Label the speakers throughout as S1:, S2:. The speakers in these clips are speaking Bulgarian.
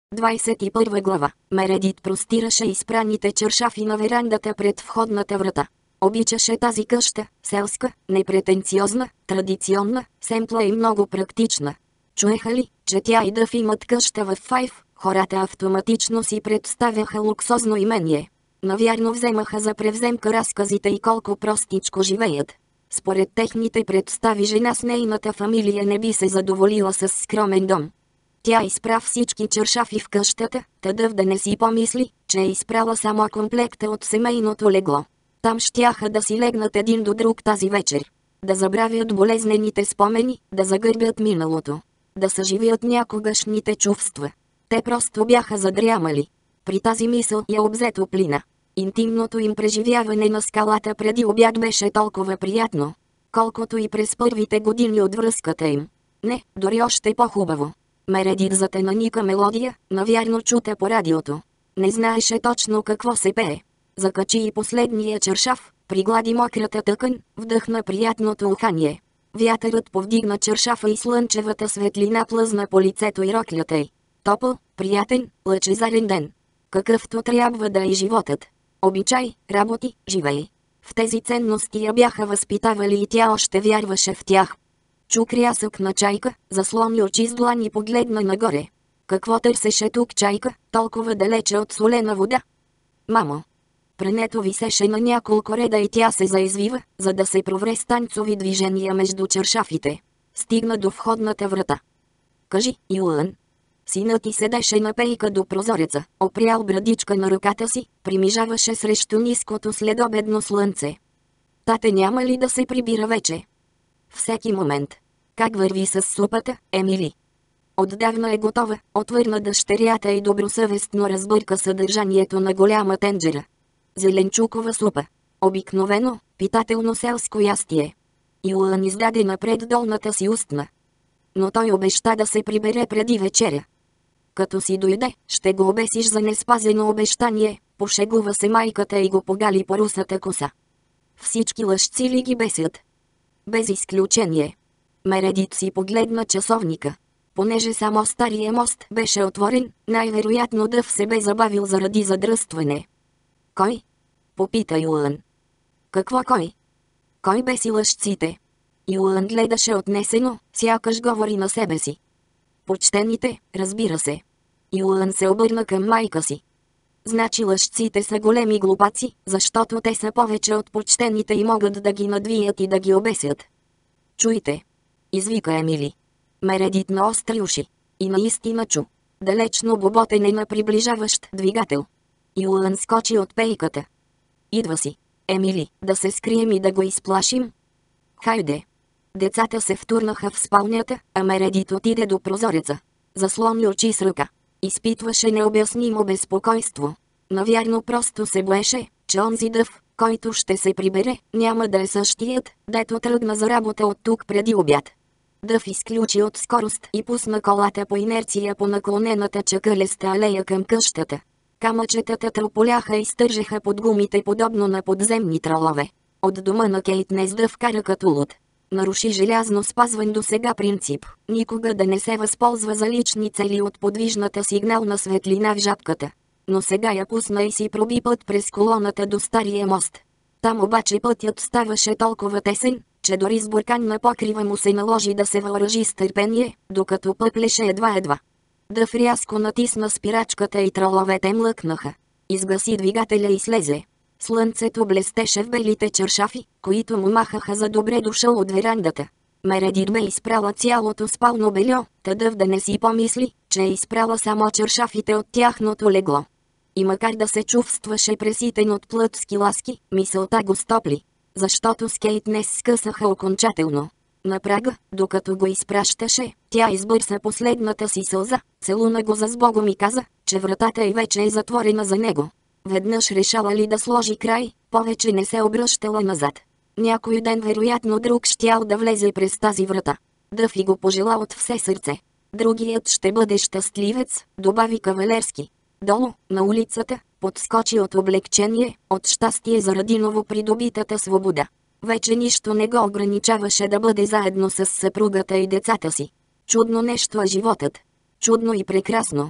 S1: 21 глава. Мередит простираше изпраните чаршафи на верандата пред входната врата. Обичаше тази къща, селска, непретенциозна, традиционна, семпла и много практична. Чуеха ли, че тя и Дъв имат къща в Файв, хората автоматично си представяха луксозно имение. Навярно вземаха за превземка разказите и колко простичко живеят. Според техните представи жена с нейната фамилия не би се задоволила с скромен дом. Тя изпра всички чаршафи в къщата, та Дъв да не си помисли, че е изпрала само комплекта от семейното легло. Там щяха да си легнат един до друг тази вечер. Да забравят болезнените спомени, да загърбят миналото. Да съживят някогашните чувства. Те просто бяха задрямали. При тази мисъл я обзе топлина. Интимното им преживяване на скалата преди обяд беше толкова приятно, колкото и през първите години от връзката им. Не, дори още по-хубаво. Мередит затенаника мелодия, навярно чута по радиото. Не знаеше точно какво се пее. Закачи и последния чаршаф, приглади мократа тъкан, вдъхна приятното ухание. Вятърът повдигна чаршафа и слънчевата светлина плъзна по лицето и роклята й. Топъл, приятен, лъчезарен ден. Какъвто трябва да е животът. Обичай, работи, живей. В тези ценности я бяха възпитавали и тя още вярваше в тях. Чу крясък на чайка, заслони очи с длан и погледна нагоре. Какво търсеше тук чайка, толкова далече от солена вода? Мамо! Пренето висеше на няколко реда и тя се заизвива, за да се провре с танцови движения между чаршафите. Стигна до входната врата. Кажи, Юлън. Синът ти седеше на пейка до прозореца, опрял брадичка на ръката си, примижаваше срещу ниското следобедно слънце. Тате няма ли да се прибира вече? Всеки момент. Как върви с супата, Емили? Отдавна е готова, отвърна дъщерята и добросъвестно разбърка съдържанието на голяма тенджера. Зеленчукова супа. Обикновено, питателно селско ястие. Юлън издаде напред долната си устна. Но той обеща да се прибере преди вечеря. Като си дойде, ще го обесиш за неспазено обещание, пошегува се майката и го погали по русата коса. Всички лъжци ли ги бесят? Без изключение. Мередит си погледна часовника. Понеже само стария мост беше отворен, най-вероятно Дъв се бе забавил заради задръстване. Кой? Попита Юлън. Какво кой? Кой беси лъжците? Юлън гледаше отнесено, сякаш говори на себе си. Почтените, разбира се. Юлън се обърна към майка си. Значи лъжците са големи глупаци, защото те са повече от почтените и могат да ги надвият и да ги обесят. Чуйте! Извика Емили. Мередит наостри уши. И наистина чу. Далечно боботене на приближаващ двигател. Юлън скочи от пейката. Идва си, Емили, да се скрием и да го изплашим? Хайде! Децата се втурнаха в спалнята, а Мередит отиде до прозореца. Заслони очи с ръка. Изпитваше необяснимо безпокойство. Навярно просто се боеше, че онзи Дъв, който ще се прибере, няма да е същият, дето тръгна за работа от тук преди обяд. Дъв изключи от скорост и пусна колата по инерция по наклонената чакълеста алея към къщата. Камъчетата трополяха и стържеха под гумите подобно на подземни тролове. От дома на Кейтнес Дъв кара като луд. Наруши желязно спазван до сега принцип, никога да не се възползва за лични цели от подвижната сигнална светлина в жабката. Но сега я пусна и си проби път през колоната до стария мост. Там обаче пътят ставаше толкова тесен, че дори сбъркан на покрива му се наложи да се въоръжи с търпение, докато пъплеше едва-едва. Дъв рязко натисна спирачката и троловете млъкнаха. Изгаси двигателя и слезе. Слънцето блестеше в белите чаршафи, които му махаха за добре дошъл от верандата. Мередит бе изпрала цялото спално бельо, та Дъв да не си помисли, че е изпрала само чаршафите от тяхното легло. И макар да се чувстваше преситен от плътски ласки, мисълта го стопли. Защото с Кейтнес скъсаха окончателно. На прага, докато го изпращаше, тя избърса последната си сълза, целуна го за сбогом и каза, че вратата й вече е затворена за него. Веднъж решала ли да сложи край, повече не се обръщала назад. Някой ден вероятно друг щял да влезе през тази врата. Дъв и го пожела от все сърце. Другият ще бъде щастливец, добави кавалерски. Долу, на улицата, подскочи от облегчение, от щастие заради новопридобитата свобода. Вече нищо не го ограничаваше да бъде заедно с съпругата и децата си. Чудно нещо е животът. Чудно и прекрасно.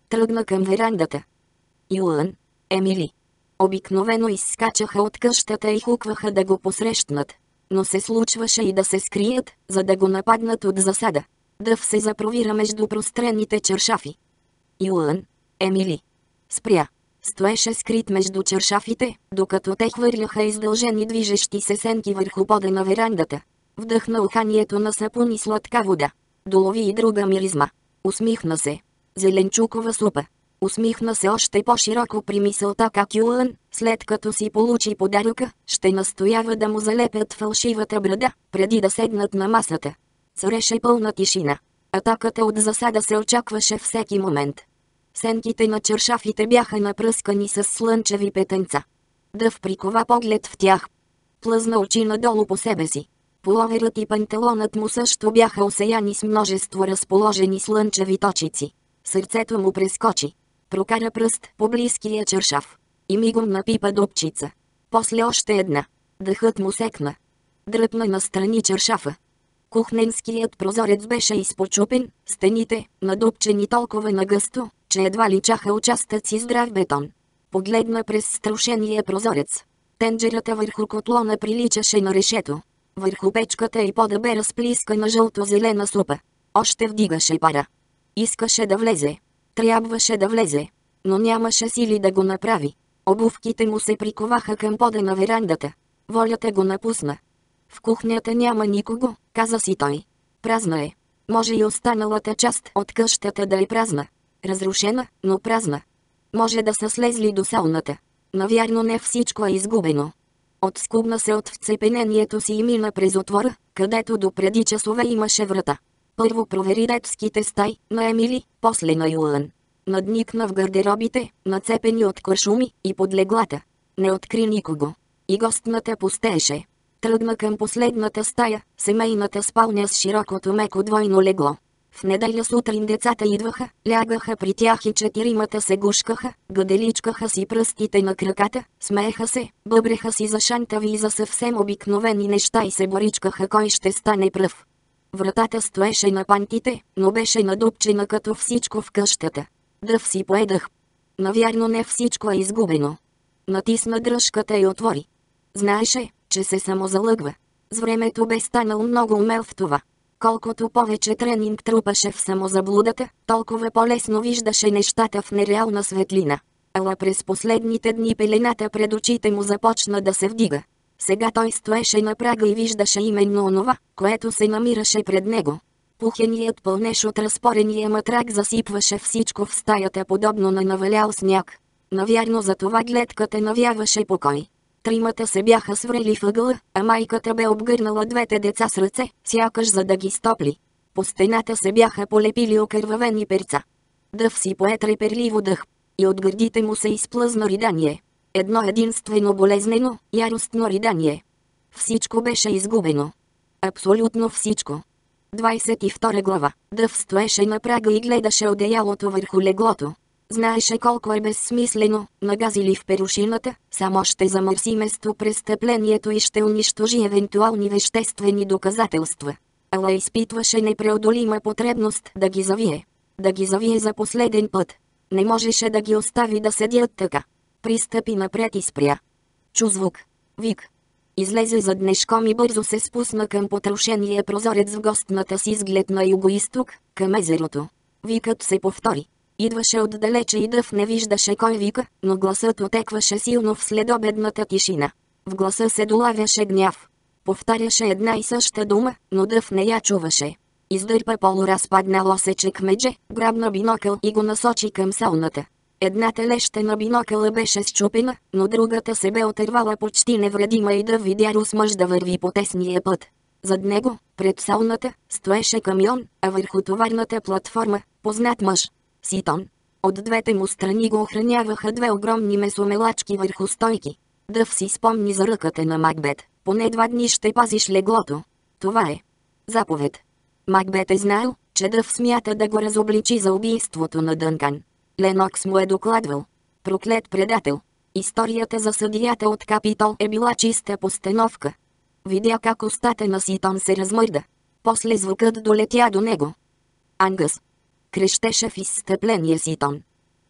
S1: Тръгна към верандата. Юан, Емили. Обикновено изскачаха от къщата и хукваха да го посрещнат. Но се случваше и да се скрият, за да го нападнат от засада. Дъв се запровира между прострените чершафи. Юан, Емили. Спря. Стоеше скрит между чершафите, докато те хвърляха издължени движещи се сенки върху пода на верандата. Вдъхна уханието на сапун и сладка вода. Долови и друга миризма. Усмихна се. Зеленчукова супа. Усмихна се още по-широко при мисълта как Юан, след като си получи подаръка, ще настоява да му залепят фалшивата брада, преди да седнат на масата. Цареше пълна тишина. Атаката от засада се очакваше всеки момент. Сенките на чершафите бяха напръскани с слънчеви петенца. Дъв прикова поглед в тях. Плъзна очи надолу по себе си. Пуловерът и панталонът му също бяха осеяни с множество разположени слънчеви точици. Сърцето му прескочи. Прокара пръст по близкия чершаф. И мигом напипа дупчица. После още една. Дъхът му секна. Дръпна настрани чершафа. Кухненският прозорец беше изпочупен, стените, надупчени толкова нагъсто, че едва личаха участъци здрав бетон. Погледна през струшения прозорец. Тенджерата върху котлона приличаше на решето. Върху печката и пода бе разплискана жълто-зелена супа. Още вдигаше пара. Искаше да влезе. Трябваше да влезе. Но нямаше сили да го направи. Обувките му се приковаха към пода на верандата. Волята го напусна. В кухнята няма никого, каза си той. Празна е. Може и останалата част от къщата да е празна. Разрушена, но празна. Може да са слезли до сауната. Навярно не всичко е изгубено. Отскубна се от вцепенението си и мина през отвора, където допреди часове имаше врата. Първо провери детските стаи на Емили, после на Юан. Надникна в гардеробите, нацепени от куршуми, и под леглата. Не откри никого. И гостната пустееше. Тръгна към последната стая, семейната спалня с широкото меко двойно легло. В неделя сутрин децата идваха, лягаха при тях и четиримата се гушкаха, гаделичкаха си пръстите на краката, смееха се, бъбреха си за шантави и за съвсем обикновени неща и се боричкаха кой ще стане пръв. Вратата стоеше на пантите, но беше надупчена като всичко в къщата. Дъв си поедах. Навярно не всичко е изгубено. Натисна дръжката и отвори. Знаеше, че се самозалъгва. С времето бе станал много умел в това. Колкото повече тренинг трупаше в самозаблудата, толкова по-лесно виждаше нещата в нереална светлина. Ала през последните дни пелената пред очите му започна да се вдига. Сега той стоеше на прага и виждаше именно онова, което се намираше пред него. Пухеният пълнеж от разпорения матрак засипваше всичко в стаята подобно на навалял сняг. Навярно за това гледката навяваше покой. Тримата се бяха сврели в ъгъла, а майката бе обгърнала двете деца с ръце, сякаш за да ги стопли. По стената се бяха полепили окървавени перца. Дъв си пое треперливо дъх. И от гърдите му се изплъзна ридание. Едно единствено болезнено, яростно ридание. Всичко беше изгубено. Абсолютно всичко. 22 глава. Дъв стоеше на прага и гледаше одеялото върху леглото. Знаеше колко е безсмислено, нагазили в перушината, само ще замърси местопрестъплението и ще унищожи евентуални веществени доказателства. Ала изпитваше непреодолима потребност да ги завие. Да ги завие за последен път. Не можеше да ги остави да седят така. Пристъпи напред и спря. Чу звук. Вик. Излезе заднешком и бързо се спусна към потрошения прозорец в гостната си изглед на югоизток, към езерото. Викът се повтори. Идваше отдалече и Дъв не виждаше кой вика, но гласът отекваше силно в следобедната тишина. В гласа се долавяше гняв. Повтаряше една и съща дума, но Дъв не я чуваше. Издърпа полуразпаднало се чекмедже, грабна бинокъл и го насочи към сауната. Едната лещена бинокъла беше счупена, но другата се бе отървала почти невредима и Дъв видя рус мъж да върви по тесния път. Зад него, пред сауната, стоеше камион, а върху товарната платформа, познат мъж. Ситон. От двете му страни го охраняваха две огромни месомелачки върху стойки. Дъв си спомни за ръката на Макбет. Поне 2 дни ще пазиш леглото. Това е заповед. Макбет е знаел, че Дъв смята да го разобличи за убийството на Дънкан. Ленокс му е докладвал. Проклет предател. Историята за съдията от Капитол е била чиста постановка. Видя как устата на Ситон се размърда. После звукът долетя до него. Ангъс. Крещеше в изстъпление Ситон.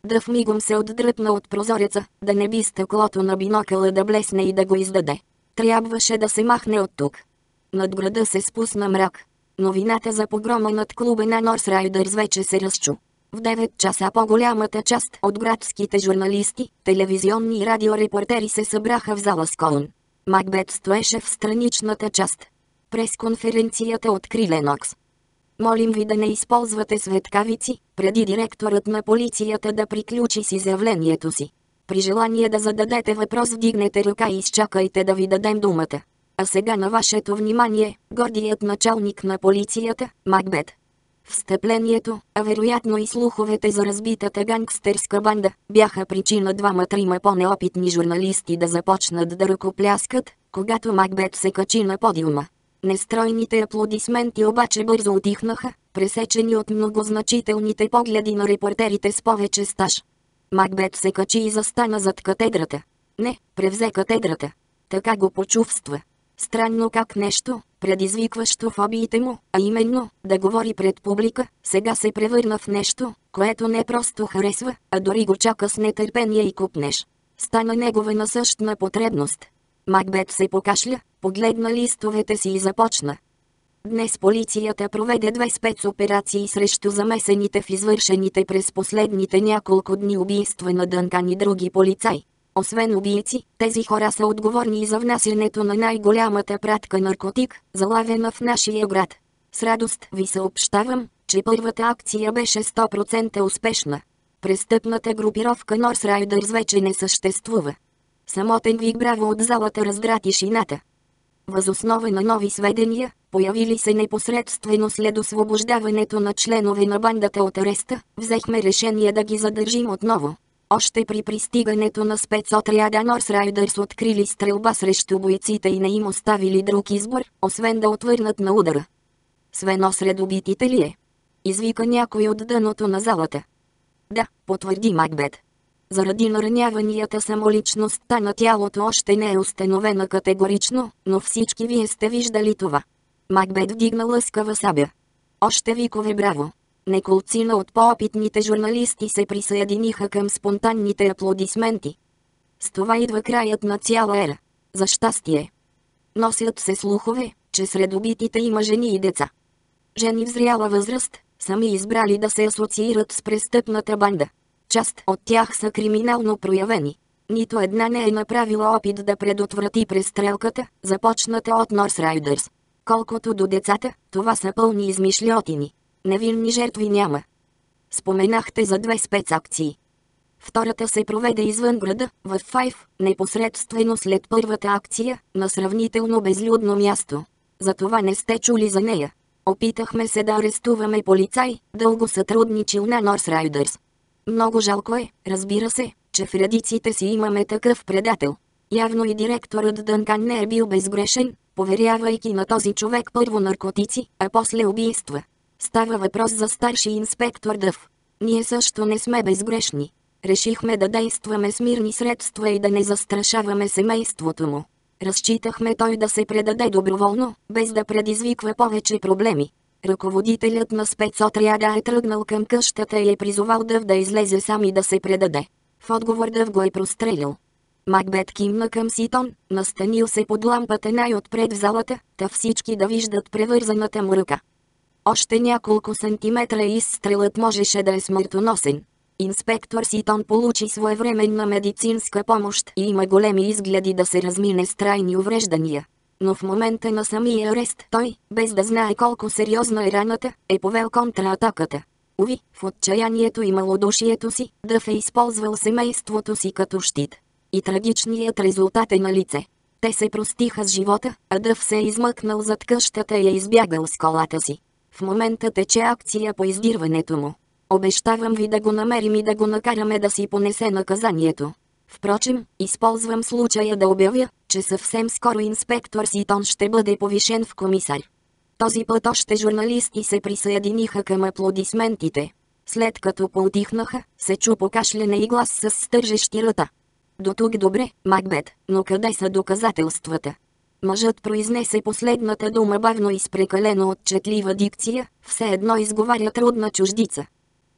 S1: Дъв мигом се отдръпна от прозореца, да не би стъклото на бинокъла да блесне и да го издаде. Трябваше да се махне от тук. Над града се спусна мрак. Новината за погрома над клуба на Норс Райдърс вече се разчу. В 9 часа по-голямата част от градските журналисти, телевизионни и радиорепортери се събраха в зала Сколън. Макбет стоеше в страничната част. Пресконференцията откри Ленокс. Молим ви да не използвате светкавици, преди директорът на полицията да приключи с изявлението си. При желание да зададете въпрос вдигнете ръка и изчакайте да ви дадем думата. А сега на вашето внимание, гордият началник на полицията, Макбет. Встъплението, а вероятно и слуховете за разбитата гангстерска банда, бяха причина двама-трима по-неопитни журналисти да започнат да ръкопляскат, когато Макбет се качи на подиума. Нестройните аплодисменти обаче бързо утихнаха, пресечени от многозначителните погледи на репортерите с повече стаж. Макбет се качи и застана зад катедрата. Не, превзе катедрата. Така го почувства. Странно как нещо, предизвикващо фобиите му, а именно, да говори пред публика, сега се превърна в нещо, което не просто харесва, а дори го чака с нетърпение и купнеж. Стана негова насъщна потребност. Макбет се покашля, погледна листовете си и започна. Днес полицията проведе 2 спецоперации срещу замесените в извършените през последните няколко дни убийства на Дънкан и други полицаи. Освен убийци, тези хора са отговорни и за внасянето на най-голямата пратка наркотик, залавена в нашия град. С радост ви съобщавам, че първата акция беше 100% успешна. Престъпната групировка Норс Райдърс вече не съществува. Самотен вик браво от залата раздра тишината. Въз основа на нови сведения, появили се непосредствено след освобождаването на членове на бандата от ареста, взехме решение да ги задържим отново. Още при пристигането на спецотряда Норс Райдърс открили стрелба срещу бойците и не им оставили друг избор, освен да отвърнат на удара. Свено сред убитите ли е? Извика някой от дъното на залата. Да, потвърди Макбет. Заради нараняванията самоличността на тялото още не е установена категорично, но всички вие сте виждали това. Макбет вдигна лъскава сабя. Още викове браво. Неколцина от по-опитните журналисти се присъединиха към спонтанните аплодисменти. С това идва краят на цяла ера. За щастие. Носят се слухове, че сред убитите има жени и деца. Жени в зряла възраст, сами избрали да се асоциират с престъпната банда. Част от тях са криминално проявени. Нито една не е направила опит да предотврати престрелката, започната от Норс Райдърс. Колкото до децата, това са пълни измишльотини. Невинни жертви няма. Споменахте за 2 спецакции. Втората се проведе извън града, в Файв, непосредствено след първата акция, на сравнително безлюдно място. Затова не сте чули за нея. Опитахме се да арестуваме полицай, дълго сътрудничил на Норс Райдърс. Много жалко е, разбира се, че в редиците си имаме такъв предател. Явно и директорът Дънкан не е бил безгрешен, поверявайки на този човек първо наркотици, а после убийства. Става въпрос за старши инспектор Дъв. Ние също не сме безгрешни. Решихме да действаме с мирни средства и да не застрашаваме семейството му. Разчитахме той да се предаде доброволно, без да предизвиква повече проблеми. Ръководителят на спецотряда е тръгнал към къщата и е призовал Дъв да излезе сам и да се предаде. В отговор Дъв го е прострелял. Макбет кимна към Ситон, настанил се под лампата най-отпред в залата, та всички да виждат превързаната му ръка. Още няколко сантиметра и изстрелът можеше да е смъртоносен. Инспектор Ситон получи своевременна медицинска помощ и има големи изгледи да се размине с трайни увреждания. Но в момента на самия арест той, без да знае колко сериозна е раната, е повел контраатаката. Уви, в отчаянието и малодушието си, Дъв е използвал семейството си като щит. И трагичният резултат е на лице. Те се простиха с живота, а Дъв се е измъкнал зад къщата и е избягал с колата си. В момента тече акция по издирването му. Обещавам ви да го намерим и да го накараме да си понесе наказанието. Впрочем, използвам случая да обявя, че съвсем скоро инспектор Ситон ще бъде повишен в комисар. Този път още журналисти се присъединиха към аплодисментите. След като поутихнаха, се чу покашляне и глас с стържещи ръта. До тук добре, Макбет, но къде са доказателствата? Мъжът произнесе последната дума бавно и с прекалено отчетлива дикция, все едно изговаря трудна чуждица.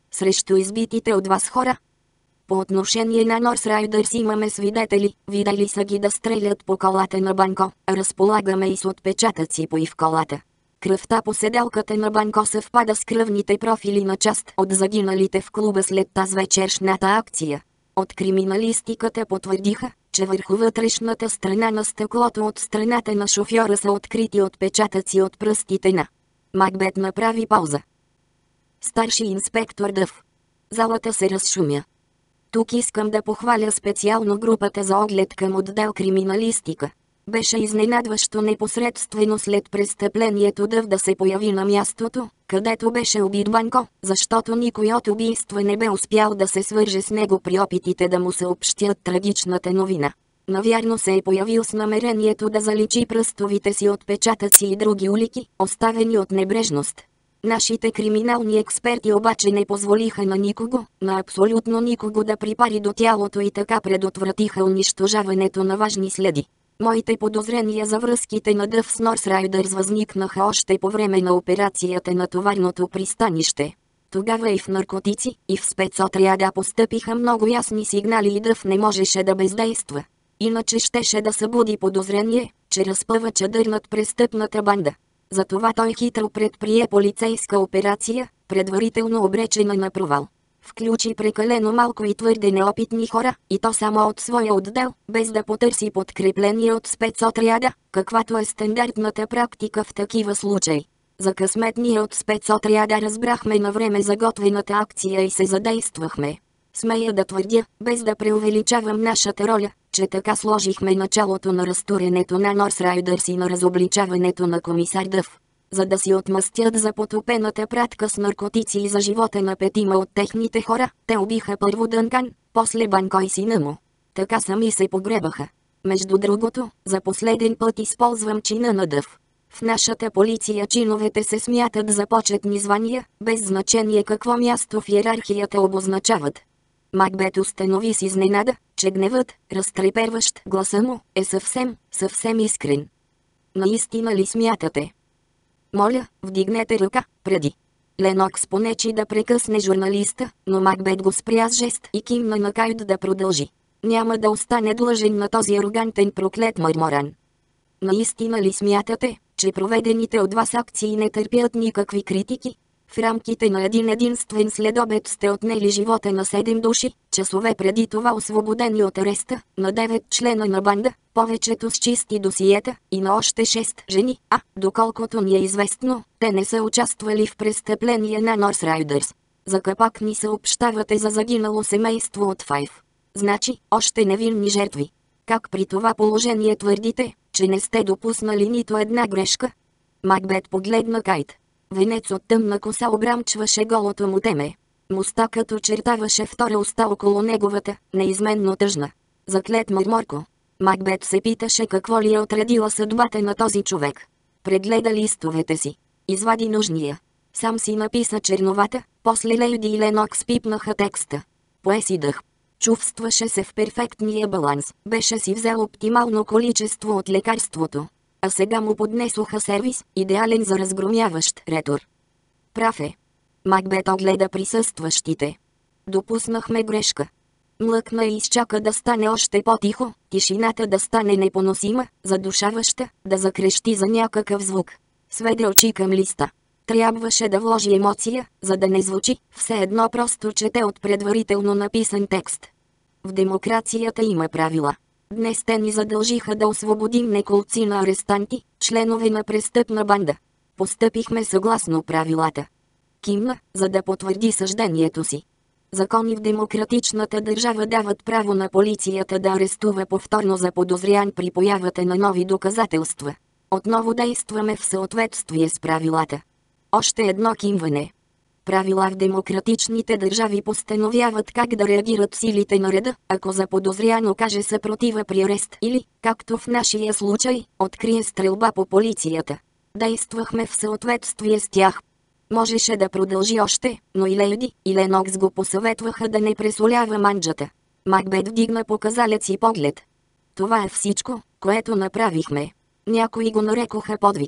S1: срещу избитите от вас хора. По отношение на Норс Райдърс имаме свидетели, видели са ги да стрелят по колата на Банко, разполагаме и с отпечатъци по и в колата. Кръвта по седалката на Банко съвпада с кръвните профили на част от загиналите в клуба след тази вечершната акция. От криминалистиката потвърдиха, че върху вътрешната страна на стъклото от страната на шофьора са открити отпечатъци от пръстите на. Макбет направи пауза. Старши инспектор Дъв. Залата се разшумя. Тук искам да похваля специално групата за оглед към отдел криминалистика. Беше изненадващо непосредствено след престъплението Дъв да се появи на мястото, където беше убит Банко, защото никой от убийства не бе успял да се свърже с него при опитите да му съобщят трагичната новина. Навярно се е появил с намерението да заличи пръстовите си отпечатъци и други улики, оставени от небрежност. Нашите криминални експерти обаче не позволиха на никого, на абсолютно никого да припари до тялото и така предотвратиха унищожаването на важни следи. Моите подозрения за връзките на Дъв с Норс Райдърс възникнаха още по време на операцията на товарното пристанище. Тогава и в наркотици, и в спецотряда постъпиха много ясни сигнали и Дъв не можеше да бездейства. Иначе щеше да събуди подозрение, че разпъва чадър над престъпната банда. Затова той хитро предприе полицейска операция, предварително обречена на провал. Включи прекалено малко и твърде неопитни хора, и то само от своя отдел, без да потърси подкрепление от спецотряда, каквато е стандартната практика в такива случаи. За късмет ние от спецотряда разбрахме на време заготвената акция и се задействахме. Смея да твърдя, без да преувеличавам нашата роля, че така сложихме началото на разтурянето на Норс Райдърс и на разобличаването на комисар Дъв. За да си отмъстят за потопената пратка с наркотици и за живота на петима от техните хора, те убиха първо Дънкан, после Банко и сина му. Така сами се погребаха. Между другото, за последен път използвам чина на Дъв. В нашата полиция чиновете се смятат за почетни звания, без значение какво място в йерархията обозначават. Макбет установи с изненада, че гневът, разтреперващ гласа му, е съвсем искрен. Наистина ли смятате? Моля, вдигнете ръка, преди. Ленокс понечи да прекъсне журналиста, но Макбет го спря с жест и кимна на Кайд да продължи. Няма да остане длъжен на този арогантен проклет мърморан. Наистина ли смятате, че проведените от вас акции не търпят никакви критики? В рамките на един единствен следобед сте отнели живота на 7 души, часове преди това освободени от ареста, на 9 члена на банда, повечето с чисти досиета, и на още 6 жени, доколкото ни е известно, те не са участвали в престъпление на Норс Райдърс. За капак ни съобщавате за загинало семейство от Файв. Значи, още невинни жертви. Как при това положение твърдите, че не сте допуснали нито една грешка? Макбет погледна Кайд. Венец от тъмна коса обрамчваше голото му теме. Мустакът очертаваше втора уста около неговата, неизменно тъжна. Заклет мърморко. Макбет се питаше какво ли е отредила съдбата на този човек. Прегледа листовете си. Извади нужния. Сам си написа черновата, после Лейди и Ленокс пипнаха текста. Пое си дъх. Чувстваше се в перфектния баланс, беше си взел оптимално количество от лекарството. А сега му поднесоха сервис, идеален за разгромяващ ретор. Прав е. Макбет огледа присъстващите. Допуснахме грешка. Млъкна и изчака да стане още по-тихо, тишината да стане непоносима, задушаваща, да закрещи за някакъв звук. Сведе очи към листа. Трябваше да вложи емоция, за да не звучи, все едно просто чете от предварително написан текст. В демокрацията има правила. Днес те ни задължиха да освободим неколци на арестанти, членове на престъпна банда. Постъпихме съгласно правилата. Кимна, за да потвърди съждението си. Закони в демократичната държава дават право на полицията да арестува повторно заподозрян при появата на нови доказателства. Отново действаме в съответствие с правилата. Още едно кимване. Правила в демократичните държави постановяват как да реагират силите на реда, ако заподозрян окаже съпротива при арест или, както в нашия случай, открие стрелба по полицията. Действахме в съответствие с тях. Можеше да продължи още, но и Лейди, и Ленокс го посъветваха да не пресолява манджата. Макбет вдигна показалец и поглед. Това е всичко, което направихме. Някои го нарекоха подвиг.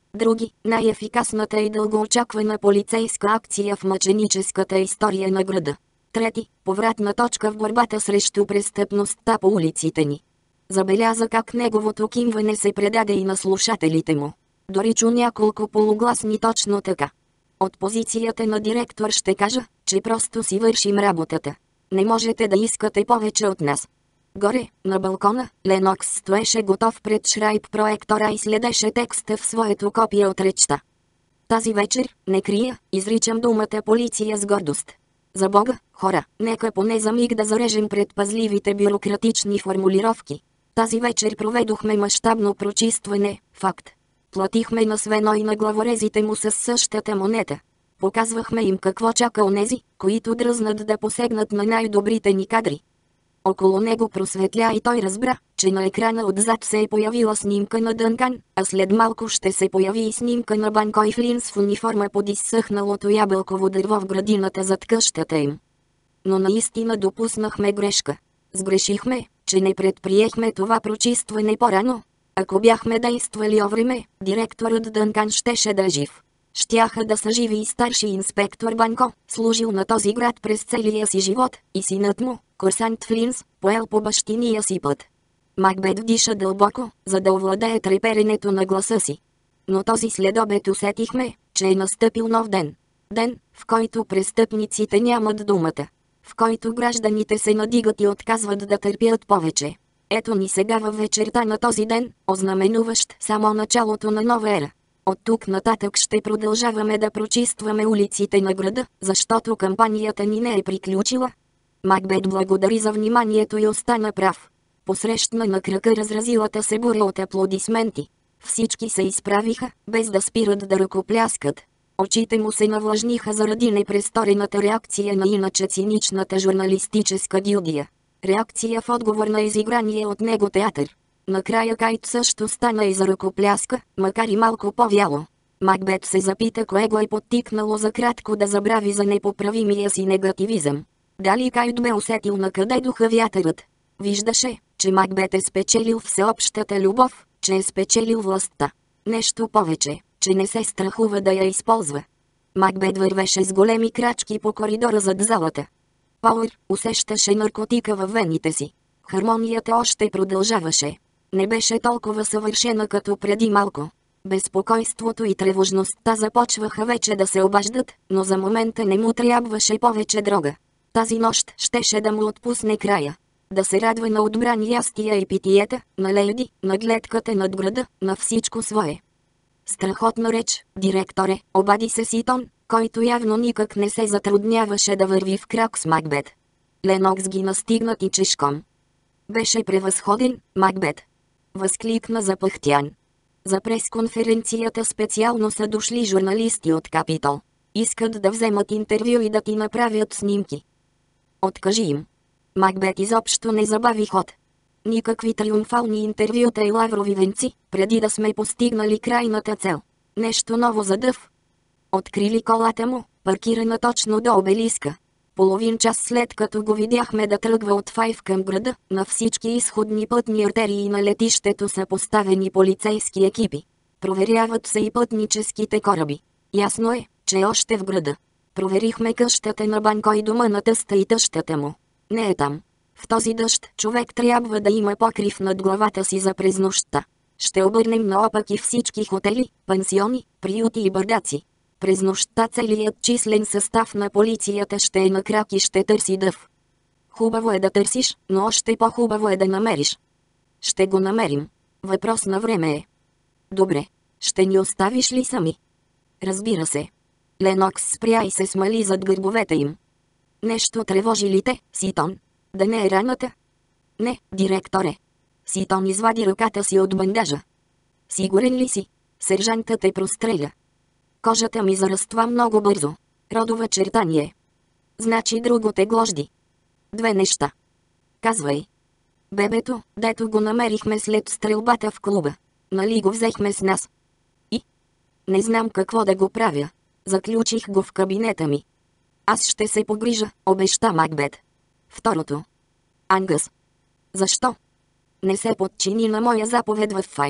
S1: Други, най-ефикасната и дългоочаквана полицейска акция в мъченическата история на града. Трети, повратна точка в борбата срещу престъпността по улиците ни. Забеляза как неговото кимване се предаде и на слушателите му. Дори чу няколко полугласни точно така. От позицията на директор ще кажа, че просто си вършим работата. Не можете да искате повече от нас. Горе, на балкона, Ленокс стоеше готов пред шрайб проектора и следеше текста в своето копие от речта. Тази вечер, не крия, изричам думата полиция с гордост. За Бога, хора, нека поне за миг да зарежем предпазливите бюрократични формулировки. Тази вечер проведохме мащабно прочистване, факт. Платихме на Свено и на главорезите му с същата монета. Показвахме им какво чака онези, които дръзнат да посегнат на най-добрите ни кадри. Около него просветля и той разбра, че на екрана отзад се е появила снимка на Дънкан, а след малко ще се появи и снимка на Банко и Флинс в униформа под изсъхналото ябълково дърво в градината зад къщата им. Но наистина допуснахме грешка. Сгрешихме, че не предприехме това прочистване по-рано. Ако бяхме действали овреме, директорът Дънкан щеше да е жив. Щяха да са живи и старши инспектор Банко, служил на този град през целия си живот, и синът му, курсант Флинс, поел по бащиния си път. Макбет вдиша дълбоко, за да овладее треперенето на гласа си. Но този следобед усетихме, че е настъпил нов ден. Ден, в който престъпниците нямат думата. В който гражданите се надигат и отказват да търпят повече. Ето ни сега във вечерта на този ден, ознаменуващ само началото на нова ера. От тук нататък ще продължаваме да прочистваме улиците на града, защото кампанията ни не е приключила. Макбет благодари за вниманието и остана прав. Посрещна на крака разразилата се буря от аплодисменти. Всички се изправиха, без да спират да ръкопляскат. Очите му се навлажниха заради непресторената реакция на иначе циничната журналистическа гилдия. Реакция в отговор на изиграние от него театър. Накрая Кайт също стана и за ръкопляска, макар и малко по-вяло. Макбет се запита кое го е подтикнало за кратко да забрави за непоправимия си негативизъм. Дали Кайт бе усетил на къде духа вятърът? Виждаше, че Макбет е спечелил всеобщата любов, че е спечелил властта. Нещо повече, че не се страхува да я използва. Макбет вървеше с големи крачки по коридора зад залата. Пауър усещаше наркотика във вените си. Хармонията още продължаваше. Не беше толкова съвършена като преди малко. Безпокойството и тревожността започваха вече да се обаждат, но за момента не му трябваше повече дрога. Тази нощ щеше да му отпусне края. Да се радва на отбрани ястия и питиета, на леди, на гледката над града, на всичко свое. Страхотна реч, директоре, обади се Ситон, който явно никак не се затрудняваше да върви в крак с Макбет. Ленокс ги настигна тичешком. Беше превъзходен, Макбет. Възкликна запъхтян. За пресконференцията специално са дошли журналисти от Капитол. Искат да вземат интервю и да ти направят снимки. Откажи им. Макбет изобщо не забави ход. Никакви триумфални интервюта и лаврови венци, преди да сме постигнали крайната цел. Нещо ново за Дъв. Открили колата му, паркирана точно до обелиска. Половин час след като го видяхме да тръгва от Файв към града, на всички изходни пътни артерии на летището са поставени полицейски екипи. Проверяват се и пътническите кораби. Ясно е, че е още в града. Проверихме къщата на Банко и дома на тъста и тъщата му. Не е там. В този дъжд човек трябва да има покрив над главата си за през нощта. Ще обърнем наопаки всички хотели, пансиони, приюти и бърдаци. През нощта целият числен състав на полицията ще е на крак и ще търси Дъв. Хубаво е да търсиш, но още по-хубаво е да намериш. Ще го намерим. Въпрос на време е. Добре. Ще ни оставиш ли сами? Разбира се. Ленокс спря и се смали зад гърбовете им. Нещо тревожи ли те, Ситон? Да не е раната? Не, директоре. Ситон извади ръката си от бандажа. Сигурен ли си? Сержантът те простреля. Кожата ми зараства много бързо. Родова чертание. Значи друго те гложди. Две неща. Казвай. Бебето, дето го намерихме след стрелбата в клуба. Нали го взехме с нас? И? Не знам какво да го правя. Заключих го в кабинета ми. Аз ще се погрижа, обеща Макбет. Второто. Ангъс. Защо? Не се подчини на моя заповед в Файв.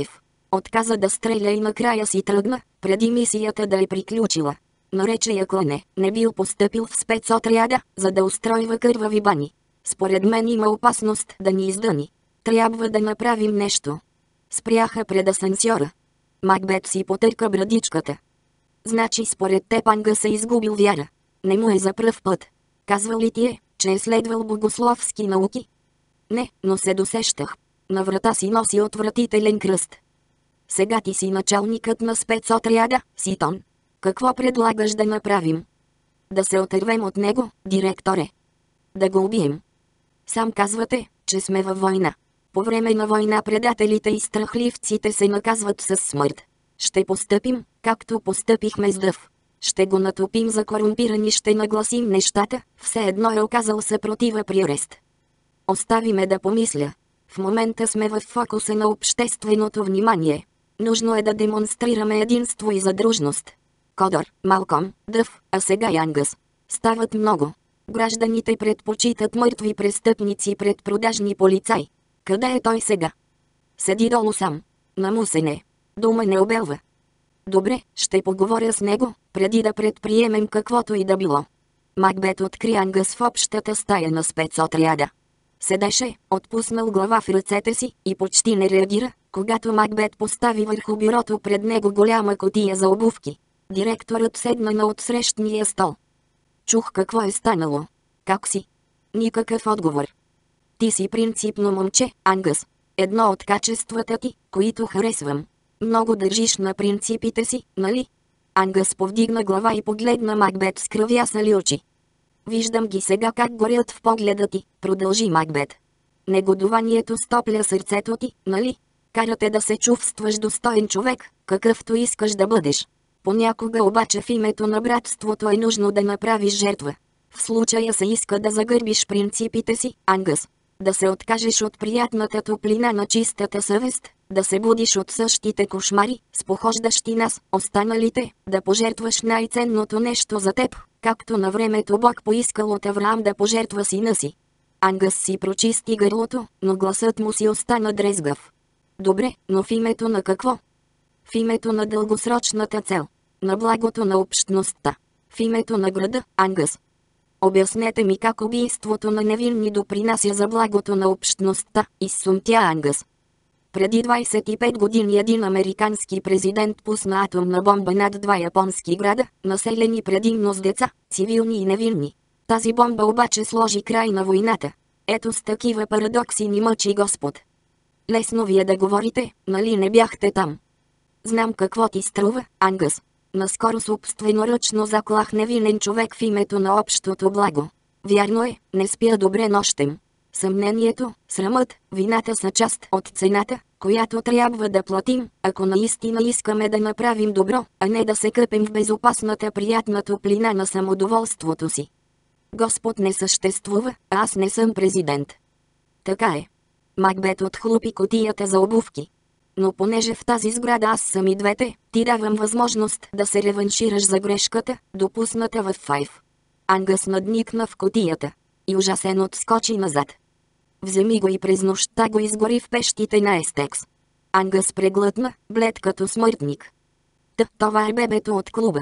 S1: Отказа да стреля и накрая си тръгна, преди мисията да е приключила. Нарече я клане, не бил постъпил в спецотряда, за да устройва кървави бани. Според мен има опасност да ни издъни. Трябва да направим нещо. Спряха пред асансьора. Макбет си потърка брадичката. Значи според теб Ангъс е изгубил вяра. Не му е за пръв път. Казва ли ти е, че е следвал богословски науки? Не, но се досещах. На врата си носи отвратителен кръст. Сега ти си началникът на спецотряда, Ситон. Какво предлагаш да направим? Да се отървем от него, директоре. Да го убием. Сам казвате, че сме във война. По време на война предателите и страхливците се наказват със смърт. Ще постъпим, както постъпихме с Дъв. Ще го натопим за корумпирани, ще нагласим нещата, все едно е оказал съпротива при арест. Остави ме да помисля. В момента сме в фокуса на общественото внимание. Нужно е да демонстрираме единство и задружност. Кодор, Малком, Дъв, а сега и Ангъс. Стават много. Гражданите предпочитат мъртви престъпници пред продажни полицаи. Къде е той сега? Седи долу сам. На мусене. Дума не обелва. Добре, ще поговоря с него, преди да предприемем каквото и да било. Макбет откри Ангъс в общата стая на спецотряда. Седеше, отпуснал глава в ръцете си, и почти не реагира, когато Макбет постави върху бюрото пред него голяма кутия за обувки. Директорът седна на отсрещния стол. Чух какво е станало. Как си? Никакъв отговор. Ти си принципно момче, Ангъс. Едно от качествата ти, които харесвам. Много държиш на принципите си, нали? Ангъс повдигна глава и погледна Макбет с кръвясали очи. Виждам ги сега как горят в погледа ти, продължи Макбет. Негодованието стопля сърцето ти, нали? Карате да се чувстваш достоен човек, какъвто искаш да бъдеш. Понякога обаче в името на братството е нужно да направиш жертва. В случая се иска да загърбиш принципите си, Ангъс. Да се откажеш от приятната топлина на чистата съвест, да се будиш от същите кошмари, спохождащи нас, останалите, да пожертваш най-ценното нещо за теб, както на времето Бог поискал от Авраам да пожертва сина си. Ангъс си прочисти гърлото, но гласът му си остана дрезгав. Добре, но в името на какво? В името на дългосрочната цел. На благото на общността. В името на града, Ангъс. Обяснете ми как убийството на невинни допринася за благото на общността, изсумтя Ангъс. Преди 25 години един американски президент пусна атомна бомба над два японски града, населени предимно с деца, цивилни и невинни. Тази бомба обаче сложи край на войната. Ето с такива парадокси ни мъчи Господ. Лесно ви е да говорите, нали не бяхте там? Знам какво ти струва, Ангъс. Наскоро собственоръчно заклах невинен човек в името на общото благо. Вярно е, не спя добре нощем. Съмнението, срамът, вината са част от цената, която трябва да платим, ако наистина искаме да направим добро, а не да се къпем в безопасната приятна топлина на самодоволството си. Господ не съществува, а аз не съм президент. Така е. Макбет отхлупи кутията за обувки. Но понеже в тази сграда аз съм и двете, ти давам възможност да се реваншираш за грешката, допусната в Файв. Ангъс надникна в кутията и ужасен отскочи назад. Вземи го и през нощта го изгори в пещите на Естекс. Ангъс преглътна, блед като смъртник. Това е бебето от клуба.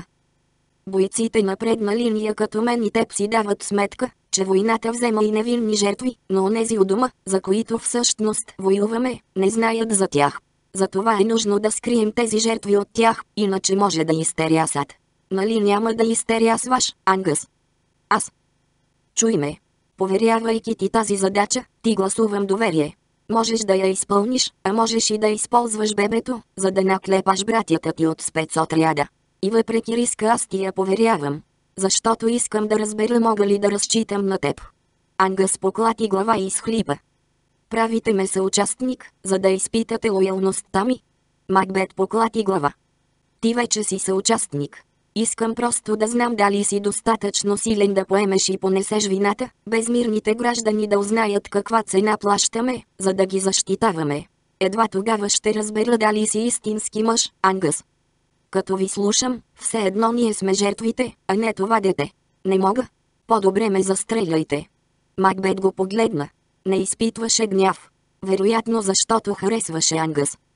S1: Бойците на предна линия като мен и теб си дават сметка, че войната взема и невинни жертви, но онези у дома, за които всъщност воюваме, не знаят за тях. Затова е нужно да скрием тези жертви от тях, иначе може да изтерясат. Нали няма да изтерясваш, Ангъс? Аз. Чуй ме. Поверявайки ти тази задача, ти гласувам доверие. Можеш да я изпълниш, а можеш и да използваш бебето, за да наклепаш братята ти от спецотряда. И въпреки риска аз ти я поверявам. Защото искам да разбера мога ли да разчитам на теб. Ангъс поклати глава и изхлипа. Правите ме съучастник, за да изпитате лоялността ми? Макбет поклати глава. Ти вече си съучастник. Искам просто да знам дали си достатъчно силен да поемеш и понесеш вината, без мирните граждани да узнаят каква цена плащаме, за да ги защитаваме. Едва тогава ще разбера дали си истински мъж, Ангъс. Като ви слушам, все едно ние сме жертвите, а не това дете. Не мога. По-добре ме застреляйте. Макбет го погледна. Не изпитваше гняв. Вероятно защото харесваше Ангъс.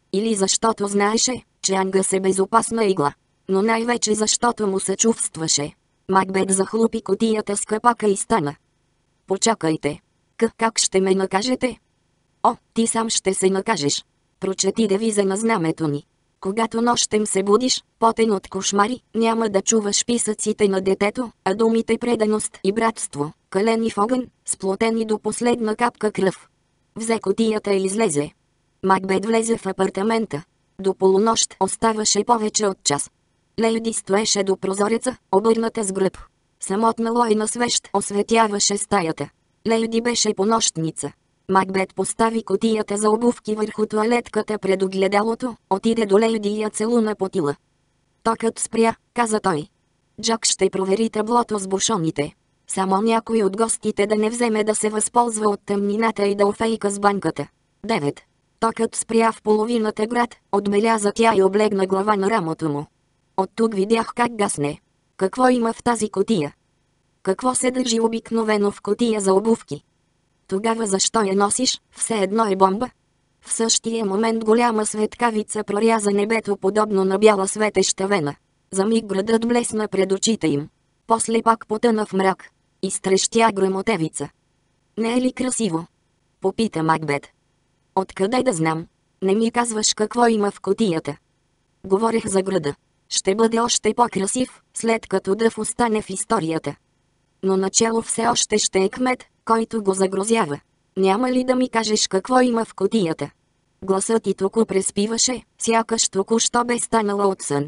S1: Или защото знаеше, че Ангъс е безопасна игла. Но най-вече защото му съчувстваше. Макбет захлупи кутията с капака и стана. Почакайте. Как ще ме накажете? О, ти сам ще се накажеш. Прочети девиза на знамето ни. Когато нощем се будиш, потен от кошмари, няма да чуваш писъците на детето, а думите преданост и братство, калени в огън, сплотени до последна капка кръв. Взе кутията и излезе. Макбет влезе в апартамента. До полунощ оставаше повече от час. Лейди стоеше до прозореца, обърната с гръб. Самотна лойна свещ осветяваше стаята. Лейди беше понощница. Макбет постави кутията за обувки върху тоалетката пред огледалото, отиде до Лейди и я целуна по тила. Токът спря, каза той. Джак ще провери таблото с бушоните. Само някой от гостите да не вземе да се възползва от тъмнината и да офейка с банката. 9. Токът спря в половината град, отбеляза тя и облегна глава на рамото му. От тук видях как гасне. Какво има в тази кутия? Какво се държи обикновено в кутия за обувки? Тогава защо я носиш, все едно е бомба? В същия момент голяма светкавица проряза небето подобно на бяла светеща вена. За миг градът блесна пред очите им. После пак потъна в мрак. Изтрещя грамотевица. Не е ли красиво? Попита Макбет. Откъде да знам? Не ми казваш какво има в кутията. Говорех за града. Ще бъде още по-красив, след като Дъв остане в историята. Но начало все още ще е кмет, който го загрозява. Няма ли да ми кажеш какво има в кутията? Гласът ти току преспиваше, сякаш току-що бе станала от сън.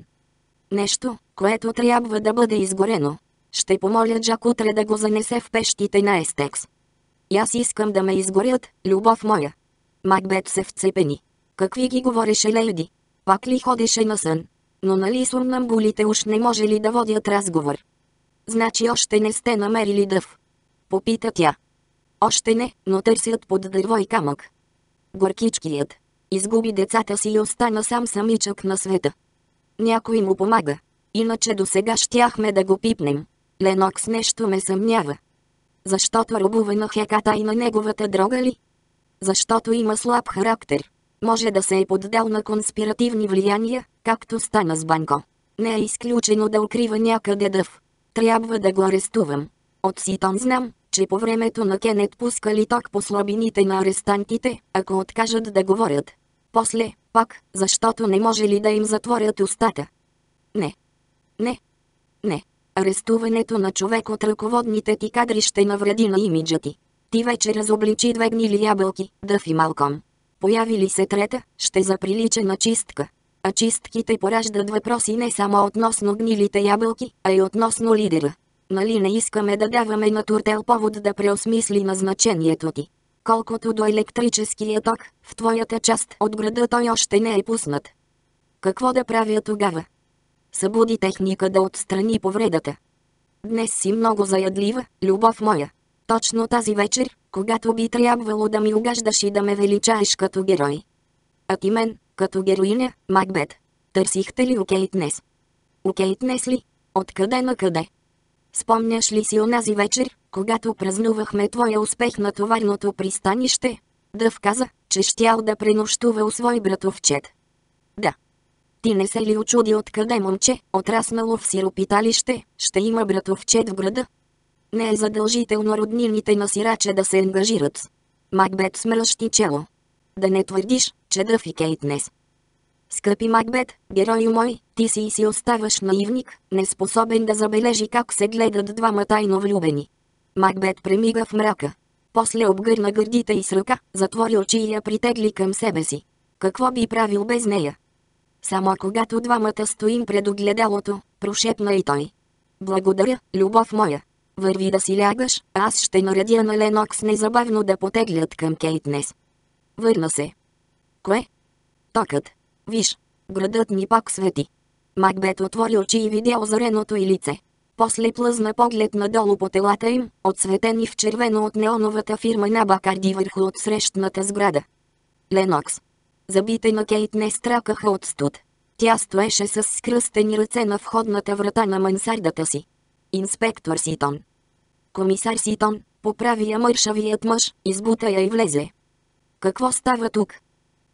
S1: Нещо, което трябва да бъде изгорено. Ще помоля Джак утре да го занесе в пещите на Естекс. И аз искам да ме изгорят, любов моя. Макбет се вцепени. Какви ги говореше Лейди? Пак ли ходеше на сън? Но нали сомнамбулите уж не може ли да водят разговор? Значи още не сте намерили Дъв? Попита тя. Още не, но търсят под дърво и камък. Горкичкият изгуби децата си и остана сам самичък на света. Някой му помага. Иначе досега щяхме да го пипнем. Ленокс нещо ме съмнява. Защото робува на Хеката и на неговата дрога ли? Защото има слаб характер. Може да се е поддал на конспиративни влияния, както стана с Банко. Не е изключено да укрива някъде Дъв. Трябва да го арестувам. От Ситон знам, че по времето на Кенет пускали ток по слабините на арестантите, ако откажат да говорят. После, пак, защото не може ли да им затворят устата? Не. Не. Не. Арестуването на човек от ръководните ти кадри ще навреди на имиджа ти. Ти вече разобличи две гнили ябълки, Дъв и Малком. Появи ли се трета, ще заприлича на чистка. А чистките пораждат въпроси не само относно гнилите ябълки, а и относно лидера. Нали не искаме да даваме на Туртел повод да преосмисли назначението ти? Колкото до електрическия ток, в твоята част от града той още не е пуснат. Какво да правя тогава? Събуди техника да отстрани повредата. Днес си много заядлива, любов моя. Точно тази вечер, когато би трябвало да ми угаждаш и да ме величаеш като герой. А ти мен, като героиня, Макбет. Търсихте ли Окейтнес? Окейтнес ли? Откъде на къде? Спомняш ли си онази вечер, когато празнувахме твоя успех на товарното пристанище? Дъв каза, че щял да пренощува у свой братовчет. Да. Ти не се ли очуди откъде момче, отраснало в сиропиталище, ще има братовчет в града? Не е задължително роднините на сирача да се ангажират с. Макбет смръщи чело. Да не твърдиш, че Дъв и Кейтнес. Скъпи Макбет, герой мой, ти си оставаш наивник, неспособен да забележи как се гледат двама тайно влюбени. Макбет премига в мрака. После обгърна гърдите й с ръка, затвори очи и я притегли към себе си. Какво би правил без нея? Само когато двамата стоим пред огледалото, прошепна и той. Благодаря, любов моя. Върви да си лягаш, а аз ще наредя на Ленокс незабавно да потеглят към Кейтнес. Върна се. Кое? Токът. Виж, градът ни пак свети. Макбет отвори очи и видя озареното й лице. После плъзна поглед надолу по телата им, отсветени в червено от неоновата фирма на Бакарди върху отсрещната сграда. Ленокс. Забите на Кейтнес тракаха от студ. Тя стоеше с скръстени ръце на входната врата на мансардата си. Инспектор Ситон. Комисар Ситон, поправи я мършавият мъж, избута я и влезе. Какво става тук?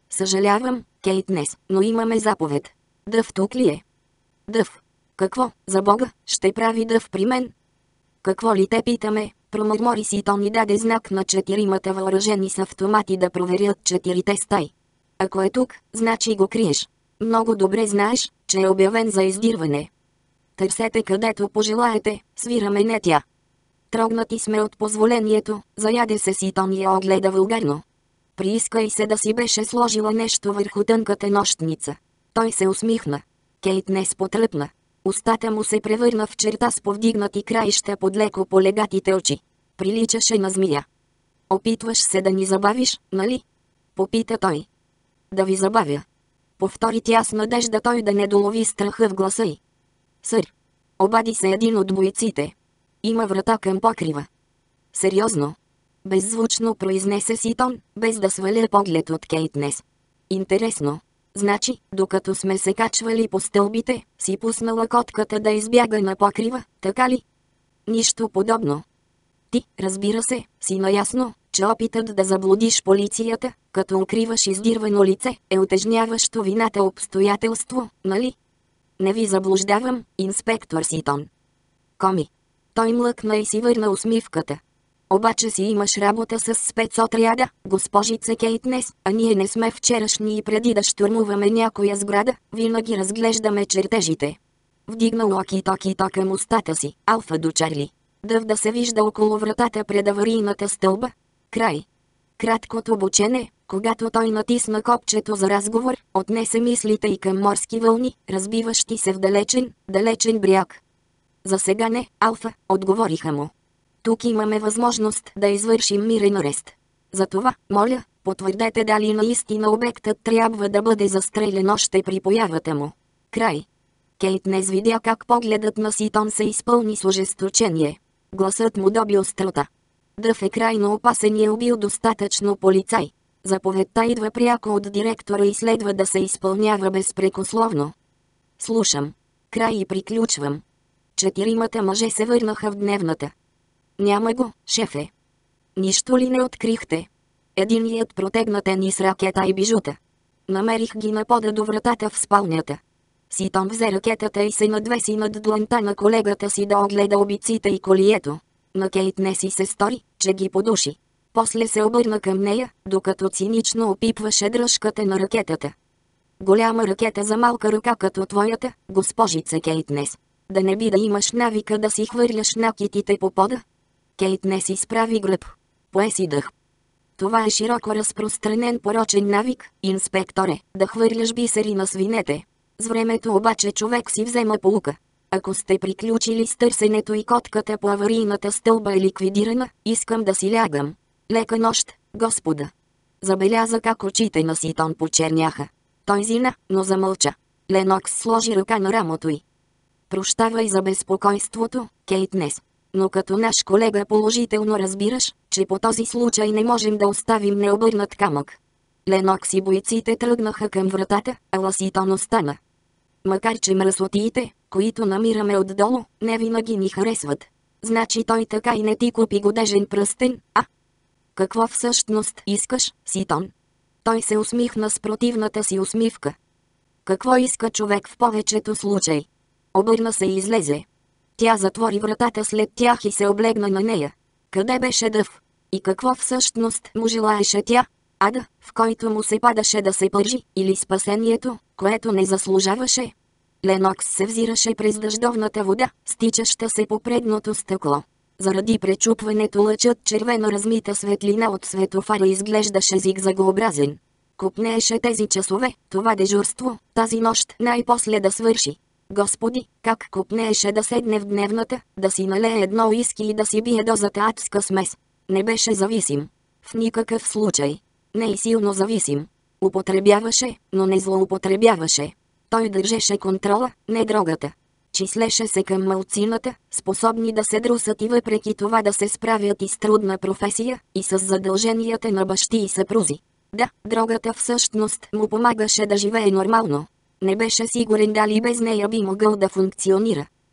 S1: Съжалявам, Кейтнес, но имаме заповед. Дъв тук ли е? Дъв. Какво, за Бога, ще прави Дъв при мен? Какво ли те питаме? Промърмори си Том и даде знак на четиримата въоръжени с автомати да проверят четирите стаи. Ако е тук, значи го криеш. Много добре знаеш, че е обявен за издирване. Търсете където пожелаете, свираме не тя. Трогнати сме от позволението, заяде се си Том и я огледа вулгарно. Приискай се да си беше сложила нещо върху тънката нощница. Той се усмихна. Кейтнес потръпна. Устата му се превърна в черта с повдигнати краища под леко полегатите очи. Приличаше на змия. Опитваш се да ни забавиш, нали? Попита той. Да ви забавя. Повтори тя с надежда той да не долови страха в гласа й. Сър. Обади се един от бойците. Има врата към покрива. Сериозно? Беззвучно произнесе си Том, без да сваля поглед от Кейтнес. Интересно. Значи, докато сме се качвали по стълбите, си пуснала котката да избяга на покрива, така ли? Нищо подобно. Ти, разбира се, си наясно, че опитът да заблудиш полицията, като укриваш издирвано лице, е утежняващо вината обстоятелство, нали? Не ви заблуждавам, инспектор Ситон. Коми. Той млъкна и си върна усмивката. Обаче си имаш работа с спецотряда, госпожице Кейтнес, а ние не сме вчерашни и преди да щурмуваме някоя сграда, винаги разглеждаме чертежите. Вдигна локи-токи-то към устата си, Алфа до Чарли. Дъв да се вижда около вратата пред аварийната стълба. Край. Краткото бучене, когато той натисна копчето за разговор, отнесе мислите и към морски вълни, разбиващи се в далечен бряг. За сега не, Алфа, отговориха му. Тук имаме възможност да извършим мирен арест. Затова, моля, потвърдете дали наистина обектът трябва да бъде застрелен още при появата му. Край. Кейтнес видя как погледът на Ситон се изпълни с ожесточение. Гласът му доби острота. Дъв е крайно опасен и е убил достатъчно полицай. Заповедта идва пряко от директора и следва да се изпълнява безпрекословно. Слушам. Край и приключвам. Четиримата мъже се върнаха в дневната. Няма го, шефе. Нищо ли не открихте? Единият протегна тенис ракета и бижута. Намерих ги на пода до вратата в спалнята. Ситон взе ракетата и се надвеси над дланта на колегата си да огледа обиците и колието. На Кейтнес си се стори, че ги подуши. После се обърна към нея, докато цинично опипваше дръжката на ракетата. Голяма ракета за малка ръка като твоята, госпожице Кейтнес. Да не би да имаш навика да си хвърляш накитите по пода? Кейтнес изправи гръб. Пое си дъх. Това е широко разпространен порочен навик, инспекторе, да хвърляш бисери на свинете. С времето обаче човек си взема поука. Ако сте приключили с търсенето и котката по аварийната стълба е ликвидирана, искам да си лягам. Лека нощ, господа. Забеляза как очите на Ситон почерняха. Той зина, но замълча. Ленокс сложи ръка на рамото й. Прощавай за безпокойството, Кейтнес. Но като наш колега положително разбираш, че по този случай не можем да оставим необърнат камък. Ленокс и бойците тръгнаха към вратата, а Ласитон остана. Макар че мръсотиите, които намираме отдолу, не винаги ни харесват. Значи той така и не ти купи годежен пръстен, а? Какво всъщност искаш, Ситон? Той се усмихна с противната си усмивка. Какво иска човек в повечето случаи? Обърна се и излезе. Тя затвори вратата след тях и се облегна на нея. Къде беше Дъв? И какво всъщност му желаеше тя? Ада, в който му се падаше да се пържи, или спасението, което не заслужаваше? Ленокс се взираше през дъждовната вода, стичаща се по предното стъкло. Заради пречупването лъчът червено размита светлина от светофара изглеждаше зигзагообразен. Купнееше тези часове, това дежурство, тази нощ най-после да свърши. Господи, как купнееше да седне в дневната, да си налее едно уиски и да си бие дозата адска смес. Не беше зависим. В никакъв случай. Не и силно зависим. Употребяваше, но не злоупотребяваше. Той държеше контрола, не дрогата. Числеше се към малцината, способни да се друсат и въпреки това да се справят и с трудна професия, и с задълженията на бащи и съпрузи. Да, дрогата всъщност му помагаше да живее нормално. Не беше сигурен дали без нея би могъл да функционира.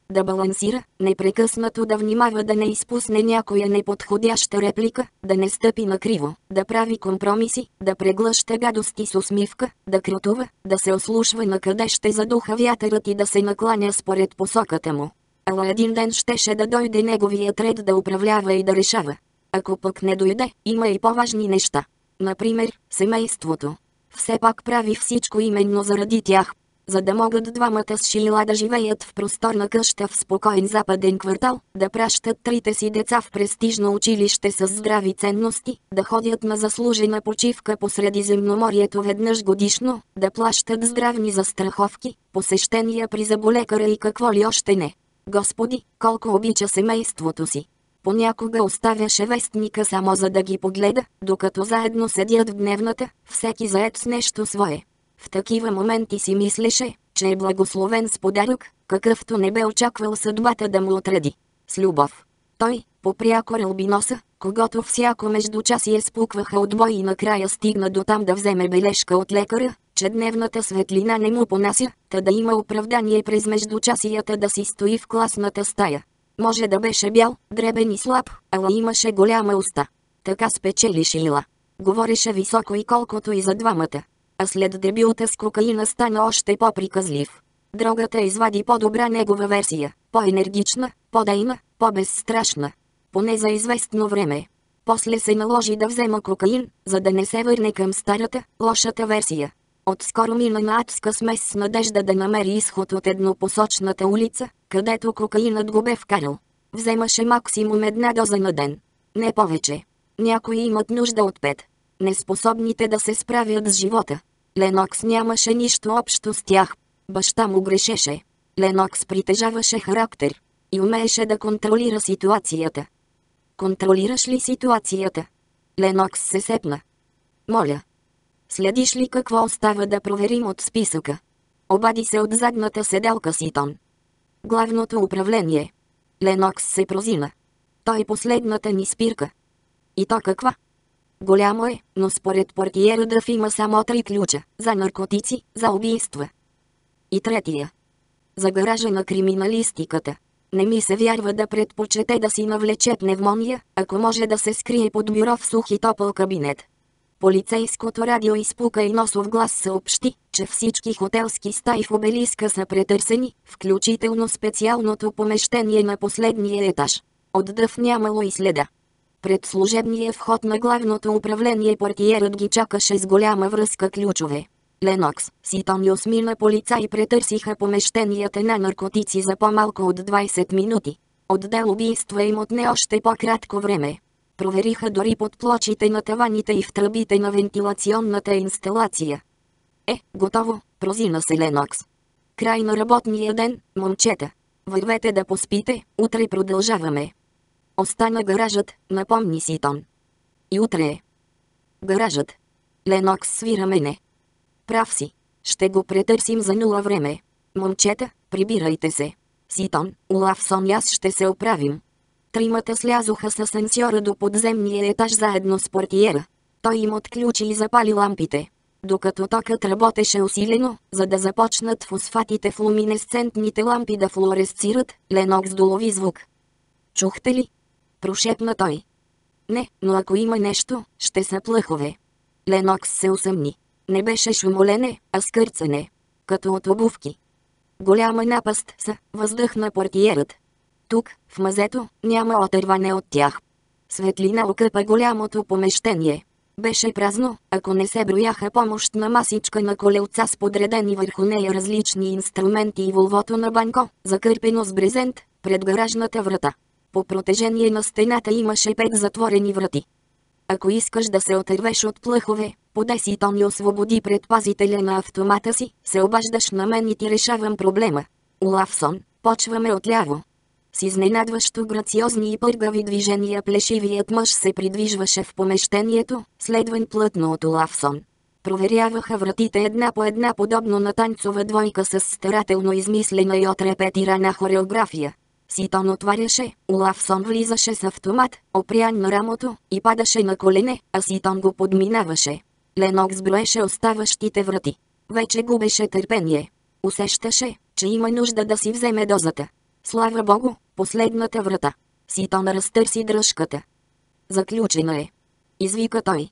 S1: да балансира, непрекъснато да внимава да не изпусне някоя неподходяща реплика, да не стъпи накриво, да прави компромиси, да преглъща гадости с усмивка, да кротува, да се ослушва на къде ще задуха вятърът и да се накланя според посоката му. Ала един ден щеше да дойде неговият ред да управлява и да решава. Ако пък не дойде, има и по-важни неща. Например, семейството. Все пак прави всичко именно заради тях. За да могат двамата с Шийла да живеят в просторна къща в спокоен западен квартал, да пращат трите си деца в престижно училище с здрави ценности, да ходят на заслужена почивка по Средиземноморието веднъж годишно, да плащат здравни застраховки, посещения при заболекара и какво ли още не. Господи, колко обича семейството си! Понякога оставяше вестника само за да ги погледа, докато заедно седят в дневната, всеки зает с нещо свое. В такива моменти си мислеше, че е благословен с подарък, какъвто не бе очаквал съдбата да му отреди. С любов. Той, попрякорил би носа, когато всяко междучасие спукваха отбой и накрая стигна до там да вземе бележка от лекаря, че дневната светлина не му понася, та да има оправдание през междучасията да си стои в класната стая. Може да беше бял, дребен и слаб, ала имаше голяма уста. Така спечели Шийла. Говореше високо и колкото и за двамата. А след дебюта с кокаина стана още по-приказлив. Дрогата извади по-добра негова версия, по-енергична, по-дейна, по-безстрашна. Поне за известно време. После се наложи да взема кокаин, за да не се върне към старата, лошата версия. Отскоро мина на адска смес с надежда да намери изход от еднопосочната улица, където кокаинът го бе вкарал. Вземаше максимум една доза на ден. Не повече. Някои имат нужда от 5. Неспособните да се справят с живота. Ленокс нямаше нищо общо с тях. Баща му грешеше. Ленокс притежаваше характер. И умееше да контролира ситуацията. Контролираш ли ситуацията? Ленокс се сепна. Моля. Следиш ли какво остава да проверим от списъка? Обади се от задната седалка Ситон. Главното управление. Ленокс се прозина. Той последната ни спирка. И то каква? Голямо е, но според портиера Дъв има само 3 ключа – за наркотици, за убийства. И третия. За гаража на криминалистиката. Не ми се вярва да предпочете да си навлече пневмония, ако може да се скрие под бюро в сух и топъл кабинет. Полицейското радио изпука и носов глас съобщи, че всички хотелски стаи в обелиска са претърсени, включително специалното помещение на последния етаж. От Дъв нямало и следа. Пред служебния вход на главното управление портиерът ги чакаше с голяма връзка ключове. Ленокс, Ситон и 8 полицаи претърсиха помещенията на наркотици за по-малко от 20 минути. Отдел убийства им отне още по-кратко време. Провериха дори под плочите на таваните и в тръбите на вентилационната инсталация. Готово, прозина се Ленокс. Край на работния ден, момчета. Вървете да поспите, утре продължаваме. Остана гаражът, напомни Ситон. И утре е. Гаражът. Ленокс свира мене. Прав си. Ще го претърсим за 0 време. Момчета, прибирайте се. Ситон, Олафсон и аз ще се оправим. Тримата слязоха с асансьора до подземния етаж заедно с портиера. Той им отключи и запали лампите. Докато токът работеше усилено, за да започнат фосфатите в луминесцентните лампи да флуоресцират, Ленокс долови звук. Чухте ли? Прошепна той. Не, но ако има нещо, ще са плъхове. Ленокс се усъмни. Не беше шумолене, а скърцане. Като от обувки. Голяма напаст са, въздъхна портиерът. Тук, в мазето, няма отърване от тях. Светлина окъпа голямото помещение. Беше празно, ако не се брояха помощна масичка на колелца с подредени върху нея различни инструменти и волвото на банко, закърпено с брезент, пред гаражната врата. По протежение на стената имаше 5 затворени врати. Ако искаш да се отървеш от плъхове, подай Ситон и освободи предпазителя на автомата си, се обаждаш на мен и ти решавам проблема. Олафсон, почваме отляво. С изненадващо грациозни и пъргави движения плешивият мъж се придвижваше в помещението, следван плътно от Олафсон. Проверяваха вратите една по една подобно на танцова двойка с старателно измислена и отрепетирана хореография. Ситон отваряше, Олафсон влизаше с автомат, опрян на рамото, и падаше на колене, а Ситон го подминаваше. Ленокс броеше оставащите врати. Вече губеше търпение. Усещаше, че има нужда да си вземе дозата. Слава богу, последната врата. Ситон разтърси дръжката. Заключена е. Извика той.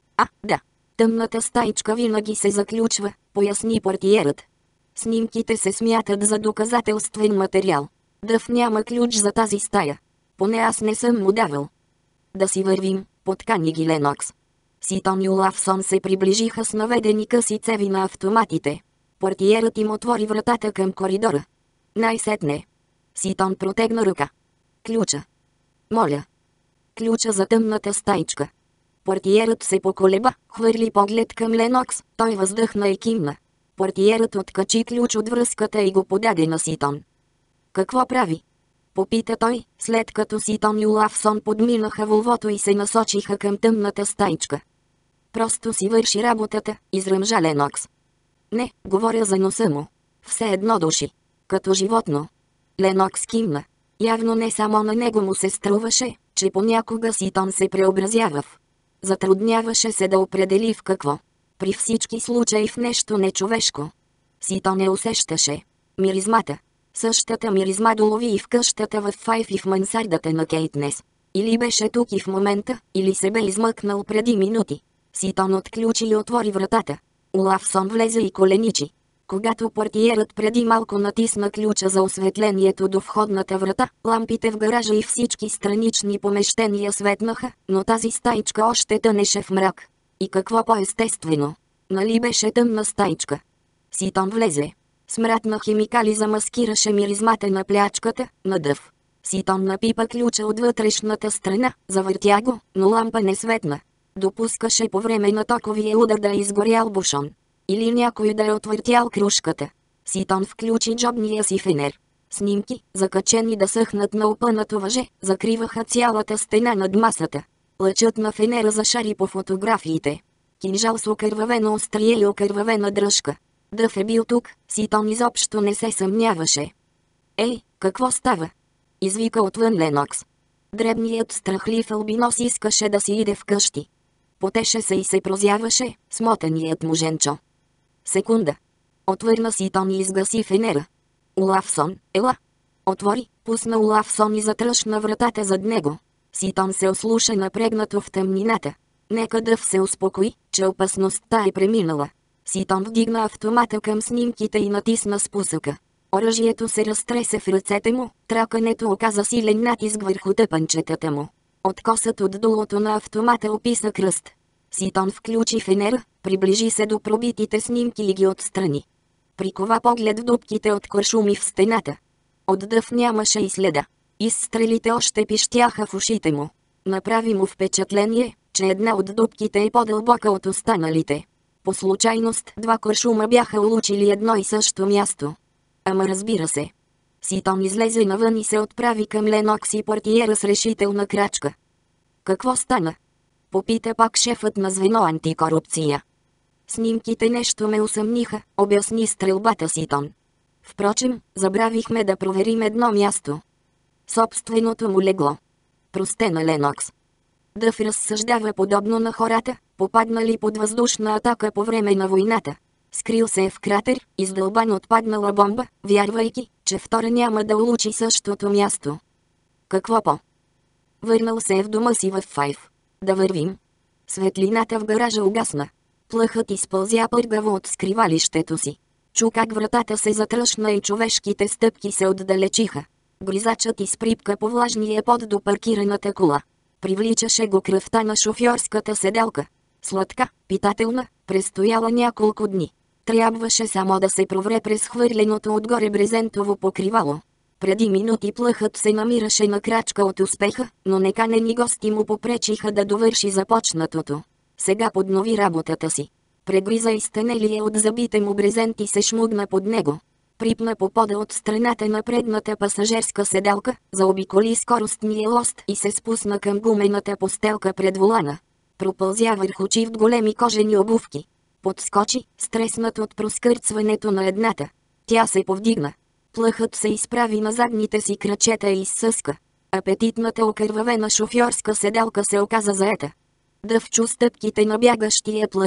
S1: Да. Тъмната стаичка винаги се заключва, поясни портиерът. Снимките се смятат за доказателствен материал. Дъв няма ключ за тази стая. Поне аз не съм му давал. Да си вървим, подкани ги Ленокс. Ситон и Олафсон се приближиха с наведени къси цеви на автоматите. Портиерът им отвори вратата към коридора. Най-сетне. Ситон протегна ръка. Ключа. Моля. Ключа за тъмната стаичка. Портиерът се поколеба, хвърли поглед към Ленокс, той въздъхна и кимна. Портиерът откачи ключ от връзката и го подаде на Ситон. Какво прави? Попита той, след като Ситон и Олафсон подминаха Волвото и се насочиха към тъмната стаичка. Просто си върши работата, изръмжа Ленокс. Не, говоря за носа му. Все едно души. Като животно. Ленокс кимна. Явно не само на него му се струваше, че понякога Ситон се преобразява в. Затрудняваше се да определи в какво. При всички случаи в нещо нечовешко. Ситон не усещаше. Миризмата. Същата миризма долови и в къщата в Файф и в мансардата на Кейтнес. Или беше тук и в момента, или се бе измъкнал преди минути. Ситон отключи и отвори вратата. Олафсон влезе и коленичи. Когато портиерът преди малко натисна ключа за осветлението до входната врата, лампите в гаража и всички странични помещения светнаха, но тази стаичка още тънеше в мрак. И какво по-естествено? Нали беше тъмна стаичка? Ситон влезе. Смрад на химикали замаскираше миризмата на плячката, на Дъв. Ситон напипа ключа от вътрешната страна, завъртя го, но лампа не светна. Допускаше по време на токовия удар да е изгорял бушон. Или някой да е отвъртял крушката. Ситон включи джобния си фенер. Снимки, закачени да съхнат на опънато въже, закриваха цялата стена над масата. Лъчът на фенера зашари по фотографиите. Кинжал с окървавено острие и окървавена дръжка. Дъв е бил тук, Ситон изобщо не се съмняваше. Ей, какво става? Извика отвън Ленокс. Дребният страхлив албинос искаше да си иде вкъщи. Потеше се и се прозяваше, смотаният муженчо. Секунда. Отвърна Ситон и изгаси фенера. Олафсон, ела. Отвори, пусна Олафсон и затръшна вратата зад него. Ситон се ослуша напрегнато в тъмнината. Нека Дъв се успокои, че опасността е преминала. Ситон вдигна автомата към снимките и натисна спусъка. Оръжието се разтресе в ръцете му, тракането оказа силен натиск върху тъпанчетата му. Откосът от дулото на автомата описа кръст. Ситон включи фенера, приближи се до пробитите снимки и ги отстрани. Прикова поглед в дупките от куршуми в стената. От Дъв нямаше и следа. Изстрелите още пищяха в ушите му. Направи му впечатление, че една от дупките е по-дълбока от останалите. По случайност два куршума бяха улучили едно и също място. Ама разбира се. Ситон излезе навън и се отправи към Ленокс и портиера с решителна крачка. Какво стана? Попита пак шефът на звено антикорупция. Снимките нещо ме усъмниха, обясни стрелбата Ситон. Впрочем, забравихме да проверим едно място. Собственото му легло. Простена Ленокс. Дъв разсъждава подобно на хората, попаднали под въздушна атака по време на войната. Скрил се е в кратер, издълбан от паднала бомба, вярвайки, че втора няма да улучи същото място. Какво по? Върнал се е в дома си в Файф. Да вървим. Светлината в гаража угасна. Плъхът изпълзя пъргаво от скривалището си. Чу как вратата се затръшна и човешките стъпки се отдалечиха. Гризачът изприпка по влажния пот до паркираната кола. Привличаше го кръвта на шофьорската седалка. Сладка, питателна, престояла няколко дни. Трябваше само да се провре през хвърленото отгоре брезентово покривало. Преди минути плъхът се намираше на крачка от успеха, но неканени гости му попречиха да довърши започнатото. Сега поднови работата си. Прегриза изтънелия от зъбите му брезент и се шмугна под него. Припна по пода от страната на предната пасажерска седалка, заобиколи скоростния лост и се спусна към гумената постелка пред волана. Пропълзя върху чифт големи кожени обувки. Подскочи, стреснат от проскърцването на едната. Тя се повдигна. Плъхът се изправи на задните си крачета и изсъска. Апетитната окървавена шофьорска седалка се оказа заета. Дъв чу стъпките на бягащия плъх.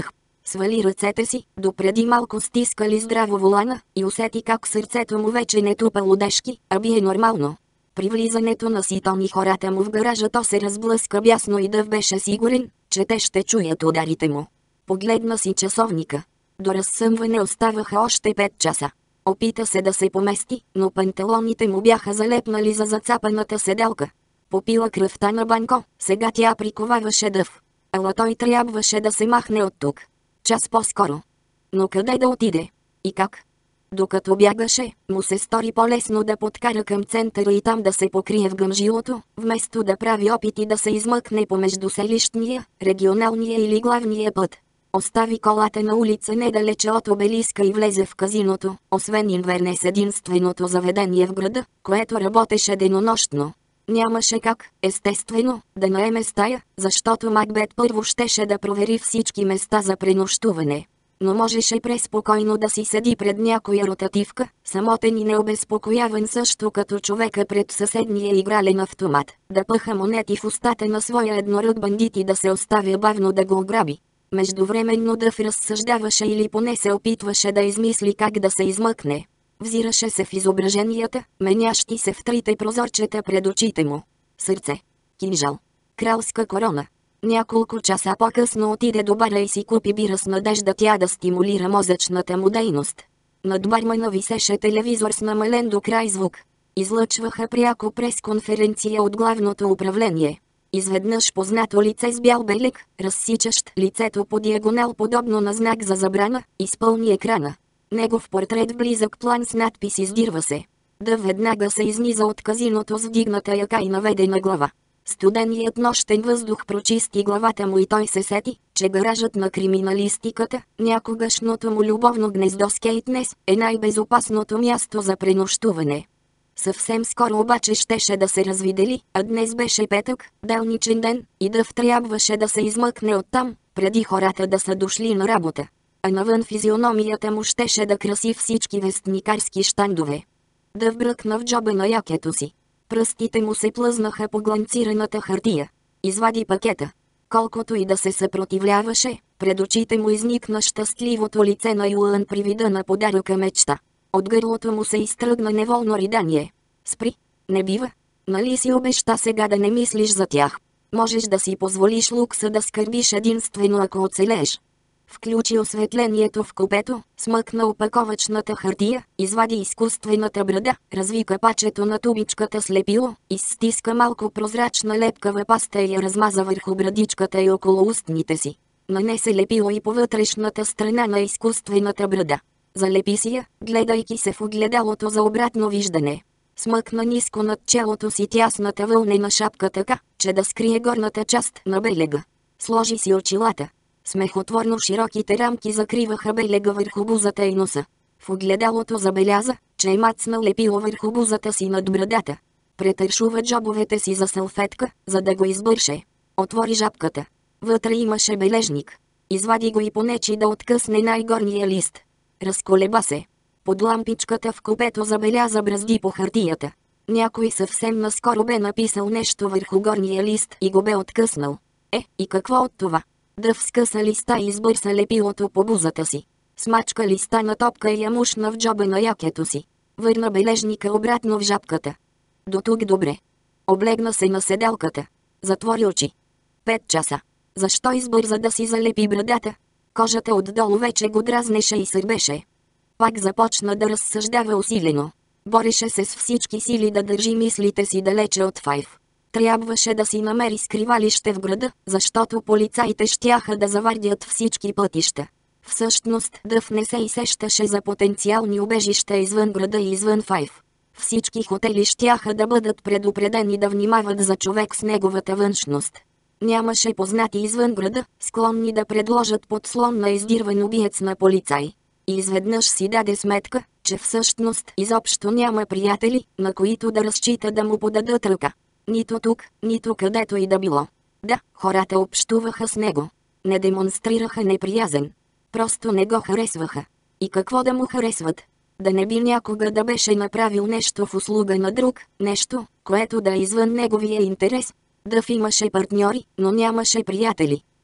S1: Свали ръцете си, допреди малко стискали здраво волана, и усети как сърцето му вече не тупа лудешки, а бие нормално. При влизането на Ситон и хората му в гаража то се разблъска бясно и Дъв беше сигурен, че те ще чуят ударите му. Погледна си часовника. До разсъмване оставаха още 5 часа. Опита се да се помести, но панталоните му бяха залепнали за зацапаната седалка. Попила кръвта на Банко, сега тя приковаваше Дъв. Ала той трябваше да се махне от тук. Час по-скоро. Но къде да отиде? И как? Докато бягаше, му се стори по-лесно да подкара към центъра и там да се покрие в гъмжилото, вместо да прави опити да се измъкне помежду селищния, регионалния или главния път. Остави колата на улица недалече от обелиска и влезе в казиното, освен Инвернес единственото заведение в града, което работеше денонощно. Нямаше как, естествено, да наеме стая, защото Макбет първо щеше да провери всички места за пренощуване. Но можеше преспокойно да си седи пред някоя ротативка, самотен и необезпокояван също като човека пред съседния игрален автомат, да пъха монети в устата на своя еднорък бандит и да се оставя бавно да го ограби. Междувременно Дъв разсъждаваше или поне се опитваше да измисли как да се измъкне. Взираше се в изображенията, менящи се в трите прозорчета пред очите му. Сърце, кинжал, кралска корона. Няколко часа по-късно отиде до бара и си купи бира с надежда тя да стимулира мозъчната му дейност. Над бармана висеше телевизор с намален до край звук. Излъчваха пряко пресконференция от главното управление. Изведнъж познато лице с бял белег, разсичащ лицето по диагонал подобно на знак за забрана, изпълни екрана. Негов портрет в близък план с надпис издирва се. Дъв веднага се изниза от казиното с вдигната яка и наведена глава. Студеният нощен въздух прочисти главата му и той се сети, че гаражът на криминалистиката, някогашното му любовно гнездо с Кейтнес, е най-безопасното място за пренощуване. Съвсем скоро обаче щеше да се развидели, а днес беше петък, делничен ден, и Дъв трябваше да се измъкне оттам, преди хората да са дошли на работа. А навън физиономията му щеше да краси всички вестникарски щандове. Дъв бръкна в джоба на якето си. Пръстите му се плъзнаха по гланцираната хартия. Извади пакета. Колкото и да се съпротивляваше, пред очите му изникна щастливото лице на Юлън при вида на подаръка мечта. От гърлото му се изтръгна неволно ридание. Спри, не бива. Нали си обеща сега да не мислиш за тях? Можеш да си позволиш лукса да скърбиш единствено ако оцелееш. Включи осветлението в купето, смъкна опаковъчната хартия, извади изкуствената брада, разви капачето на тубичката с лепило, изстиска малко прозрачна лепкава паста и я размаза върху брадичката и около устните си. Нанесе лепило и по вътрешната страна на изкуствената брада. Залепи си я, гледайки се в огледалото за обратно виждане. Смъкна ниско над челото си тясната вълнена шапка така, че да скрие горната част на белега. Сложи си очилата. Смехотворно широките рамки закриваха белега върху бузата и носа. В огледалото забеляза, че е мацнал лепило върху бузата си над брадата. Претършува джобовете си за салфетка, за да го избърше. Отвори жабката. Вътре имаше бележник. Извади го и понечи да откъсне най-горния лист. Разколеба се. Под лампичката в купето забеляза бръзди по хартията. Някой съвсем наскоро бе написал нещо върху горния лист и го бе откъснал. И какво от това? Дъв скъса листа и избърса лепилото по бузата си. Смачка листа на топка и я мушна в джоба на якето си. Върна бележника обратно в жабката. До тук добре. Облегна се на седалката. Затвори очи. 5 часа. Защо избърза да си залепи брадата? Кожата отдолу вече го дразнеше и сърбеше. Пак започна да разсъждава усилено. Бореше се с всички сили да държи мислите си далече от Файв. Трябваше да си намери скривалище в града, защото полицаите щяха да завардят всички пътища. Всъщност Дъв не се изсещаше за потенциални убежища извън града и извън Файв. Всички хотели щяха да бъдат предупредени да внимават за човек с неговата външност. Нямаше познати извън града, склонни да предложат подслон на издирван убиец на полицай. И изведнъж си даде сметка, че всъщност изобщо няма приятели, на които да разчита да му подадат ръка. Нито тук, нито където и да било. Да, хората общуваха с него. Не демонстрираха неприязен. Просто не го харесваха. И какво да му харесват? Да не би някога да беше направил нещо в услуга на друг, нещо, което да е извън неговия интерес. Дъв имаше партньори, но нямаше приятели.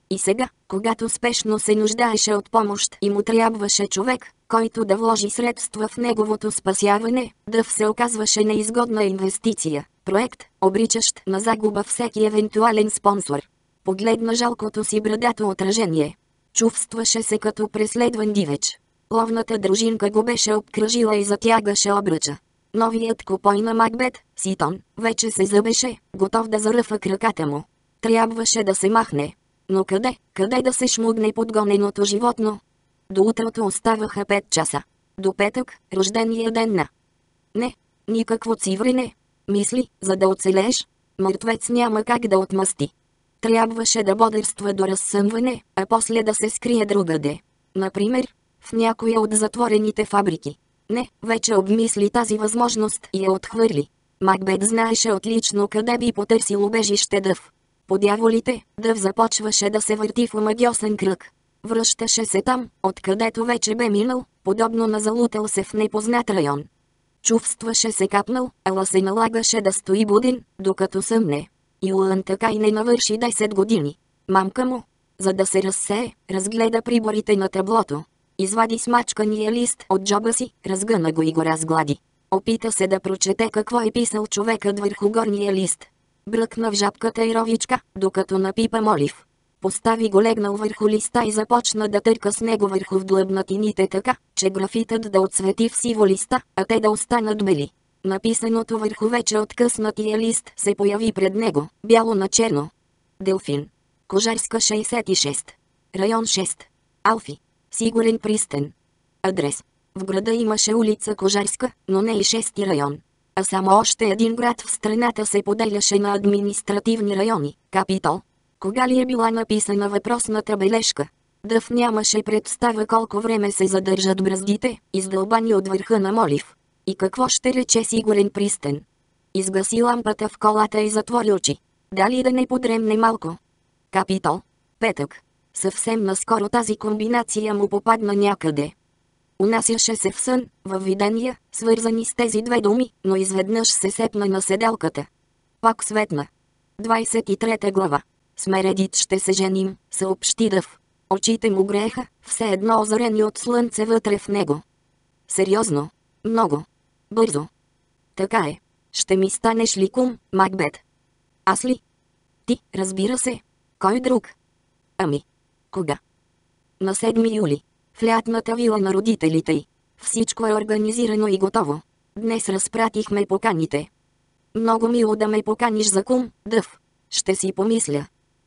S1: И сега, когато спешно се нуждаеше от помощ и му трябваше човек, който да вложи средства в неговото спасяване, Дъв се оказваше неизгодна инвестиция, проект, обричащ на загуба всеки евентуален спонсор. Погледна жалкото си брадато отражение. Чувстваше се като преследван дивеч. Ловната дружинка го беше обкръжила и затягаше обръча. Новият купой на Макбет, Ситон, вече се зъбеше, готов да заръфа краката му. Трябваше да се махне. Но къде да се шмугне подгоненото животно? До утрото оставаха 5 часа. До петък, рождения ден на... Не, никакво циврене. Мисли, за да оцелееш, мъртвец няма как да отмъсти. Трябваше да бодърства до разсъмване, а после да се скрие другаде. Например, в някоя от затворените фабрики. Не, вече обмисли тази възможност и я отхвърли. Макбет знаеше отлично къде би потърсил убежище Дъв. По дяволите, Дъв започваше да се върти в омагьосан кръг. Връщаше се там, откъдето вече бе минал, подобно на залутал се в непознат район. Чувстваше се капнал, ала се налагаше да стои буден, докато съмне. Юлан така и не навърши 10 години. Мамка му, за да се разсее, разгледа приборите на таблото. Извади смачкания лист от джоба си, разгъна го и го разглади. Опита се да прочете какво е писал човекът върху горния лист. Бръкна в жабката и ровичка, докато напипа молив. Постави го легнал върху листа и започна да търка с него върху вдлъбнатините така, че графитът да отсвети в сиво листа, а те да останат бели. Написаното върху вече откъснатия лист се появи пред него, бяло на черно. Делфин. Кожарска 66. Район 6. Алфи. Сигурен пристен. Адрес. В града имаше улица Кожарска, но не и 6-ти район. А само още един град в страната се поделяше на административни райони, Капитол. Кога ли е била написана въпросната бележка? Дъв нямаше представа колко време се задържат браздите, издълбани от върха на молив. И какво ще рече сигурен пристен? Изгаси лампата в колата и затвори очи. Дали да не подремне малко? Капитол. Петък. Съвсем наскоро тази комбинация му попадна някъде. Унасяше се в сън, във видения, свързани с тези две думи, но изведнъж се сепна на седелката. Пак светна. 23 глава. С Мередит ще се женим, съобщи Дъв. Очите му грееха, все едно озарени от слънце вътре в него. Сериозно? Много. Бързо. Така е. Ще ми станеш ли кум, Макбет? Аз ли? Ти, разбира се. Кой друг? Ами. Кога? На 7 юли. В лятната вила на родителите й. Всичко е организирано и готово. Днес разпратихме поканите. Много мило да ме поканиш за кум, Дъв. Ще си помисля.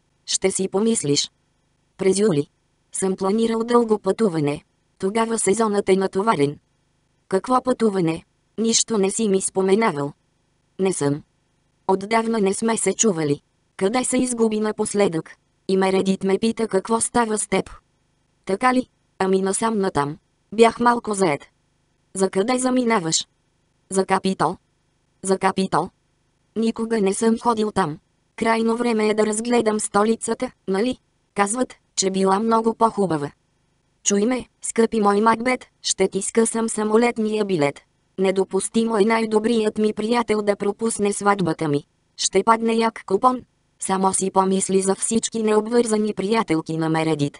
S1: Ще си помислиш. През юли. Съм планирал дълго пътуване. Тогава сезонът е натоварен. Какво пътуване? Нищо не си ми споменавал. Не съм. Отдавна не сме се чували. Къде се изгуби напоследък? И Мередит ме пита какво става с теб. Така ли? Ами насам натам. Бях малко заед. За къде заминаваш? За Капитол. За Капитол? Никога не съм ходил там. Крайно време е да разгледам столицата, нали? Казват, че била много по-хубава. Чуй ме, скъпи мой Макбет, ще ти скъсам самолетния билет. Недопустимо е най-добрият ми приятел да пропусне сватбата ми. Ще падне як купон. Само си помисли за всички необвързани приятелки на Мередит.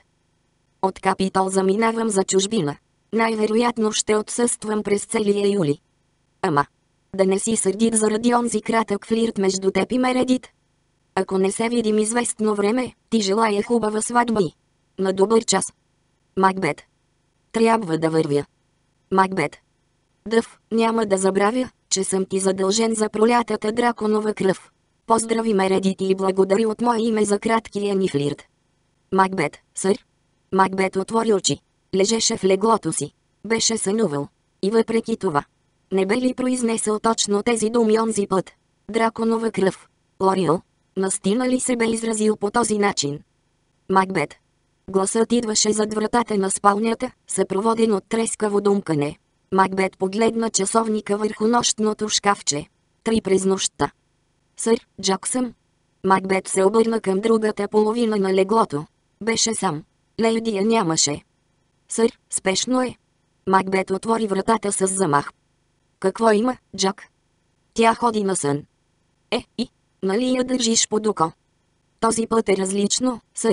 S1: От Капитол заминавам за чужбина. Най-вероятно ще отсъствам през целия юли. Ама, да не си сърдит заради онзи кратък флирт между теб и Мередит. Ако не се видим известно време, ти желая хубава сватба и на добър час. Макбет. Трябва да вървя. Макбет. Дъв, няма да забравя, че съм ти задължен за пролятата драконова кръв. Поздрави Мередит и благодари от мое име за краткия ни флирт. Макбет, сър. Макбет отвори очи. Лежеше в леглото си. Беше сънувал. И въпреки това. Не бе ли произнесъл точно тези думи онзи път? Драконова кръв. Лориел. Настина ли се бе изразил по този начин? Макбет. Гласът идваше зад вратата на спалнята, съпроводен от трескаво думкане. Макбет погледна часовника върху нощното шкафче. 3 през нощта. Сър, Джак съм. Макбет се обърна към другата половина на леглото. Беше сам. Лейди я нямаше. Сър, спешно е. Макбет отвори вратата с замах. Какво има, Джак? Тя ходи на сън. Нали я държиш под око? Този път е различно, сър.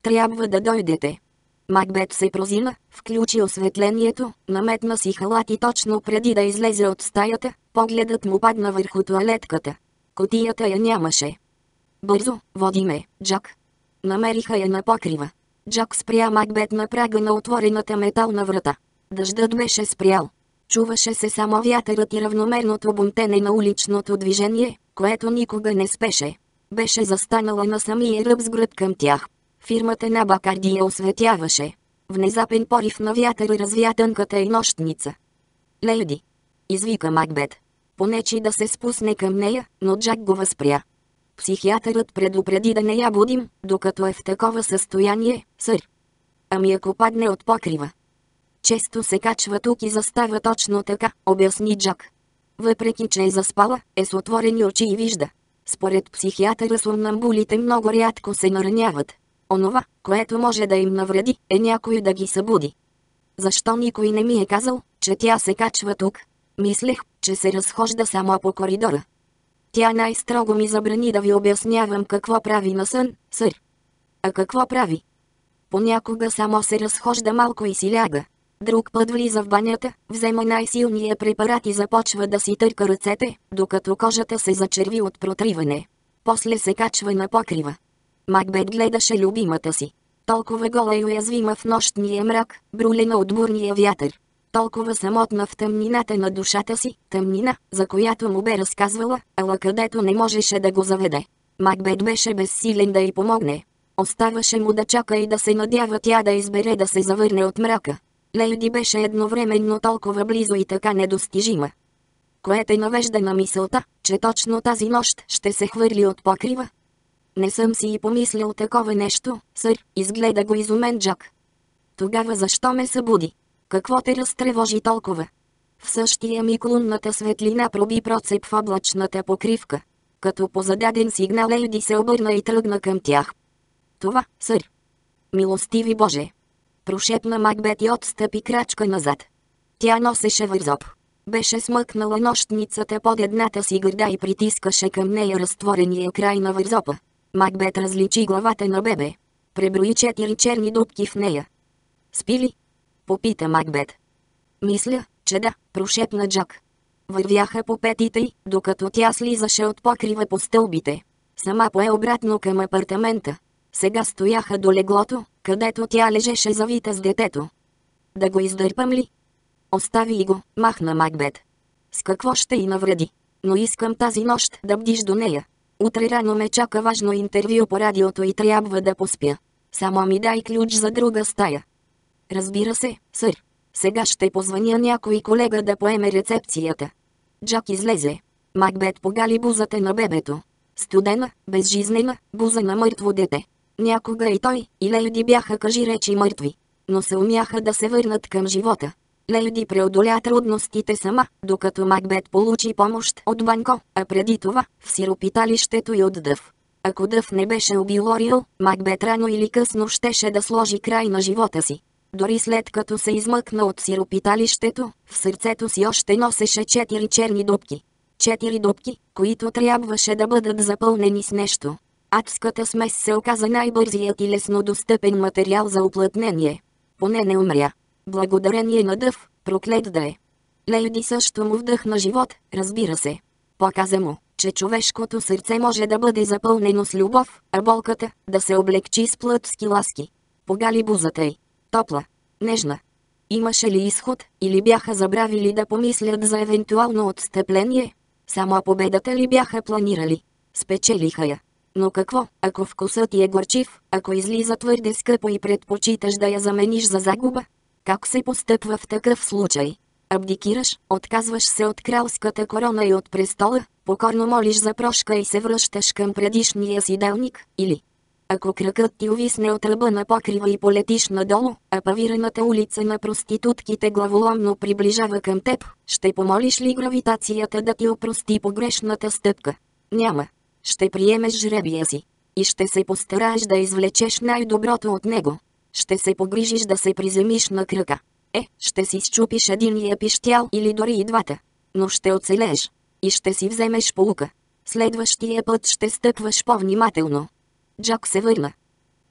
S1: Трябва да дойдете. Макбет се прозина, включи осветлението, наметна си халат и точно преди да излезе от стаята, погледът му падна върху тоалетката. Кутията я нямаше. Бързо, води ме, Джак. Намериха я на покрива. Джак спря Макбет на прага на отворената метална врата. Дъждът беше спрял. Чуваше се само вятърът и равномерното бумтене на уличното движение, което никога не спеше. Беше застанала на самия ръб с гръб към тях. Фирмата на Бакарди я осветяваше. Внезапен порив на вятър развя тънката и нощница. Лейди! Извика Макбет. Понечи да се спусне към нея, но Джак го възпря. Психиатърът предупреди да не я будим, докато е в такова състояние, сър. Ами ако падне от покрива? Често се качва тук и застава точно така, обясни Джак. Въпреки че е заспала, е с отворени очи и вижда. Според психиатъра сомнамбулите много рядко се нараняват. Онова, което може да им навреди, е някой да ги събуди. Защо никой не ми е казал, че тя се качва тук? Мислех, че се разхожда само по коридора. Тя най-строго ми забрани да ви обяснявам какво прави на сън, сър. А какво прави? Понякога само се разхожда малко и си ляга. Друг път влиза в банята, взема най-силния препарат и започва да си търка ръцете, докато кожата се зачерви от протриване. После се качва на покрива. Макбет гледаше любимата си. Толкова гола и уязвима в нощния мрак, брулена от бурния вятър. Толкова самотна в тъмнината на душата си, тъмнина, за която му бе разказвала, ала където не можеше да го заведе. Макбет беше безсилен да й помогне. Оставаше му да чака и да се надява тя да избере да се завърне от мрака. Лейди беше едновременно толкова близо и така недостижима. Кое те навежда на мисълта, че точно тази нощ ще се хвърли от покрива? Не съм си и помислил такова нещо, сър, изгледа го изумен Джак. Тогава защо ме събуди? Какво те разтревожи толкова? В същия миг лунната светлина проби процеп в облачната покривка. Като по зададен сигнал Лейди се обърна и тръгна към тях. Това, сър. Милостиви Боже! Прошепна Макбет и отстъпи крачка назад. Тя носеше вързоп. Беше смъкнала нощницата под едната си гърда и притискаше към нея разтворения край на вързопа. Макбет различи главата на бебе. Преброи 4 черни дупки в нея. Спи ли? Попита Макбет. Мисля, че да, прошепна Джак. Вървяха по петите й, докато тя слизаше от покрива по стълбите. Сама пое обратно към апартамента. Сега стояха до леглото, където тя лежеше завита с детето. Да го издърпам ли? Остави го, махна Макбет. С какво ще й навреди? Но искам тази нощ да бдиш до нея. Утре рано ме чака важно интервю по радиото и трябва да поспя. Само ми дай ключ за друга стая. Разбира се, сър. Сега ще позвъня някой колега да поеме рецепцията. Джак излезе. Макбет погали бузата на бебето. Студена, безжизнена, буза на мъртво дете. Някога и той, и Лейди бяха кажи речи мъртви. Но се умяха да се върнат към живота. Лейди преодоля трудностите сама, докато Макбет получи помощ от Банко, а преди това, в сиропиталището и от Дъв. Ако Дъв не беше убил Ориел, Макбет рано или късно щеше да сложи край на живота си. Дори след като се измъкна от сиропиталището, в сърцето си още носеше 4 черни дупки. 4 дупки, които трябваше да бъдат запълнени с нещо. Адската смес се оказа най-бързият и леснодостъпен материал за уплътнение. Поне не умря. Благодарение на Дъв, проклет да е. Лейди също му вдъхна живот, разбира се. Показа му, че човешкото сърце може да бъде запълнено с любов, а болката да се облегчи с плътски ласки. Погали бузата й. Топла. Нежна. Имаше ли изход, или бяха забравили да помислят за евентуално отстъпление? Само победата ли бяха планирали? Спечелиха я. Но какво, ако вкусът ти е горчив, ако излиза твърде скъпо и предпочиташ да я замениш за загуба? Как се постъпва в такъв случай? Абдикираш, отказваш се от кралската корона и от престола, покорно молиш за прошка и се връщаш към предишния си делник, или? Ако кракът ти увисне от ръба на покрива и полетиш надолу, а павираната улица на проститутките главоломно приближава към теб, ще помолиш ли гравитацията да ти опрости погрешната стъпка? Няма. Ще приемеш жребия си. И ще се постараеш да извлечеш най-доброто от него. Ще се погрижиш да се приземиш на крака. Ще си счупиш единия пищял или дори и двата. Но ще оцелееш. И ще си вземеш поука. Следващия път ще стъпваш по-внимателно. Джак се върна.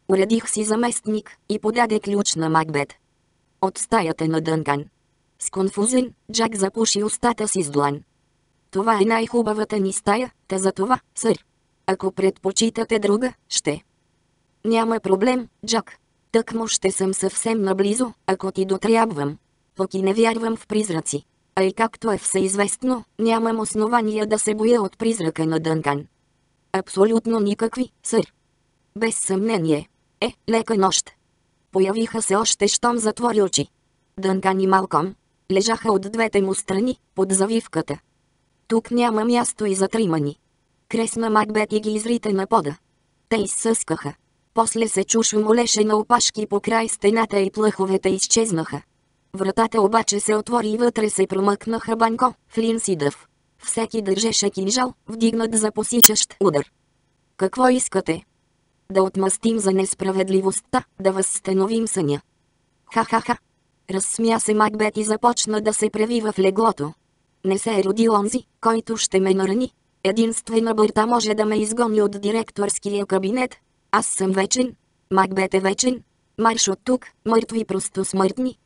S1: Уредих си заместник и подаде ключ на Макбет. От стаята на Дънкан. Сконфузен, Джак запуши устата си с длан. Това е най-хубавата ни стая, та за това, сър. Ако предпочитате друга, ще. Няма проблем, Джак. Тъкмо ще съм съвсем наблизо, ако ти дотрябвам. Пък и не вярвам в призраци. А и както е всеизвестно, нямам основания да се боя от призрака на Дънкан. Абсолютно никакви, сър. Без съмнение. Лека нощ. Появиха се още щом затвори очи. Дънкан и Малком лежаха от двете му страни, под завивката. Тук няма място и за тримани. Кресна Макбет и ги изрите на пода. Те изсъскаха. После се чу шумолеше на опашки по край стената и плъховете изчезнаха. Вратата обаче се отвори и вътре се промъкнаха Банко, Флинс и Дъв. Всеки държеше кинжал, вдигнат за посичащ удар. Какво искате? Да отмъстим за несправедливостта, да възстановим съня. Ха-ха-ха. Разсмя се Макбет и започна да се превива в леглото. Не се е родил онзи, който ще ме нарани. Единствена Бърта може да ме изгони от директорския кабинет. Аз съм вечен. Макбет е вечен. Марш от тук, мъртви просто смъртни.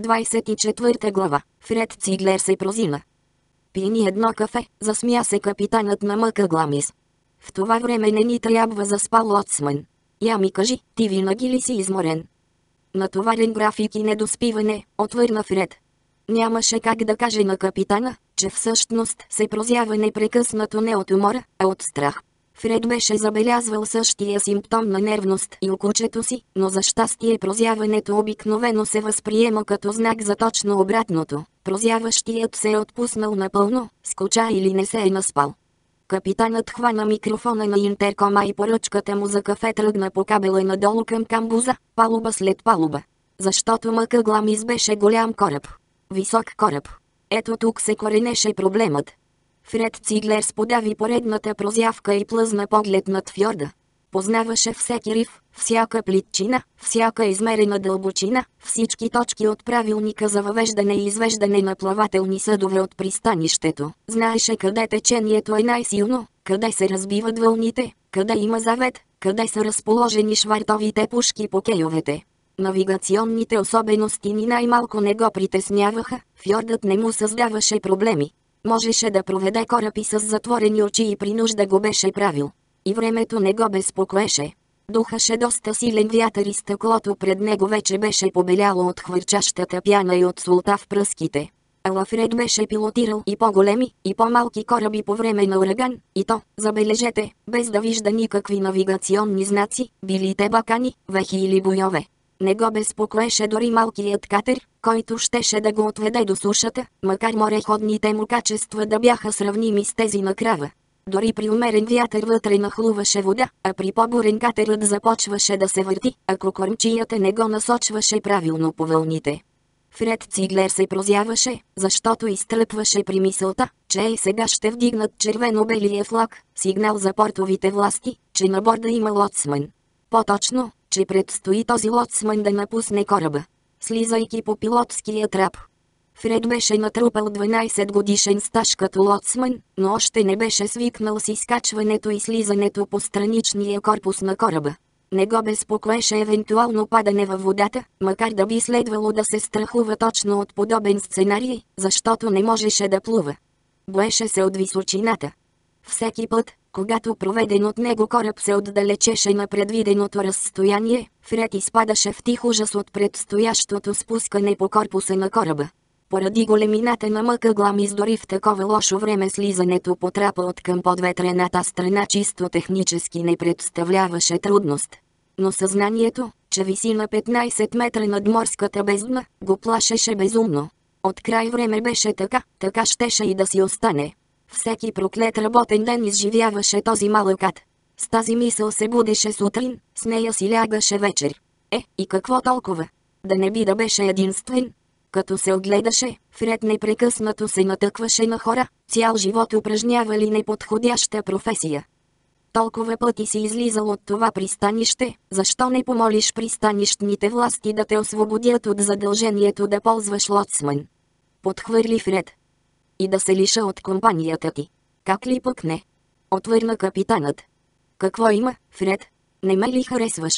S1: 24 глава. Фред Циглер се прозина. Пи ни едно кафе, засмя се капитанът на Мъка Гламис. В това време не ни трябва заспал лоцман. Я ми кажи, ти винаги ли си изморен? Натоварен график и недоспиване, отвърна Фред. Нямаше как да каже на капитана, че всъщност се прозява непрекъснато не от умора, а от страх. Фред беше забелязвал същия симптом на нервност и у кучето си, но за щастие прозяването обикновено се възприема като знак за точно обратното. Прозяващият се е отпуснал напълно, скуча или не се е наспал. Капитанът хвана микрофона на интеркома и поръчката му за кафе тръгна по кабела надолу към камбуза, палуба след палуба. Защото Мъка Гламис беше голям кораб. Висок кораб. Ето тук се коренеше проблемът. Фред Циглер сподави поредната прозявка и плъзна поглед над фьорда. Познаваше всеки риф, всяка плитчина, всяка измерена дълбочина, всички точки от правилника за въвеждане и извеждане на плавателни съдове от пристанището. Знаеше къде течението е най-силно, къде се разбиват вълните, къде има завет, къде са разположени швартовите пушки по кейовете. Навигационните особености ни най-малко не го притесняваха, фьордът не му създаваше проблеми. Можеше да проведе кораби с затворени очи и при нужда го беше правил. И времето не го безпокоеше. Духаше доста силен вятър и стъклото пред него вече беше побеляло от хвърчащата пяна и от солта в пръските. Алфред беше пилотирал и по-големи, и по-малки кораби по време на ураган, и то, забележете, без да вижда никакви навигационни знаци, били те бакани, вехи или бойове. Не го безпокоеше дори малкият катер, който щеше да го отведе до сушата, макар мореходните му качества да бяха сравними с тези на крава. Дори при умерен вятър вътре нахлуваше вода, а при по-бурен катерът започваше да се върти, ако кормчията не го насочваше правилно по вълните. Фред Циглер се прозяваше, защото изтръпваше при мисълта, че сега ще вдигнат червено-белия флаг, сигнал за портовите власти, че на борда има лоцман. По-точно, че предстои този лоцман да напусне кораба, слизайки по пилотския трап. Фред беше натрупал 12 годишен стаж като лоцман, но още не беше свикнал с изкачването и слизането по страничния корпус на кораба. Не го безпокоеше евентуално падане във водата, макар да би следвало да се страхува точно от подобен сценарий, защото не можеше да плува. Боеше се от височината. Всеки път, когато проведен от него кораб се отдалечеше на предвиденото разстояние, Фред изпадаше в тих ужас от предстоящото спускане по корпуса на кораба. Поради големината на Мъка Гламис дори в такова лошо време слизането по трапа от към подветрената страна чисто технически не представляваше трудност. Но съзнанието, че виси на 15 метра над морската бездна, го плашеше безумно. От край време беше така щеше и да си остане. Всеки проклет работен ден изживяваше този малък ад. С тази мисъл се будеше сутрин, с нея си лягаше вечер. И какво толкова? Да не би да беше единствен? Като се огледаше, Фред непрекъснато се натъкваше на хора, цял живот упражнявали неподходяща професия. Толкова пъти си излизал от това пристанище, защо не помолиш пристанищните власти да те освободят от задължението да ползваш лоцман? Подхвърли Фред. И да се лиша от компанията ти. Как ли пък не? Отвърна капитанът. Какво има, Фред? Не ме ли харесваш?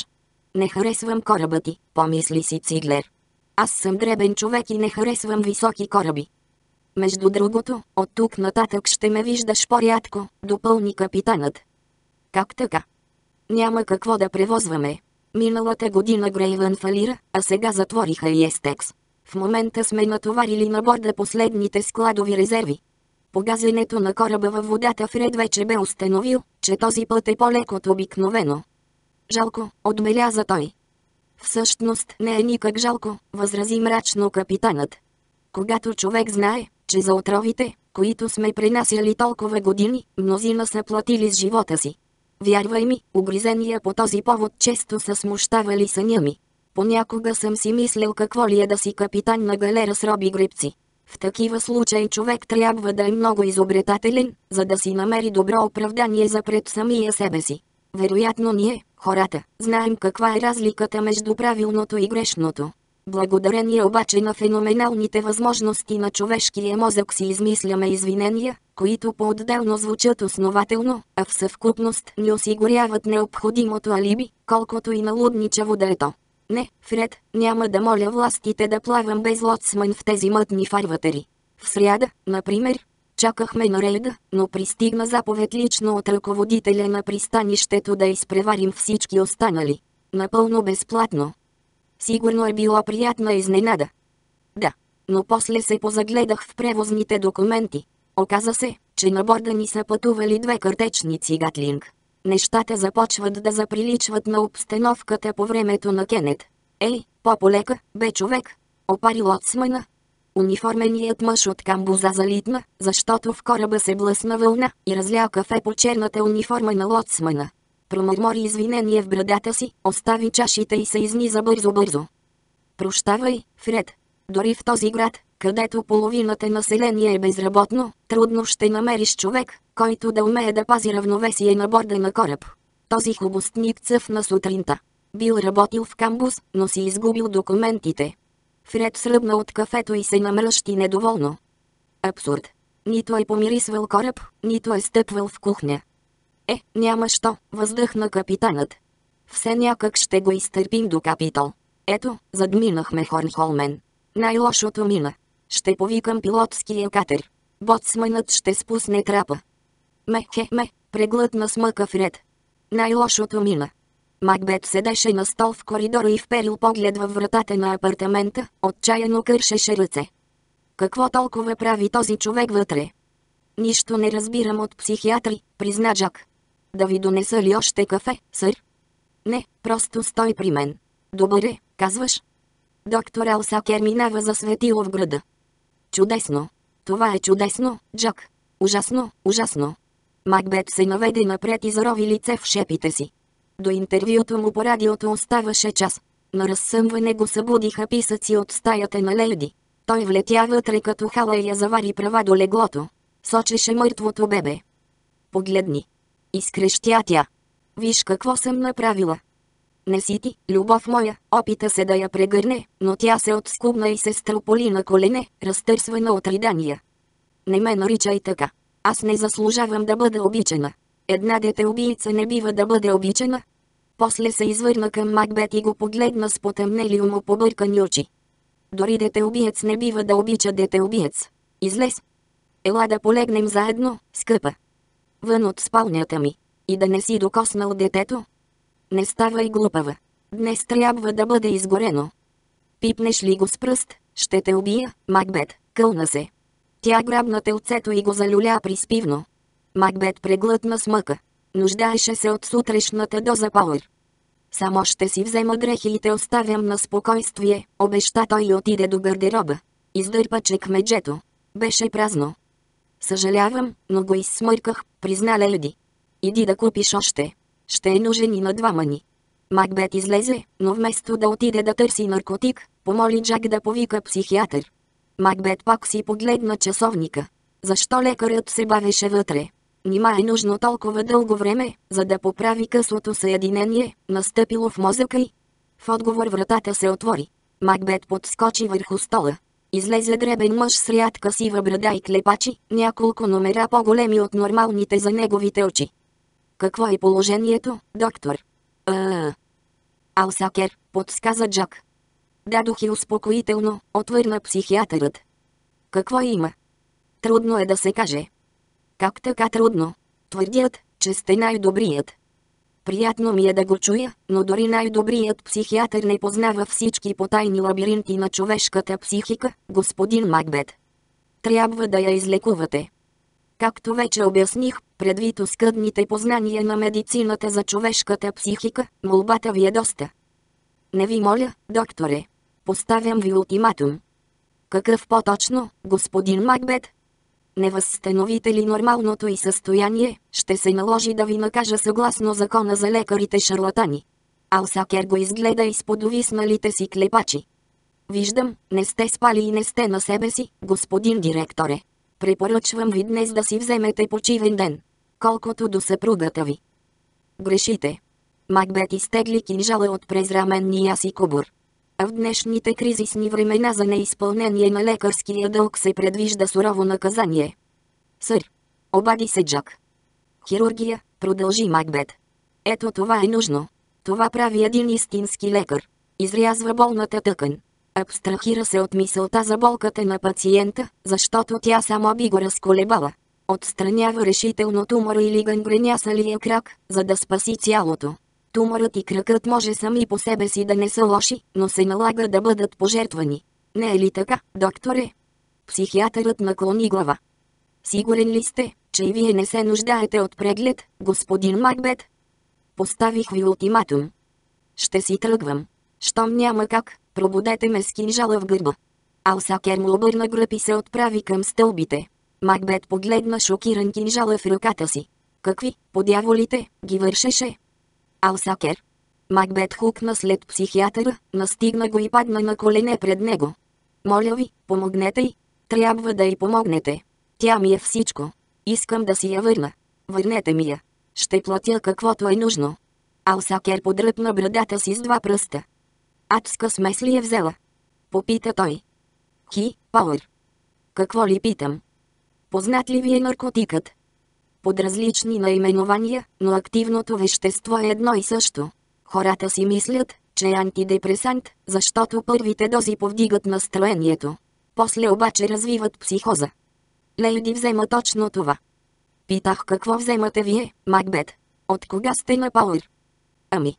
S1: Не харесвам кораба ти, помисли си Циглер. Аз съм дребен човек и не харесвам високи кораби. Между другото, от тук нататък ще ме виждаш по-рядко, допълни капитанът. Как така? Няма какво да превозваме. Миналата година Грейвън фалира, а сега затвориха и Естекс. В момента сме натоварили на борда последните складови резерви. По газенето на кораба във водата Фред вече бе установил, че този път е по-лек от обикновено. Жалко, отбеляза той. Всъщност не е никак жалко, възрази мрачно капитанът. Когато човек знае, че за отровите, които сме пренасяли толкова години, мнозина са платили с живота си. Вярвай ми, угризения по този повод често са смущавали съня ми. Понякога съм си мислил какво ли е да си капитан на галера с роби гребци. В такива случаи човек трябва да е много изобретателен, за да си намери добро оправдание за пред самия себе си. Вероятно ние, хората, знаем каква е разликата между правилното и грешното. Благодарение обаче на феноменалните възможности на човешкия мозък си измисляме извинения, които по-отделно звучат основателно, а в съвкупност ни осигуряват необходимото алиби, колкото и налудничаво да е то. Не, Фред, няма да моля властите да плавам без лоцман в тези мътни фарватери. В сряда, например, чакахме на рейда, но пристигна заповед лично от ръководителя на пристанището да изпреварим всички останали. Напълно безплатно. Сигурно е било приятна изненада. Да, но после се позагледах в превозните документи. Оказа се, че на борда ни са пътували две картечници Гатлинг. Нещата започват да заприличват на обстановката по времето на Кенет. Ей, по-полека, бе човек! Опари лоцмана. Униформеният мъж от камбуза залитна, защото в кораба се блъсна вълна и разля кафе по черната униформа на лоцмана. Промърмори извинение в брадата си, остави чашите и се изниза бързо-бързо. Прощавай, Фред. Дори в този град, където половината население е безработно, трудно ще намериш човек, който да умее да пази равновесие на борда на кораб. Този хубостник цъфна сутринта. Бил работил в камбуз, но си изгубил документите. Фред сръбна от кафето и се намръщи недоволно. Абсурд. Нито е помирисвал кораб, нито е стъпвал в кухня. Няма що, въздъхна капитанът. Все някак ще го изтърпим до Капитол. Ето, задминахме Хорнхолмен. Най-лошото мина. Ще повикам пилотския катер. Боцманът ще спусне трапа. Преглътна смъка Фред. Най-лошото мина. Макбет седеше на стол в коридора и вперил поглед във вратата на апартамента, отчаяно кършеше ръце. Какво толкова прави този човек вътре? Нищо не разбирам от психиатри, призна Джак. Да ви донеса ли още кафе, сър? Не, просто стой при мен. Добър е, казваш? Доктор Алсакер минава за светило в града. Чудесно. Това е чудесно, Джак. Ужасно, ужасно. Макбет се наведе напред и зарови лице в шепите си. До интервюто му по радиото оставаше час. На разсъмване го събудиха писъци от стаята на Леди. Той влетя вътре като хала и я завари права до леглото. Сочеше мъртвото бебе. Погледни. Изкрещя тя. Виж какво съм направила. Не си ти, любов моя, опита се да я прегърне, но тя се отскубна и се строполи на колене, разтърсвана от ридания. Не ме наричай така. Аз не заслужавам да бъда обичана. Една детеубийца не бива да бъде обичана. После се извърна към Макбет и го погледна с потъмнели умопобъркани очи. Дори детеубиец не бива да обича детеубиец. Излез. Ела да полегнем заедно, скъпа. Вън от спалнята ми. И да не си докоснал детето. Не ставай глупава. Днес трябва да бъде изгорено. Пипнеш ли го с пръст, ще те убия, Макбет, кълна се. Тя грабна телцето и го залюля приспивно. Макбет преглътна с мъка. Нуждаеше се от сутрешната доза пауър. Само ще си взема дрехи и те оставям на спокойствие, обеща той и отиде до гардероба. Издърпа чекмеджето. Беше празно. Съжалявам, но го изсмърках, призна Леди. Иди да купиш още. Ще е нужен и на двама ни. Макбет излезе, но вместо да отиде да търси наркотик, помоли Джак да повика психиатър. Макбет пак си погледна часовника. Защо лекарът се бавеше вътре? Нима е нужно толкова дълго време, за да поправи късото съединение, настъпило в мозъка й? В отговор вратата се отвори. Макбет подскочи върху стола. Излезе дребен мъж с рядка сива брада и клепачи, няколко номера по-големи от нормалните за неговите очи. Какво е положението, доктор? Алсакер, подсказа Джак. Дадох и успокоително, отвърна психиатърът. Какво има? Трудно е да се каже. Как така трудно? Твърдят, че сте най-добрият. Приятно ми е да го чуя, но дори най-добрият психиатър не познава всички потайни лабиринти на човешката психика, господин Макбет. Трябва да я излекувате. Както вече обясних, предвид оскъдните познания на медицината за човешката психика, молбата ви е доста. Не ви моля, докторе. Поставям ви ултиматум. Какъв по-точно, господин Макбет? Не възстановите ли нормалното й състояние, ще се наложи да ви накажа съгласно закона за лекарите шарлатани. Алсакер го изгледа изпод увисналите си клепачи. Виждам, не сте спали и не сте на себе си, господин директоре. Препоръчвам ви днес да си вземете почивен ден. Колкото до съпругата ви. Грешите. Макбет изтегли кинжала от презраменния си кобур. А в днешните кризисни времена за неизпълнение на лекарския дълг се предвижда сурово наказание. Сър. Обади се Джак. Хирургия, продължи Макбет. Ето това е нужно. Това прави един истински лекар. Изрязва болната тъкан. Абстрахира се от мисълта за болката на пациента, защото тя само би го разколебала. Отстранява решително тумора или гангренясалия крак, за да спаси цялото. Туморът и кракът може сами по себе си да не са лоши, но се налага да бъдат пожертвани. Не е ли така, докторе? Психиатърът наклони глава. Сигурен ли сте, че и вие не се нуждаете от преглед, господин Макбет? Поставих ви ултиматум. Ще си тръгвам. Щом няма как, пробудете ме с кинжала в гърба. Алсакер му обърна гръб и се отправи към стълбите. Макбет погледна шокиран кинжала в ръката си. Какви, подяволите, ги вършеше? Алсакер. Макбет хукна след психиатъра, настигна го и падна на колене пред него. Моля ви, помогнете й. Трябва да й помогнете. Тя ми е всичко. Искам да си я върна. Върнете ми я. Ще платя каквото е нужно. Алсакер подръпна брадата си с два пръста. Адска смес ли е взела? Попита той. Пауър. Какво ли питам? Познат ли ви е наркотикът? Под различни наименования, но активното вещество е едно и също. Хората си мислят, че е антидепресант, защото първите дози повдигат настроението. После обаче развиват психоза. Лейди взема точно това. Питах какво вземате вие, Макбет. От кога сте на Пауър? Ами.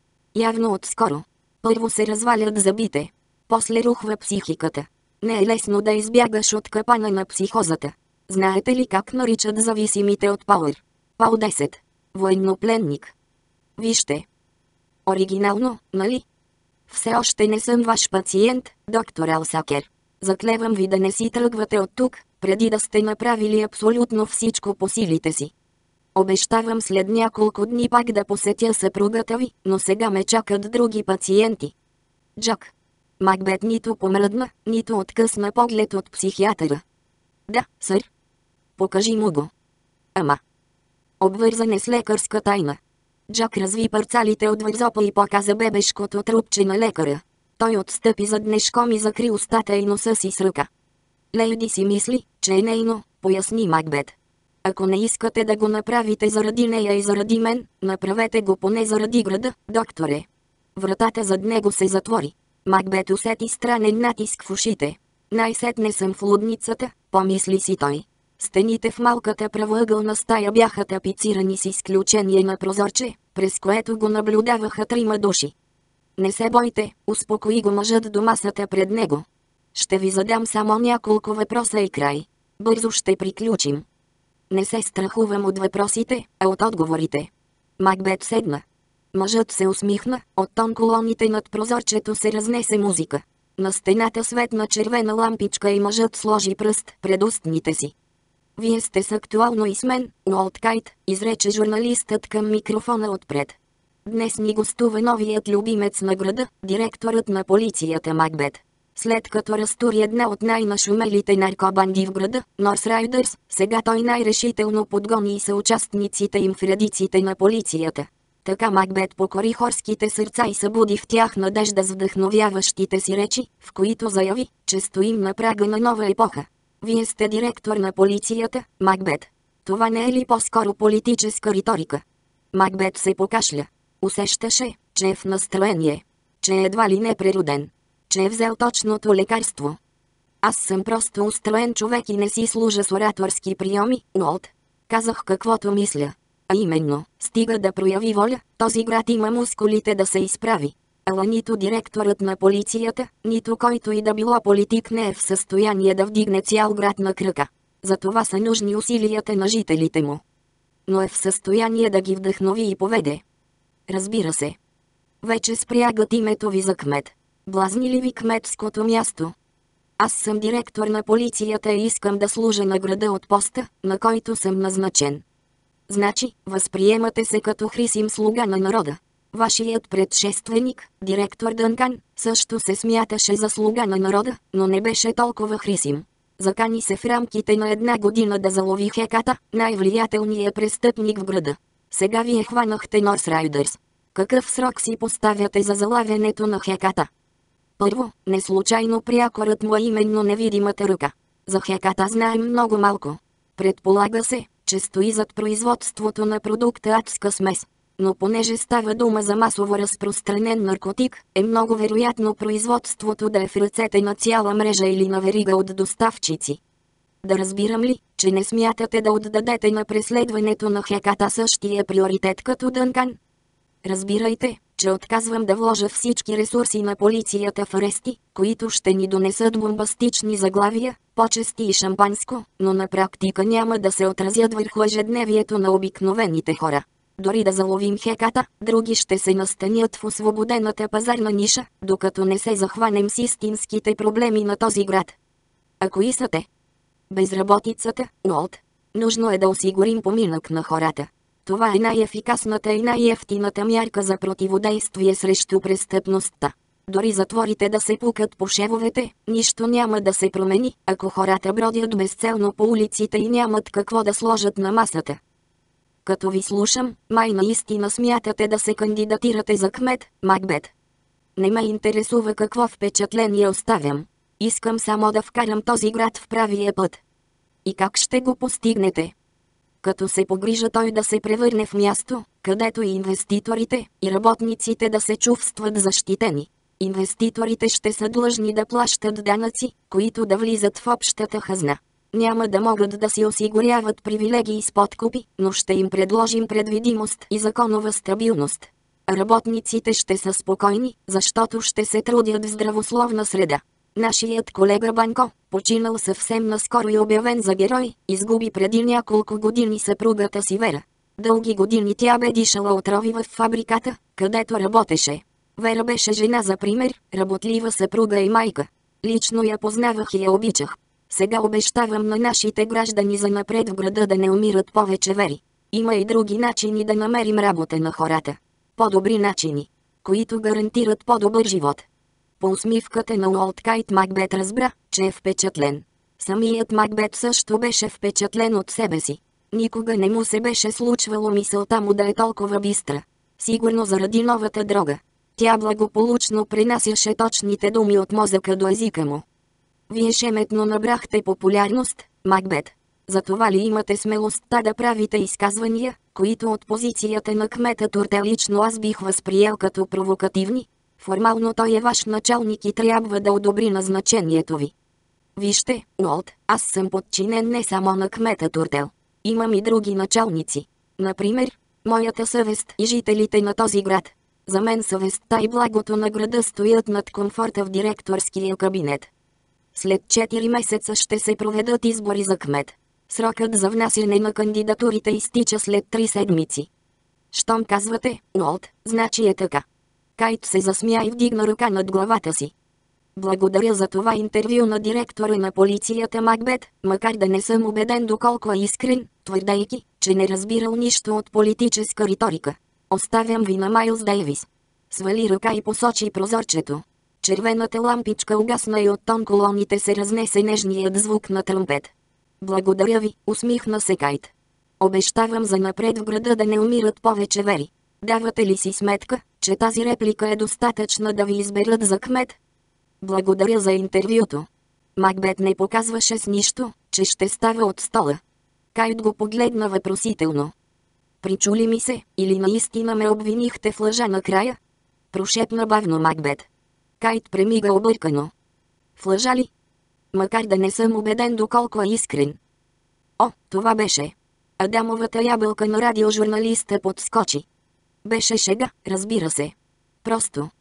S1: Явно отскоро. Първо се развалят зъбите. После рухва психиката. Не е лесно да избягаш от капана на психозата. Знаете ли как наричат зависимите от Пауър? Пау 10. Военнопленник. Вижте. Оригинално, нали? Все още не съм ваш пациент, доктор Алсакер. Заклевам ви да не си тръгвате от тук, преди да сте направили абсолютно всичко по силите си. Обещавам след няколко дни пак да посетя съпругата ви, но сега ме чакат други пациенти. Джак. Макбет нито помръдна, нито откъсна поглед от психиатъра. Да, сър. Покажи му го. Ама. Обвързане с лекарска тайна. Джак разви парцалите от вързопа и показа бебешкото трупче на лекаря. Той отстъпи заднешком и закри устата и носа си с ръка. Лейди си мисли, че е нейно, поясни Макбет. Ако не искате да го направите заради нея и заради мен, направете го поне заради града, докторе. Вратата зад него се затвори. Макбет усети странен натиск в ушите. Най-сетне съм в лудницата, помисли си той. Стените в малката правоъгълна стая бяха тапицирани с изключение на прозорче, през което го наблюдаваха трима души. Не се бойте, успокои го мъжът до масата пред него. Ще ви задам само няколко въпроса и край. Бързо ще приключим. Не се страхувам от въпросите, а от отговорите. Макбет седна. Мъжът се усмихна, от тон колоните над прозорчето се разнесе музика. На стената светна червена лампичка и мъжът сложи пръст пред устните си. Вие сте с актуално и с мен, Уолт Кайт, изрече журналистът към микрофона отпред. Днес ни гостува новият любимец на града, директорът на полицията Макбет. След като разтури една от най-нашумелите наркобанди в града, Норс Райдърс, сега той най-решително подгони и съучастниците им в редиците на полицията. Така Макбет покори хорските сърца и събуди в тях надежда с вдъхновяващите си речи, в които заяви, че стоим на прага на нова епоха. Вие сте директор на полицията, Макбет. Това не е ли по-скоро политическа риторика? Макбет се покашля. Усещаше, че е в настроение, че е едва ли не природен, че е взел точното лекарство. Аз съм просто устроен човек и не си служа с ораторски приеми, Уолт. Казах каквото мисля. А именно, стига да прояви воля, този град има мускулите да се изправи. Ала нито директорът на полицията, нито който и да било политик не е в състояние да вдигне цял град на крака. Затова са нужни усилията на жителите му. Но е в състояние да ги вдъхнови и поведе. Разбира се. Вече спрягат името ви за кмет. Блазни ли ви кметското място? Аз съм директор на полицията и искам да служа на града от поста, на който съм назначен. Значи, възприемате се като Хрисим слуга на народа. Вашият предшественик, директор Дънкан, също се смяташе за слуга на народа, но не беше толкова Хрисим. Закани се в рамките на една година да залови Хеката, най-влиятелният престъпник в града. Сега вие хванахте Норс Райдърс. Какъв срок си поставяте за залавянето на Хеката? Първо, не случайно прякорът му е именно невидимата ръка. За Хеката знаем много малко. Предполага се, че стои зад производството на продукта адска смес. Но понеже става дума за масово разпространен наркотик, е много вероятно производството да е в ръцете на цяла мрежа или на верига от доставчици. Да разбирам ли, че не смятате да отдадете на преследването на Хеката същия приоритет като Дънкан? Разбирайте, че отказвам да вложа всички ресурси на полицията в арести, които ще ни донесат бомбастични заглавия, почести и шампанско, но на практика няма да се отразят върху ежедневието на обикновените хора. Дори да заловим Хеката, други ще се настанят в освободената пазарна ниша, докато не се захванем с истинските проблеми на този град. А кои са те? Безработицата, Уолт. Нужно е да осигурим поминък на хората. Това е най-ефикасната и най-евтината мярка за противодействие срещу престъпността. Дори затворите да се пукат по шевовете, нищо няма да се промени, ако хората бродят безцелно по улиците и нямат какво да сложат на масата. Като ви слушам, май наистина смятате да се кандидатирате за кмет, Макбет. Не ме интересува какво впечатление оставям. Искам само да вкарам този град в правия път. И как ще го постигнете? Като се погрижа той да се превърне в място, където и инвеститорите, и работниците да се чувстват защитени. Инвеститорите ще са длъжни да плащат данъци, които да влизат в общата хазна. Няма да могат да си осигуряват привилегии с подкупи, но ще им предложим предвидимост и законова стабилност. Работниците ще са спокойни, защото ще се трудят в здравословна среда. Нашият колега Банко, починал съвсем наскоро и обявен за герой, изгуби преди няколко години съпругата си Вера. Дълги години тя бе дишала отрови в фабриката, където работеше. Вера беше жена за пример, работлива съпруга и майка. Лично я познавах и я обичах. Сега обещавам на нашите граждани занапред в града да не умират повече Вери. Има и други начини да намерим работа на хората. По-добри начини, които гарантират по-добър живот. По усмивката на Уолт Кайт Макбет разбра, че е впечатлен. Самият Макбет също беше впечатлен от себе си. Никога не му се беше случвало мисълта му да е толкова бистра. Сигурно заради новата дрога. Тя благополучно пренасяше точните думи от мозъка до езика му. Вие шеметно набрахте популярност, Макбет. Затова ли имате смелостта да правите изказвания, които от позицията на кмета Туртел лично аз бих възприел като провокативни? Формално той е ваш началник и трябва да одобри назначението ви. Вижте, Уолт, аз съм подчинен не само на кмета Туртел. Имам и други началници. Например, моята съвест и жителите на този град. За мен съвестта и благото на града стоят над комфорта в директорския кабинет. След 4 месеца ще се проведат избори за кмет. Срокът за внасяне на кандидатурите изтича след 3 седмици. Щом казвате, Уолт, значи е така. Кайт се засмя и вдигна ръка над главата си. Благодаря за това интервю на директора на полицията Макбет, макар да не съм убеден доколко е искрен, твърдейки, че не разбирал нищо от политическа риторика. Оставям ви на Майлз Дейвис. Свали ръка и посочи прозорчето. Червената лампичка угасна и от тон колоните се разнесе нежният звук на тромпет. Благодаря ви, усмихна се Кайт. Обещавам занапред в града да не умират повече Вери. Давате ли си сметка, че тази реплика е достатъчна да ви изберат за кмет? Благодаря за интервюто. Макбет не показваше с нищо, че ще става от стола. Кайт го погледна въпросително. Причули ми се, или наистина ме обвинихте в лъжа накрая? Прошепна бавно Макбет. Кайт премига объркано. В лъжа ли? Макар да не съм убеден доколко е искрен. О, това беше. Адамовата ябълка на радиожурналиста подскочи. Беше шега, разбира се. Просто.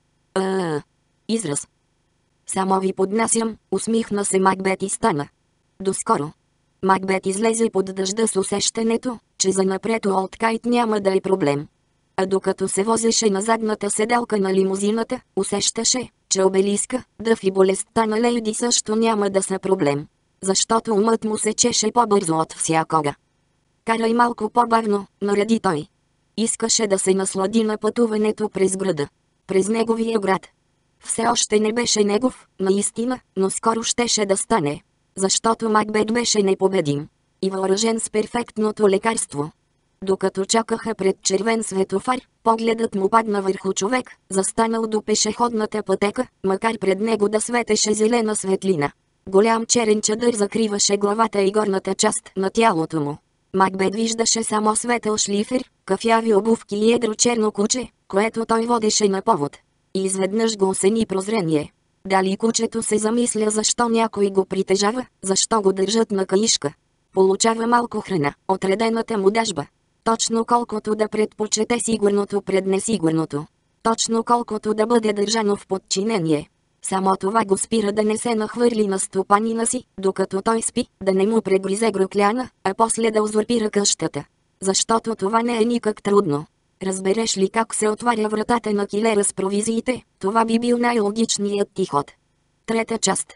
S1: Израз. Само ви поднасям, усмихна се Макбет и стана. Доскоро. Макбет излезе под дъжда с усещането, че занапред Уолт Кайт няма да е проблем. А докато се возеше на задната седалка на лимузината, усещаше, че обелиска, дъв и болестта на Лейди също няма да са проблем. Защото умът му се чеше по-бързо от всякога. Карай малко по-бавно, нареди той. Искаше да се наслади на пътуването през града. През неговия град. Все още не беше негов, наистина, но скоро щеше да стане. Защото Макбет беше непобедим. И въоръжен с перфектното лекарство. Докато чакаха пред червен светофар, погледът му падна върху човек, застанал до пешеходната пътека, макар пред него да светеше зелена светлина. Голям черен чадър закриваше главата и горната част на тялото му. Макбет виждаше само светъл шлифер, кафяви обувки и едро черно куче, което той водеше на повод. И изведнъж го осени прозрение. Дали кучето се замисля защо някой го притежава, защо го държат на каишка. Получава малко храна, отредената му дажба. Точно колкото да предпочете сигурното пред несигурното. Точно колкото да бъде държано в подчинение. Само това го спира да не се нахвърли на стопанина си, докато той спи, да не му прегризе грокляна, а после да узурпира къщата. Защото това не е никак трудно. Разбереш ли как се отваря вратата на килера с провизиите, това би бил най-логичният ти ход. Трета част,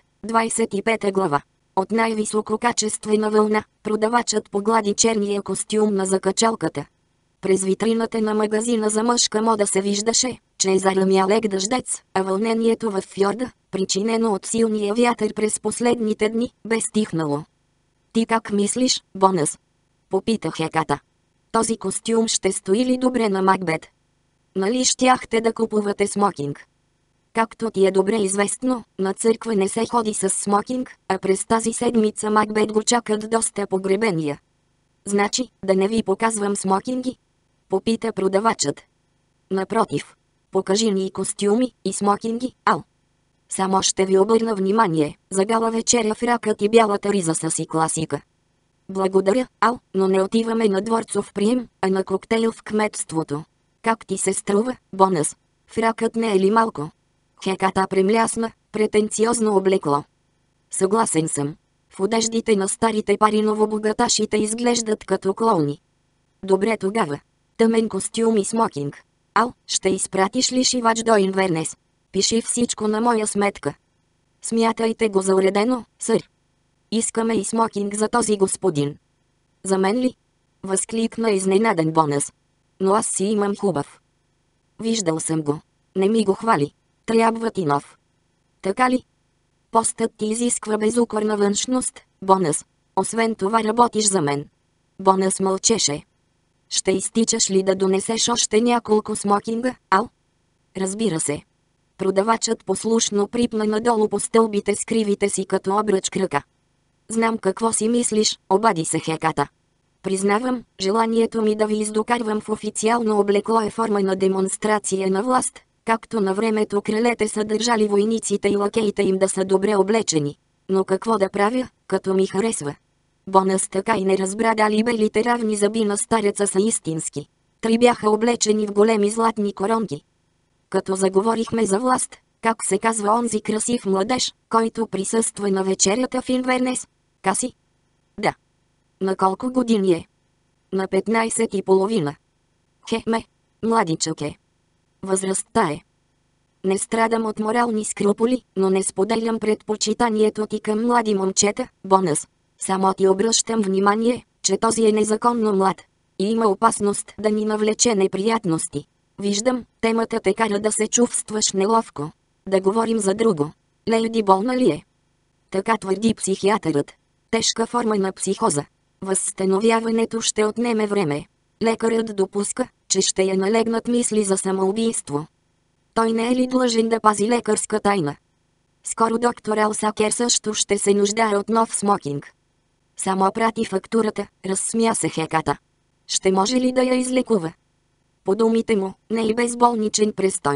S1: 25 глава. От най-висококачествена вълна, продавачът поглади черния костюм на закачалката. През витрината на магазина за мъжка мода се виждаше, че е заръмял лек дъждец, а вълнението във фьорда, причинено от силния вятър през последните дни, бе стихнало. Ти как мислиш, Бонъс? Попитах Хеката. Този костюм ще стои ли добре на Макбет? Нали щяхте да купувате смокинг? Както ти е добре известно, на църква не се ходи с смокинг, а през тази седмица Макбет го чакат доста погребения. Значи, да не ви показвам смокинги? Попита продавачът. Напротив. Покажи ни и костюми, и смокинги, ал. Само ще ви обърна внимание, за гала вечеря фракът и бялата риза са си класика. Благодаря, ал, но не отиваме на дворцов прием, а на коктейл в кметството. Как ти се струва, Бонъс? Фракът не е ли малко? Хеката премлясна, претенциозно облекло. Съгласен съм. В одеждите на старите париново-богаташите изглеждат като клоуни. Добре тогава. Тъмен костюм и смокинг. Ал, ще изпратиш ли шивач до Инвернес? Пиши всичко на моя сметка. Смятайте го за уредено, сър. Искаме и смокинг за този господин. За мен ли? Възкликна изненаден Бонъс. Но аз си имам хубав. Виждал съм го. Не ми го хвали. Трябва ти нов. Така ли? Постът ти изисква безукорна външност, Бонъс. Освен това работиш за мен. Бонъс мълчеше. Ще изтичаш ли да донесеш още няколко смокинга, ал? Разбира се. Продавачът послушно припна надолу по стълбите с кривите си като обръч кръка. Знам какво си мислиш, обади се Хеката. Признавам, желанието ми да ви издокарвам в официално облекло е форма на демонстрация на власт, както на времето кралете са държали войниците и лакеите им да са добре облечени. Но какво да правя, като ми харесва? Бонъс така и не разбра дали белите равни зъби на стареца са истински. Три бяха облечени в големи златни коронки. Като заговорихме за власт, как се казва онзи красив младеж, който присъства на вечерята в Инвернес? Каси? Да. На колко години е? На 15 и половина. Хеме, младичък е. Възрастта е. Не страдам от морални скрупули, но не споделям предпочитанието ти към млади момчета, Бонъс. Само ти обръщам внимание, че този е незаконно млад. И има опасност да ни навлече неприятности. Виждам, темата те кара да се чувстваш неловко. Да говорим за друго. Лейди болна ли е? Така твърди психиатърът. Тежка форма на психоза. Възстановяването ще отнеме време. Лекарът допуска, че ще я налегнат мисли за самоубийство. Той не е ли длъжен да пази лекарска тайна? Скоро доктор Алсакер също ще се нуждае от нов смокинг. Само прати фактурата, разсмя се Хеката. Ще може ли да я излекува? По думите му, не и безболничен престой.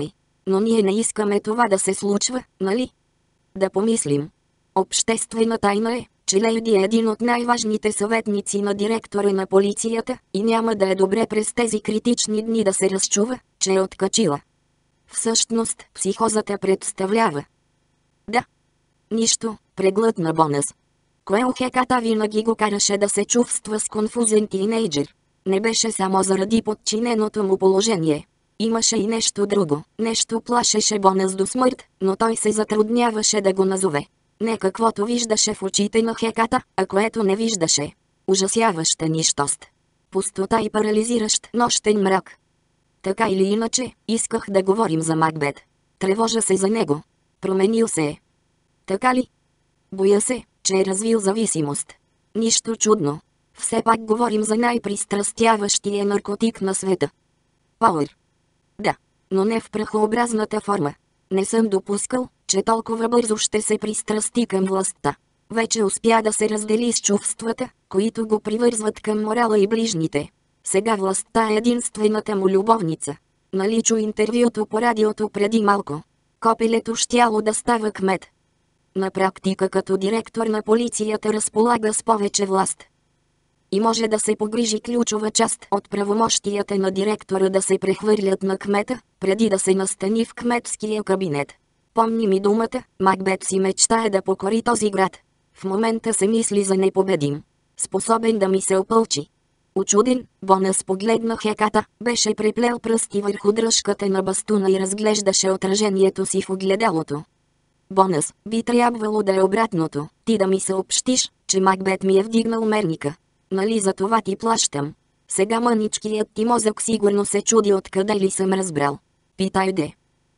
S1: Но ние не искаме това да се случва, нали? Да помислим. Обществена тайна е, че Лейди е един от най-важните съветници на директора на полицията и няма да е добре през тези критични дни да се разчува, че е откачила. Всъщност, психозата представлява. Да. Нищо, преглътна Бонас. Коел Хеката винаги го караше да се чувства сконфузен тинейджър. Не беше само заради подчиненото му положение. Имаше и нещо друго, нещо плашеше Бонас до смърт, но той се затрудняваше да го назове. Не каквото виждаше в очите на Хеката, а което не виждаше. Ужасяваща нищост. Пустота и парализиращ нощен мрак. Така или иначе, исках да говорим за Макбет. Тревожа се за него. Променил се е. Така ли? Боя се, че е развил зависимост. Нищо чудно. Все пак говорим за най-пристрастяващия наркотик на света. Пауър. Да, но не в прахообразната форма. Не съм допускал, че толкова бързо ще се пристрасти към властта. Вече успя да се раздели с чувствата, които го привързват към морала и ближните. Сега властта е единствената му любовница. Нали чу интервюто по радиото преди малко? Копелето щяло да става кмет. На практика като директор на полицията разполага с повече власт. И може да се погрижи ключова част от правомощията на директора да се прехвърлят на кмета, преди да се настани в кметския кабинет. Помни ми думата, Макбет си мечтае да покори този град. В момента се мисли за непобедим. Способен да ми се опълчи. Учуден, Бонас погледна Хеката, беше преплел пръсти върху дръжката на бастуна и разглеждаше отражението си в огледалото. Бонас, би трябвало да е обратното, ти да ми съобщиш, че Макбет ми е вдигнал мерника. Нали за това ти плащам? Сега мъничкият ти мозък сигурно се чуди откъде ли съм разбрал. Питай де.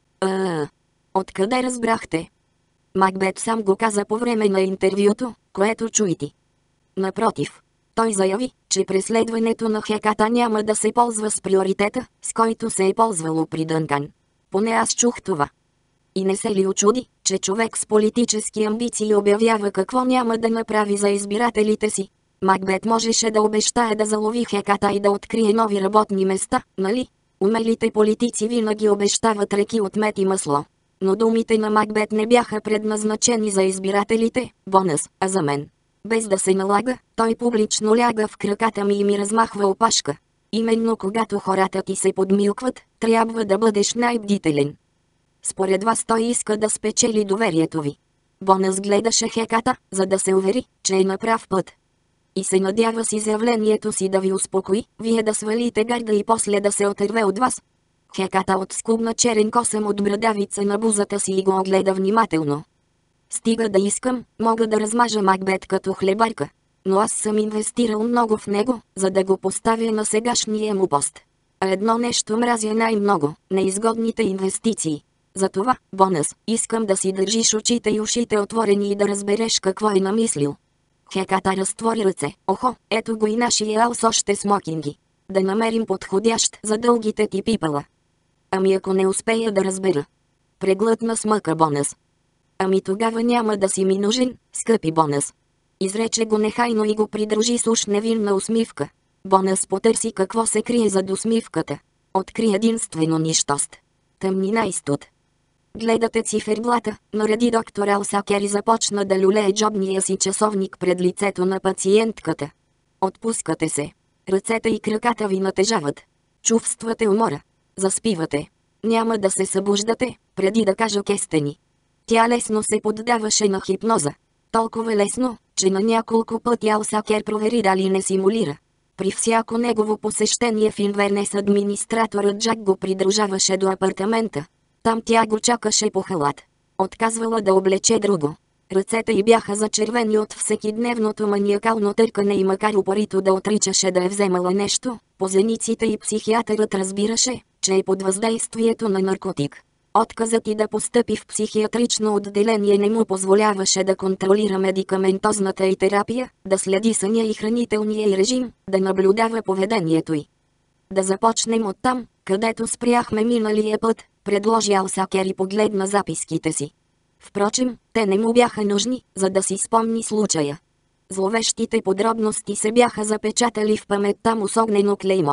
S1: Откъде разбрахте? Макбет сам го каза по време на интервюто, което чуй ти. Напротив. Той заяви, че преследването на Хеката няма да се ползва с приоритета, с който се е ползвало при Дънкан. Поне аз чух това. И не се ли очуди, че човек с политически амбиции обявява какво няма да направи за избирателите си? Макбет можеше да обещае да залови Хеката и да открие нови работни места, нали? Умелите политици винаги обещават реки от мед и масло. Но думите на Макбет не бяха предназначени за избирателите, Бонас, а за мен. Без да се налага, той публично ляга в краката ми и ми размахва опашка. Именно когато хората ти се подмилкват, трябва да бъдеш най-бдителен. Според вас той иска да спечели доверието ви. Бонас гледаше Хеката, за да се увери, че е на прав път. И се надява с изявлението си да ви успокои, вие да свалите гарда и после да се отърве от вас. Хеката отскубна черен косъм от брадавица на бузата си и го огледа внимателно. Стига да искам, мога да размажа Макбет като хлебарка. Но аз съм инвестирал много в него, за да го поставя на сегашния му пост. А едно нещо мразя най-много – неизгодните инвестиции. Затова, Бонас, искам да си държиш очите и ушите отворени и да разбереш какво е намислил. Хеката разтвори ръце. Охо, ето го и нашия ал с още смокинги. Да намерим подходящ за дългите ти пипала. Ами ако не успея да разбера. Преглътна с мъка Бонас. Ами тогава няма да си ми нужен, скъпи Бонас. Изрече го нехайно и го придружи с уж невинна усмивка. Бонас потърси какво се крие зад усмивката. Откри единствено нищост. Тъмнина и студ. Гледате циферблата, нареди доктор Алсакер и започна да люлее джобния си часовник пред лицето на пациентката. Отпускате се. Ръцете и краката ви натежават. Чувствате умора. Заспивате. Няма да се събуждате, преди да кажа кестени. Тя лесно се поддаваше на хипноза. Толкова лесно, че на няколко пъти Алсакер провери дали не симулира. При всяко негово посещение в Инвернес администраторът Джак го придружаваше до апартамента. Там тя го чакаше по халат. Отказвала да облече друго. Ръцете й бяха зачервени от всекидневното маниакално търкане и макар упорито да отричаше да е вземала нещо, по зениците и психиатърът разбираше, че е под въздействието на наркотик. Отказът й да постъпи в психиатрично отделение не му позволяваше да контролира медикаментозната й терапия, да следи съня и хранителния й режим, да наблюдава поведението й. Да започнем оттам, където спряхме миналия път, предложи Алсакер и погледна записките си. Впрочем, те не му бяха нужни, за да си спомни случая. Зловещите подробности се бяха запечатали в паметта му с огнено клеймо.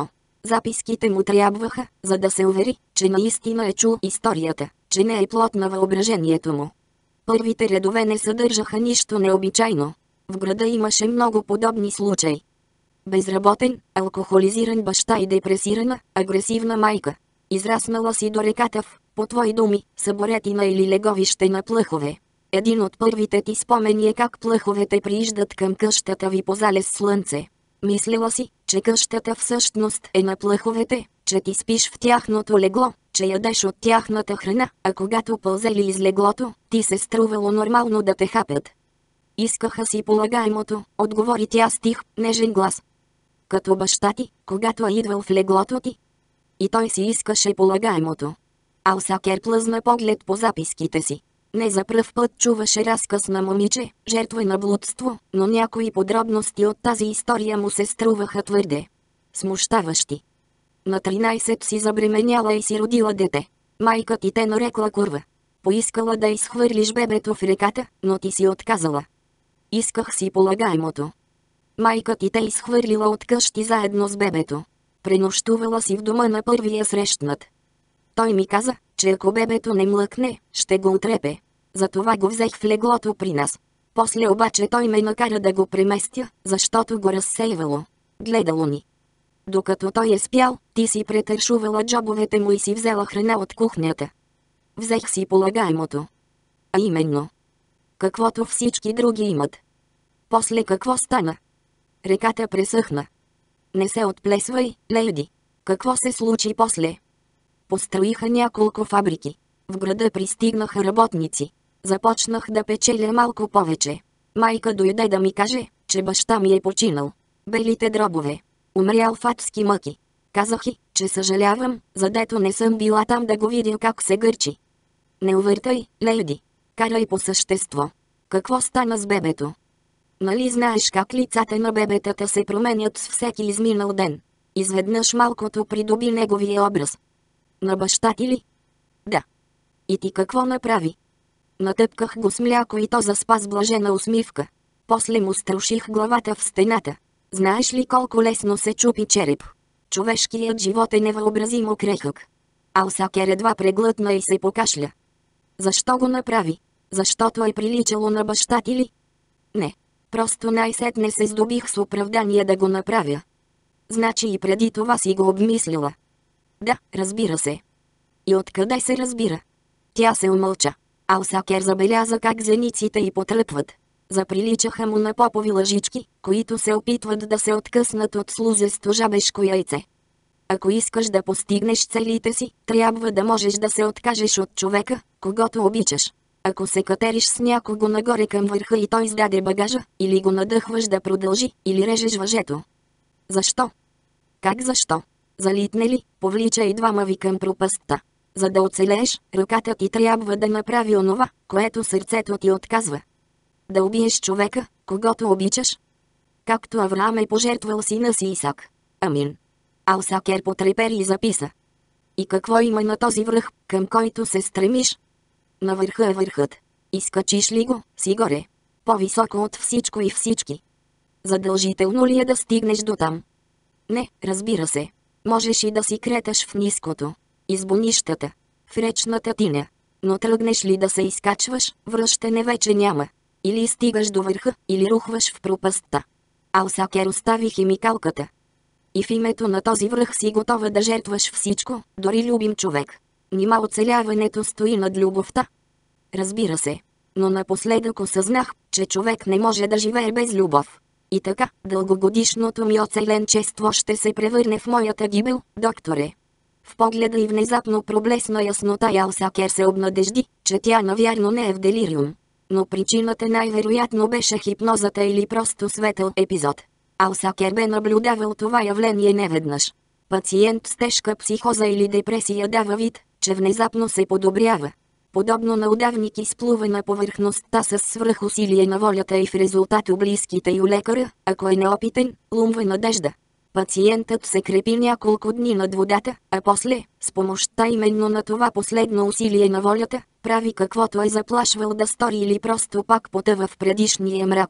S1: Записките му трябваха, за да се увери, че наистина е чул историята, че не е плод на въображението му. Първите редове не съдържаха нищо необичайно. В града имаше много подобни случаи. Безработен, алкохолизиран баща и депресирана, агресивна майка. Израснала си до реката по твои думи, съборетина или леговище на плъхове. Един от първите ти спомени е как плъховете прииждат към къщата ви по залез слънце. Мислила си, че къщата всъщност е на плъховете, че ти спиш в тяхното легло, че ядеш от тяхната храна, а когато пълзели из леглото, ти се струвало нормално да те хапят. Искаха си полагаемото, отговори тя с тих, нежен глас. Като баща ти, когато е идвал в леглото ти. И той си искаше полагаемото. Алсакер плъзна поглед по записките си. Не за пръв път чуваше разказ на момиче, жертва на блудство, но някои подробности от тази история му се струваха твърде смущаващи. На 13 си забременяла и си родила дете. Майка ти те нарекла курва. Поискала да изхвърлиш бебето в реката, но ти си отказала. Исках си полагаемото. Майка ти те изхвърлила от къщи заедно с бебето. Пренощувала си в дома на първия срещнат. Той ми каза, че ако бебето не млъкне, ще го отрепе. Затова го взех в леглото при нас. После обаче той ме накара да го преместя, защото го разсейвало. Гледало ни. Докато той е спял, ти си претършувала джобовете му и си взела храна от кухнята. Взех си полагаемото. А именно. Каквото всички други имат. После какво стана? Реката пресъхна. Не се отплесвай, леди. Какво се случи после? Построиха няколко фабрики. В града пристигнаха работници. Започнах да печеля малко повече. Майка дойде да ми каже, че баща ми е починал. Белите дробове. Умрял в адски мъки. Казах и, че съжалявам, задето не съм била там да го видя как се гърчи. Не увъртай, леди. Карай по същество. Какво стана с бебето? Нали знаеш как лицата на бебетата се променят с всеки изминал ден? Изведнъж малкото придоби неговия образ. На баща ти ли? Да. И ти какво направи? Натъпках го с мляко и то заспа с блажена усмивка. После му струших главата в стената. Знаеш ли колко лесно се чупи череп? Човешкият живот е невъобразимо крехък. Алсакер едва преглътна и се покашля. Защо го направи? Защото е приличало на баща ти ли? Не. Просто най-сетне се здобих с оправдание да го направя. Значи и преди това си го обмислила. Да, разбира се. И откъде се разбира? Тя се умълча. Алсакер забеляза как зениците й потръпват. Заприличаха му на попови лъжички, които се опитват да се откъснат от слузесто жабешко яйце. Ако искаш да постигнеш целите си, трябва да можеш да се откажеш от човека, когото обичаш. Ако се катериш с някого нагоре към върха и той издаде багажа, или го надъхваш да продължи, или режеш въжето. Защо? Как защо? Залитне ли, повлича и двама ви към пропастта. За да оцелееш, ръката ти трябва да направи онова, което сърцето ти отказва. Да убиеш човека, когото обичаш. Както Авраам е пожертвал сина си Исак. Амин. Алсакер потрепери и записа. И какво има на този връх, към който се стремиш? На върха е върхът. Изкачиш ли го, си горе. По-високо от всичко и всички. Задължително ли е да стигнеш до там? Не, разбира се. Можеш и да си креташ в ниското. Из бунищата. В речната тиня. Но тръгнеш ли да се изкачваш, връщане вече няма. Или стигаш до върха, или рухваш в пропастта. Алсакер остави химикалката. И в името на този връх си готова да жертваш всичко, дори любим човек. Нима оцеляването стои над любовта? Разбира се. Но напоследък осъзнах, че човек не може да живее без любов. И така, дългогодишното ми оцеленчество ще се превърне в моята гибел, докторе. В погледа и внезапно проблесна яснота и Алсакер се обнадежди, че тя навярно не е в делириум. Но причината най-вероятно беше хипнозата или просто светъл епизод. Алсакер бе наблюдавал това явление неведнъж. Пациент с тежка психоза или депресия дава вид, че внезапно се подобрява. Подобно на удавник изплува на повърхността с свръхусилие на волята и в резултат у близките и у лекаря, ако е неопитен, лумва надежда. Пациентът се крепи няколко дни над водата, а после, с помощта именно на това последно усилие на волята, прави каквото е заплашвал да стори или просто пак потъва в предишния мрак.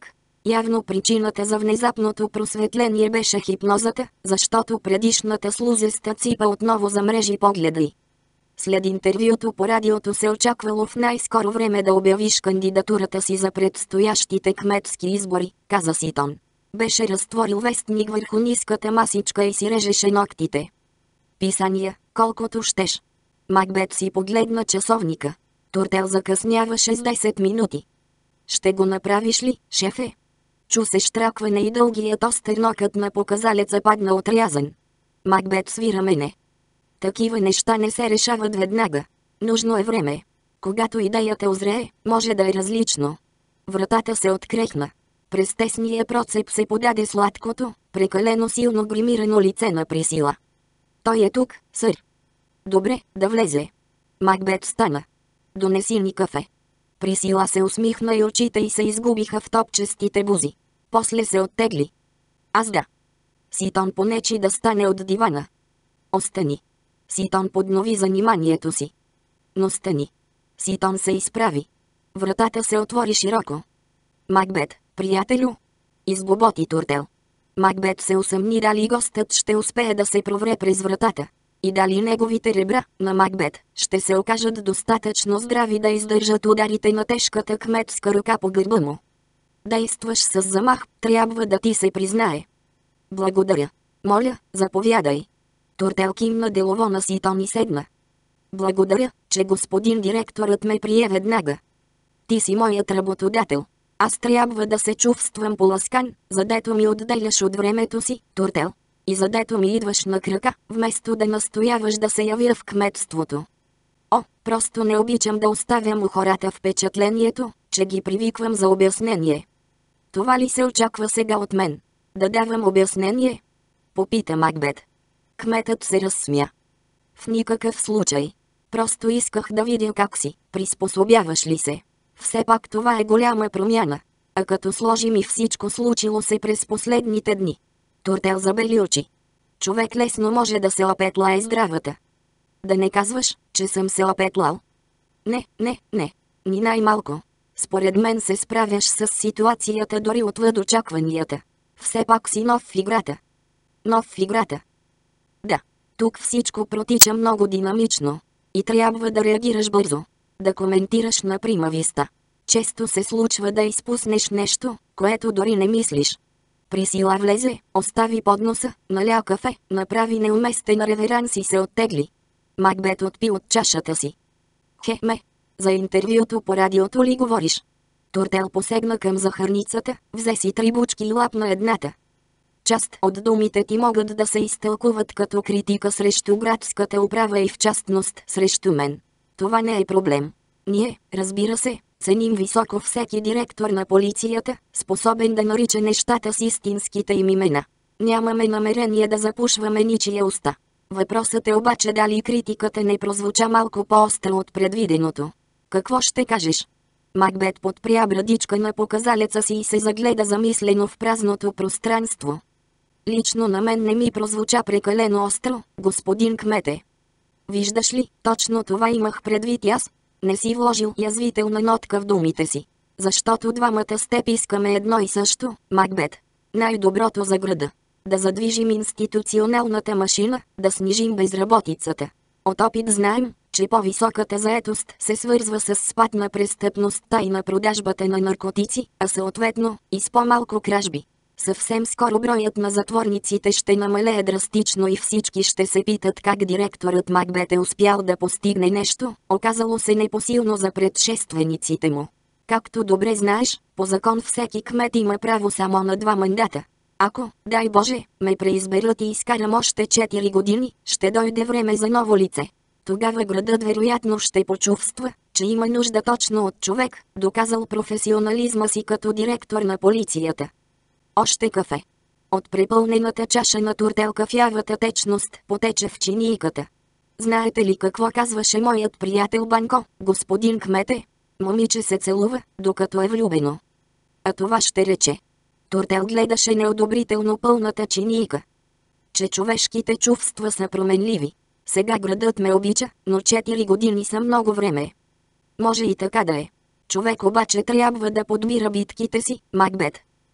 S1: Явно причината за внезапното просветление беше хипнозата, защото предишната слузеста ципа отново замрежи погледа й. След интервюто по радиото се очаквало в най-скоро време да обявиш кандидатурата си за предстоящите кметски избори, каза Ситон. Беше разтворил вестник върху ниската масичка и си режеше ногтите. Писания, колкото щеш. Макбет си погледна часовника. Туртел закъсняваше с 10 минути. Ще го направиш ли, шефе? Чу се щракване и дългият остър нокът на показалеца падна отрязан. Макбет свира мене. Такива неща не се решават веднага. Нужно е време. Когато идеята озрее, може да е различно. Вратата се открехна. През тесния процеп се подаде сладкото, прекалено силно гримирано лице на Присила. Той е тук, сър. Добре, да влезе. Макбет стана. Донеси ни кафе. Присила се усмихна и очите й се изгубиха в топчестите бузи. После се оттегли. Аз да. Ситон понечи да стане от дивана. Остани. Ситон поднови заниманието си. Но стани. Ситон се изправи. Вратата се отвори широко. Макбет, приятелю? Изглоботи Туртел. Макбет се усъмни дали гостът ще успее да се провре през вратата. И дали неговите ребра, на Макбет, ще се окажат достатъчно здрави да издържат ударите на тежката кметска ръка по гърба му. Действаш с замах, трябва да ти се признае. Благодаря. Моля, заповядай. Туртел кимна делово на Ситон и седна. Благодаря, че господин директорът ме прие веднага. Ти си моят работодател. Аз трябва да се чувствам поласкан, задето ми отделяш от времето си, Туртел. И задето ми идваш на крака, вместо да настояваш да се явя в кметството. О, просто не обичам да оставям у хората впечатлението, че ги привиквам за обяснение. Това ли се очаква сега от мен? Да давам обяснение? Попита Макбет. Кметът се разсмя. В никакъв случай. Просто исках да видя как си, приспособяваш ли се. Все пак това е голяма промяна. А като сложим и всичко случило се през последните дни. Туртел забели очи. Човек лесно може да се опетлае здравата. Да не казваш, че съм се опетлал. Не, ни най-малко. Според мен се справяш с ситуацията дори отвъд очакванията. Все пак си нов в играта. Нов в играта. Да, тук всичко протича много динамично. И трябва да реагираш бързо. Да коментираш на прима виста. Често се случва да изпуснеш нещо, което дори не мислиш. Присила влезе, остави подноса, наля кафе, направи неуместен реверанс и се оттегли. Макбет отпи от чашата си. Хеме, за интервюто по радиото ли говориш? Туртел посегна към захарницата, взе си 3 бучки и лапна едната. Част от думите ти могат да се изтълкуват като критика срещу градската управа и в частност срещу мен. Това не е проблем. Ние, разбира се, ценим високо всеки директор на полицията, способен да нарича нещата с истинските им имена. Нямаме намерение да запушваме ничия уста. Въпросът е обаче дали критиката не прозвуча малко по-остро от предвиденото. Какво ще кажеш? Макбет подпря брадичка на показалеца си и се загледа замислено в празното пространство. Лично на мен не ми прозвуча прекалено остро, господин кмете. Виждаш ли, точно това имах предвид аз. Не си вложил язвителна нотка в думите си. Защото двамата с теб искаме едно и също, Макбет. Най-доброто за града. Да задвижим институционалната машина, да снижим безработицата. От опит знаем, че по-високата заетост се свързва с спад на престъпността и на продажбата на наркотици, а съответно и с по-малко кражби. Съвсем скоро броят на затворниците ще намалее драстично и всички ще се питат как директорът Макбет е успял да постигне нещо, оказало се непосилно за предшествениците му. Както добре знаеш, по закон всеки кмет има право само на 2 мандата. Ако, дай Боже, ме преизберат и изкарам още 4 години, ще дойде време за ново лице. Тогава градът вероятно ще почувства, че има нужда точно от човек, доказал професионализма си като директор на полицията. Още кафе. От препълнената чаша на Туртел кафявата течност потече в чинийката. Знаете ли какво казваше моят приятел Банко, господин кмете? Момиче се целува, докато е влюбено. А това ще рече. Туртел гледаше неодобрително пълната чинийка. Че човешките чувства са променливи. Сега градът ме обича, но 4 години са много време. Може и така да е. Човек обаче трябва да подбира битките си, Макбет.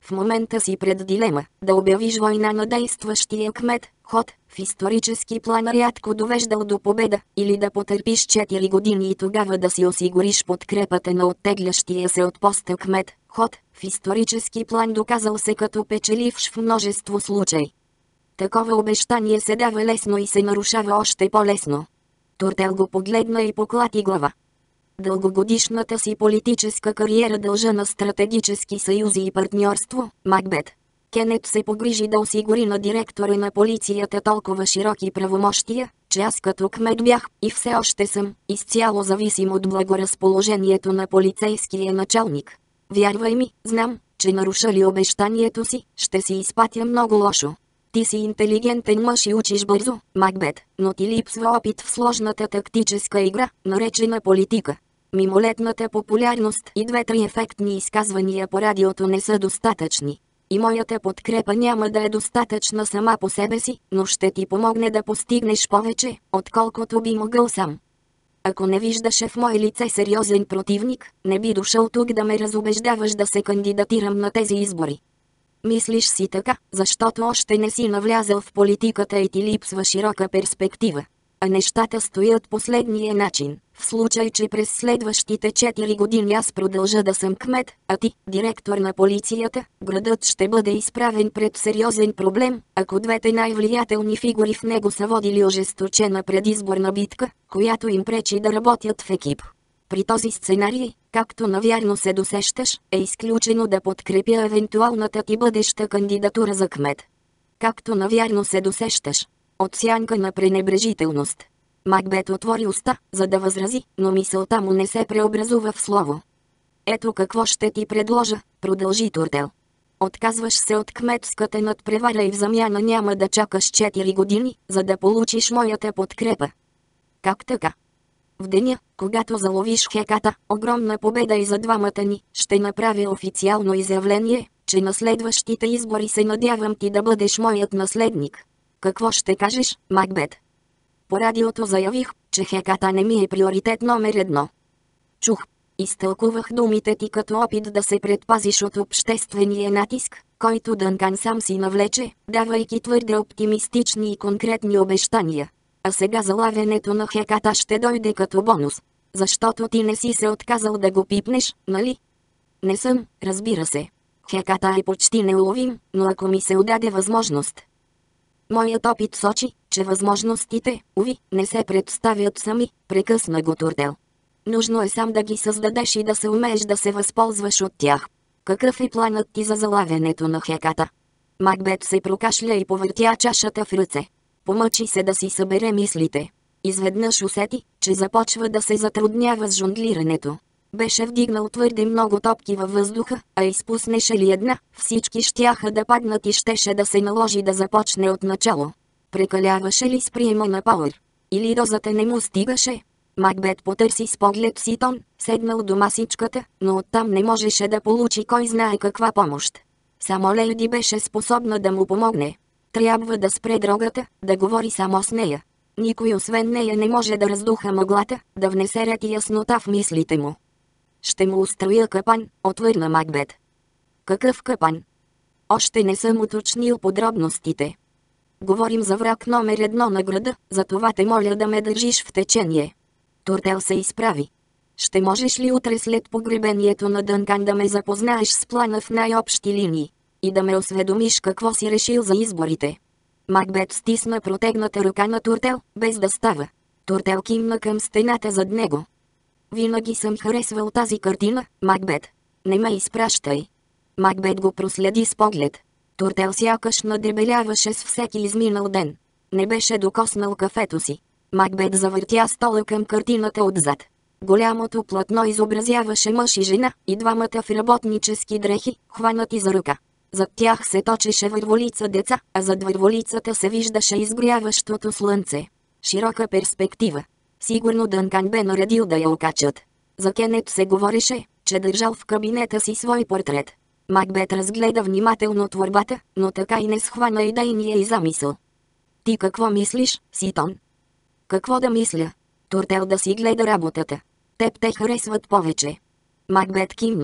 S1: В момента си пред дилема да обявиш война на действащия кмет, ход в исторически план рядко довеждал до победа, или да потърпиш 4 години и тогава да си осигуриш подкрепата на оттеглящия се от поста кмет, ход в исторически план доказал се като печеливш в множество случаи. Такова обещание се дава лесно и се нарушава още по-лесно. Туртел го погледна и поклати глава. Дългогодишната си политическа кариера дължа на стратегически съюзи и партньорство, Макбет. Кенет се погрижи да осигури на директора на полицията толкова широки правомощия, че аз като кмет бях, и все още съм, изцяло зависим от благоразположението на полицейския началник. Вярвай ми, знам, че наруша ли обещанието си, ще си изпатя много лошо. Ти си интелигентен мъж и учиш бързо, Макбет, но ти липсва опит в сложната тактическа игра, наречена политика. Мимолетната популярност и 2-3 ефектни изказвания по радиото не са достатъчни. И моята подкрепа няма да е достатъчна сама по себе си, но ще ти помогне да постигнеш повече, отколкото би могъл сам. Ако не виждаше в мое лице сериозен противник, не би дошъл тук да ме разубеждаваш да се кандидатирам на тези избори. Мислиш си така, защото още не си навлязъл в политиката и ти липсва широка перспектива. А нещата стоят последния начин. В случай, че през следващите 4 години аз продължа да съм кмет, а ти, директор на полицията, градът ще бъде изправен пред сериозен проблем, ако двете най-влиятелни фигури в него са водили ожесточена предизборна битка, която им пречи да работят в екип. При този сценарий, както навярно се досещаш, е изключено да подкрепя евентуалната ти бъдеща кандидатура за кмет. Както навярно се досещаш. От сянка на пренебрежителност. Макбет отвори уста, за да възрази, но мисълта му не се преобразува в слово. Ето какво ще ти предложа, продължи Туртел. Отказваш се от кметската надпревара и в замяна няма да чакаш 4 години, за да получиш моята подкрепа. Как така? В деня, когато заловиш Хеката, огромна победа и за двамата ни, ще направя официално изявление, че на следващите избори се надявам ти да бъдеш моят наследник. Какво ще кажеш, Макбет? По радиото заявих, че Хеката не ми е приоритет номер 1. Чух. Изтълкувах думите ти като опит да се предпазиш от обществения натиск, който Дънкан сам си навлече, давайки твърде оптимистични и конкретни обещания. А сега залавянето на Хеката ще дойде като бонус. Защото ти не си се отказал да го пипнеш, нали? Не съм, разбира се. Хеката е почти неуловим, но ако ми се отдаде възможност. Моят опит сочи, че възможностите, уви, не се представят сами, прекъсна го Туртел. Нужно е сам да ги създадеш и да се умееш да се възползваш от тях. Какъв е планът ти за залавянето на Хеката? Макбет се прокашля и повъртя чашата в ръце. Помъчи се да си събере мислите. Изведнъж усети, че започва да се затруднява с жонглирането. Беше вдигнал твърде много топки във въздуха, а изпуснеше ли една, всички щяха да паднат и щеше да се наложи да започне от начало. Прекаляваше ли с приема на Пауър? Или дозата не му стигаше? Макбет потърси с поглед си Тон, седнал до масичката, но оттам не можеше да получи кой знае каква помощ. Само Лейди беше способна да му помогне. Трябва да спре дрогата, да говори само с нея. Никой освен нея не може да раздуха мъглата, да внесе ред и яснота в мислите му. Ще му устроя капан, отвърна Макбет. Какъв капан? Още не съм уточнил подробностите. Говорим за враг номер 1 на града, затова те моля да ме държиш в течение. Туртел се изправи. Ще можеш ли утре след погребението на Дънкан да ме запознаеш с плана в най-общи линии? И да ме осведомиш какво си решил за изборите? Макбет стисна протегната ръка на Туртел, без да става. Туртел кимна към стената зад него. Винаги съм харесвал тази картина, Макбет. Не ме изпращай. Макбет го проследи с поглед. Туртел сякаш надебеляваше с всеки изминал ден. Не беше докоснал кафето си. Макбет завъртя стола към картината отзад. Голямото платно изобразяваше мъж и жена, и двамата в работнически дрехи, хванати за ръка. Зад тях се точеше върволица деца, а зад върволицата се виждаше изгряващото слънце. Широка перспектива. Сигурно Дънкан бе наредил да я окачат. За Кенет се говореше, че държал в кабинета си свой портрет. Макбет разгледа внимателно творбата, но така и не схвана идейния и замисъл. Ти какво мислиш, Ситон? Какво да мисля? Туртел да си гледа работата. Теб те харесват повече. Макбет кимна.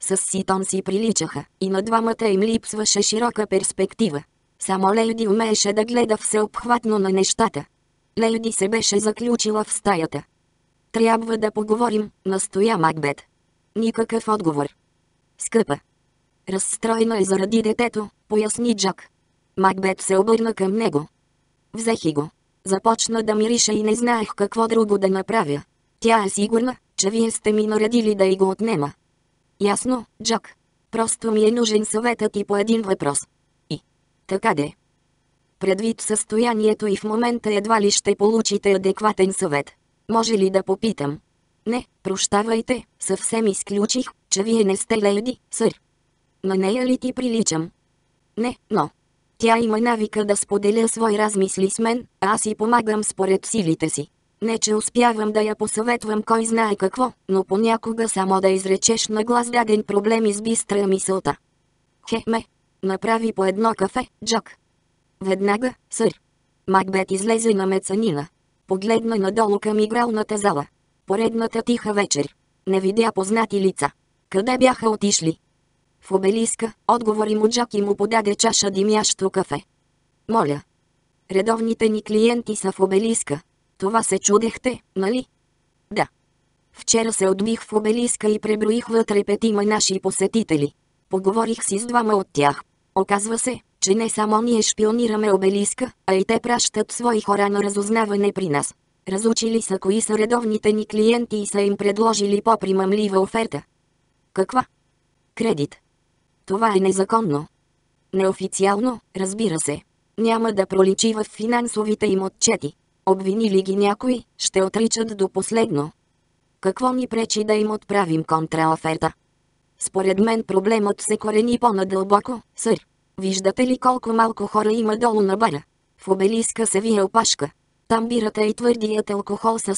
S1: С Ситон си приличаха, и на двамата им липсваше широка перспектива. Само Лейди умееше да гледа всеобхватно на нещата. Лейди се беше заключила в стаята. Трябва да поговорим, настоя Макбет. Никакъв отговор. Скъпа. Разстроена е заради детето, поясни Джак. Макбет се обърна към него. Взех го. Започна да мирише и не знаех какво друго да направя. Тя е сигурна, че вие сте ми наредили да й го отнема. Ясно, Джак. Просто ми е нужен съветът и по един въпрос. И. Така де. Предвид състоянието и в момента едва ли ще получите адекватен съвет. Може ли да попитам? Не, прощавайте, съвсем изключих, че вие не сте леди, сър. На нея ли ти приличам? Не, но. Тя има навика да споделя свои размисли с мен, а аз й помагам според силите си. Не че успявам да я посъветвам кой знае какво, но понякога само да изречеш на глас даден проблем избистра мисълта. Хеме, направи по едно кафе, Джак. Веднага, сър. Макбет излезе на мецанина. Погледна надолу към игралната зала. Поредната тиха вечер. Не видя познати лица. Къде бяха отишли? В обелиска, отговори му Джак и му подаде чаша димящо кафе. Моля. Редовните ни клиенти са в обелиска. Това се чудехте, нали? Да. Вчера се отбих в обелиска и преброих вътре 5 наши посетители. Поговорих си с 2 от тях. Оказва се, че не само ние шпионираме обелиска, а и те пращат свои хора на разузнаване при нас. Разучили са кои са редовните ни клиенти и са им предложили по-примамлива оферта. Каква? Кредит. Това е незаконно. Неофициално, разбира се. Няма да проличи в финансовите им отчети. Обвинили ги някой, ще отричат до последно. Какво ни пречи да им отправим контраоферта? Според мен проблемът се корени по-надълбоко, сър. Виждате ли колко малко хора има долу на бара? В обелиска се вие опашка. Там бирата и твърдият алкохол са с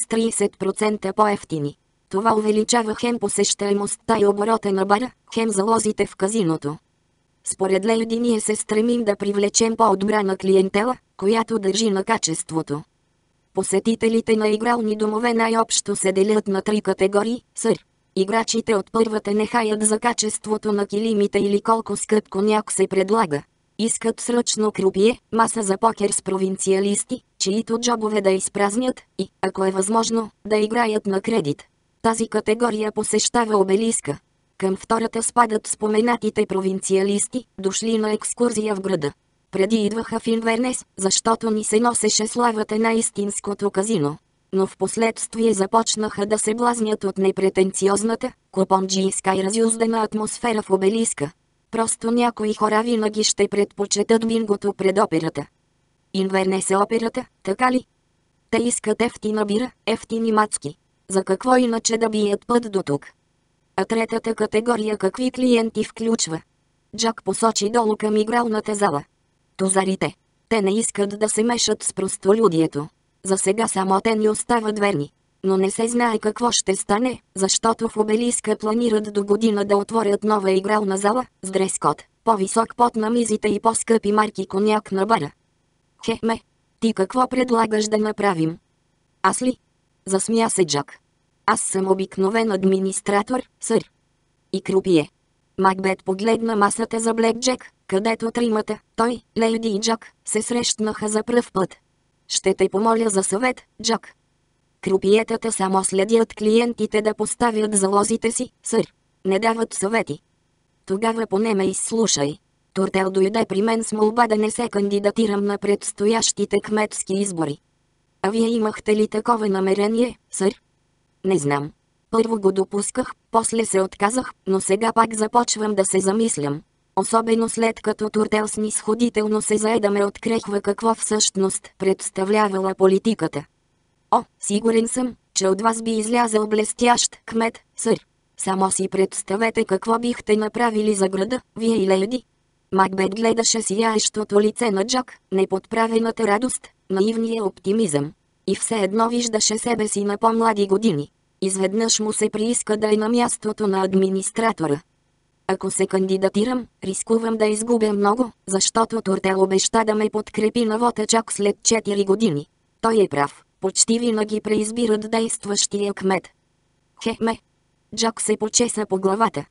S1: 30% по-ефтини. Това увеличава хем посещаемостта и оборота на бара, хем залозите в казиното. Според Лейди ние се стремим да привлечем по-отбрана клиентела, която държи на качеството. Посетителите на игрални домове най-общо се делят на 3 категории, сър. Играчите от първата не хаят за качеството на килимите или колко скъп коняк се предлага. Искат сръчно крупие, маса за покер с провинциалисти, чието джобове да изпразнят и, ако е възможно, да играят на кредит. Тази категория посещава обелиска. Към втората спадат споменатите провинциалисти, дошли на екскурзия в града. Преди идваха в Инвернес, защото ни се носеше славата на истинското казино. Но в последствие започнаха да се блазнят от непретенциозната, купонджийска и разюздена атмосфера в обелиска. Просто някои хора винаги ще предпочетат бингото пред операта. Инвернес е операта, така ли? Те искат ефтина бира, ефтини мацки. За какво иначе да бият път до тук? А третата категория какви клиенти включва? Джак посочи долу към игралната зала. Тузарите. Те не искат да се мешат с простолюдието. За сега само те ни остават верни. Но не се знае какво ще стане, защото в обелиска планират до година да отворят нова игрална зала, с дрес-код, по-висок пот на мизите и по-скъпи марки коняк на бара. Хеме, ти какво предлагаш да направим? Аз ли? Засмя се Джак. Аз съм обикновен администратор, сър. И крупие. Макбет погледна масата за блекджек, където 3-мата, той, Лейди и Джак, се срещнаха за пръв път. Ще те помоля за съвет, Джак. Крупиетата само следят клиентите да поставят залозите си, сър. Не дават съвети. Тогава поне ме изслушай. Тортел дойде при мен с молба да не се кандидатирам на предстоящите кметски избори. А вие имахте ли такова намерение, сър? Не знам. Първо го допусках, после се отказах, но сега пак започвам да се замислям. Особено след като Тортел снисходително се зае да ме открехва какво всъщност представлявала политиката. О, сигурен съм, че от вас би излязъл блестящ кмет, сър. Само си представете какво бихте направили за града, вие и Лейди. Макбет гледаше сияещото лице на Джак, неподправената радост, наивния оптимизъм. И все едно виждаше себе си на по-млади години. Изведнъж му се прииска да е на мястото на администратора. Ако се кандидатирам, рискувам да изгубя много, защото Тортел обеща да ме подкрепи на вота чак след 4 години. Той е прав, почти винаги преизбират действащия кмет. Хеме. Джак се почеса по главата.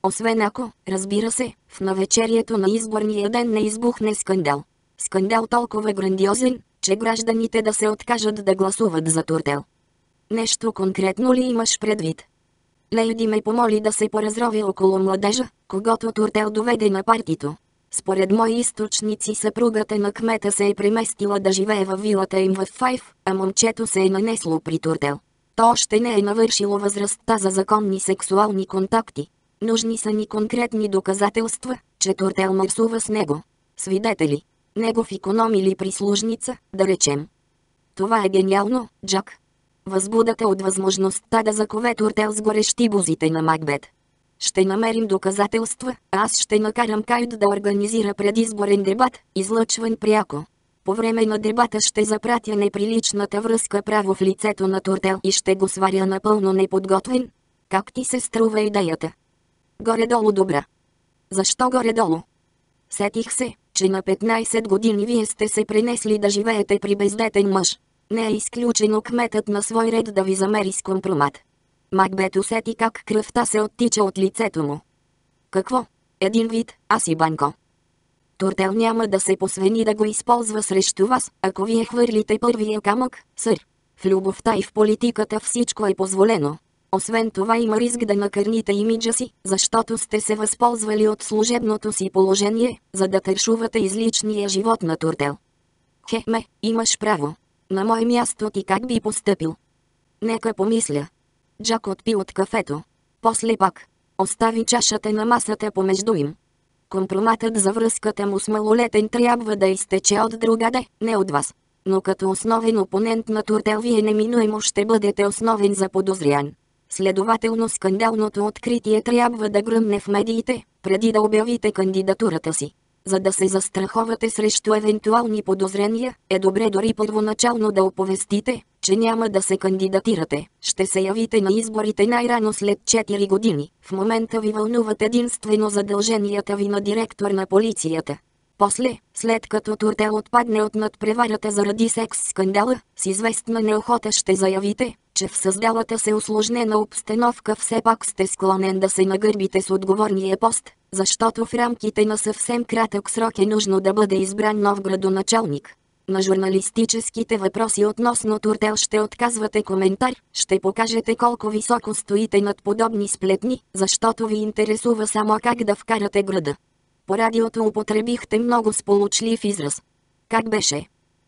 S1: Освен ако, разбира се, в навечерието на изборния ден не избухне скандал. Скандал толкова грандиозен, че гражданите да се откажат да гласуват за Туртел. Нещо конкретно ли имаш предвид? Лейди ме помоли да се поразровя около младежа, когото Туртел доведе на партито. Според мои източници съпругата на кмета се е преместила да живее във вилата им в Файф, а момчето се е нанесло при Туртел. То още не е навършило възрастта за законни сексуални контакти. Нужни са ни конкретни доказателства, че Туртел мърсува с него. Свидетели. Негов иконом или прислужница, да речем. Това е гениално, Джак. Възбудата от възможността да закове Туртел с горещи бузите на Макбет. Ще намерим доказателства, а аз ще накарам Кайт да организира предизборен дебат, излъчван пряко. По време на дебата ще запратя неприличната връзка право в лицето на Туртел и ще го сваря напълно неподготвен. Как ти се струва идеята? Горе-долу добра. Защо горе-долу? Сетих се, че на 15 години вие сте се пренесли да живеете при бездетен мъж. Не е изключено кметът на свой ред да ви замери с компромат. Макбет усети как кръвта се оттича от лицето му. Какво? Един вид, аз и Банко. Туртел няма да се посвени да го използва срещу вас, ако вие хвърлите първия камък, сър. В любовта и в политиката всичко е позволено. Освен това има риск да накърните имиджа си, защото сте се възползвали от служебното си положение, за да тършувате изличния живот на Туртел. Хеме, имаш право. На мое място ти как би постъпил? Нека помисля. Джак отпи от кафето. После пак. Остави чашата на масата помежду им. Компроматът за връзката му с малолетен трябва да изтече от другаде, не от вас. Но като основен опонент на Туртел вие неминуемо ще бъдете основен заподозрян. Следователно скандалното откритие трябва да гръмне в медиите, преди да обявите кандидатурата си. За да се застраховате срещу евентуални подозрения, е добре дори първоначално да оповестите, че няма да се кандидатирате. Ще се явите на изборите най-рано след 4 години. В момента ви вълнуват единствено задълженията ви на директор на полицията. После, след като Туртел отпадне от надпреварата заради секс-скандала, с известна неохота ще заявите, че в създалата се усложнена обстановка все пак сте склонен да се нагърбите с отговорния пост, защото в рамките на съвсем кратък срок е нужно да бъде избран нов градоначалник. На журналистическите въпроси относно Туртел ще отказвате коментар, ще покажете колко високо стоите над подобни сплетни, защото ви интересува само как да вкарате града. По радиото употребихте много сполучлив израз. Как беше?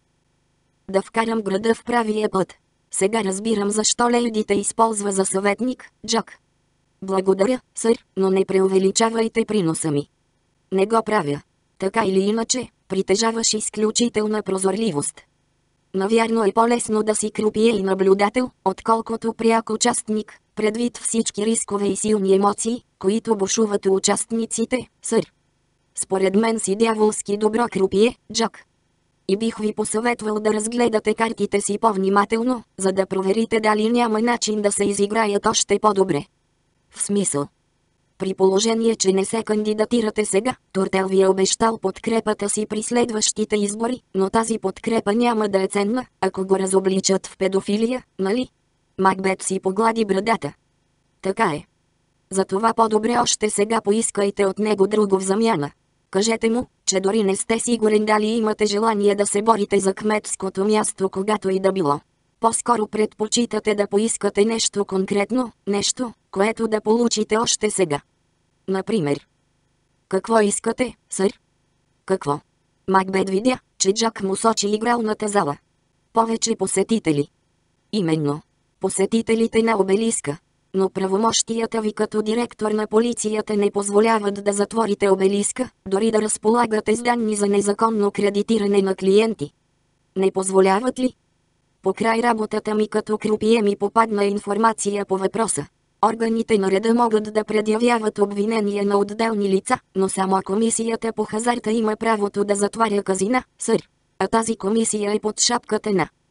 S1: Да вкарам града в правия път. Сега разбирам защо лейдите използва за съветник, Джак. Благодаря, сър, но не преувеличавайте приноса ми. Не го правя. Така или иначе, притежаваш изключителна прозорливост. Навярно е по-лесно да си крупие и наблюдател, отколкото пряк участник, предвид всички рискове и силни емоции, които бушуват у участниците, сър. Според мен си дяволски добро крупие, Джак. И бих ви посъветвал да разгледате картите си по-внимателно, за да проверите дали няма начин да се изиграят още по-добре. В смисъл. При положение, че не се кандидатирате сега, Туртел ви е обещал подкрепата си при следващите избори, но тази подкрепа няма да е ценна, ако го разобличат в педофилия, нали? Макбет си поглади брадата. Така е. Затова по-добре още сега поискайте от него друго в замяна. Кажете му, че дори не сте сигурен дали имате желание да се борите за кметското място, когато и да било. По-скоро предпочитате да поискате нещо конкретно, нещо, което да получите още сега. Например. Какво искате, сър? Какво? Макбет видя, че Джак му сочи игралната зала. Повече посетители. Именно. Посетителите на обелиска. Но правомощията ви като директор на полицията не позволяват да затворите обелиска, дори да разполагате с данни за незаконно кредитиране на клиенти. Не позволяват ли? Покрай работата ми като крупие ми попадна информация по въпроса. Органите на реда могат да предявяват обвинения на отделни лица, но само комисията по хазарта има правото да затваря казина, сър. А тази комисия е под шапката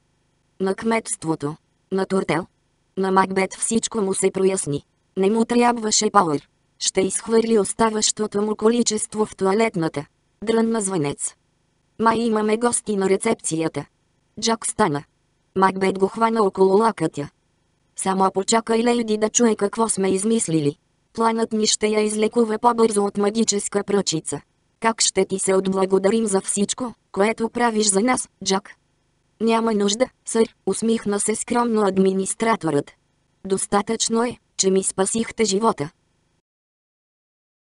S1: на кметството. На Туртел. На Макбет всичко му се проясни. Не му трябваше пауър. Ще изхвърли оставащото му количество в тоалетната. Дрънна звънец. Май имаме гости на рецепцията. Джак стана. Макбет го хвана около лакътя. Само почакай, лейди, да чуе какво сме измислили. Планът ни ще я излекува по-бързо от магическа пръчица. Как ще ти се отблагодарим за всичко, което правиш за нас, Джак? Няма нужда, сър, усмихна се скромно администраторът. Достатъчно е, че ми спасихте живота.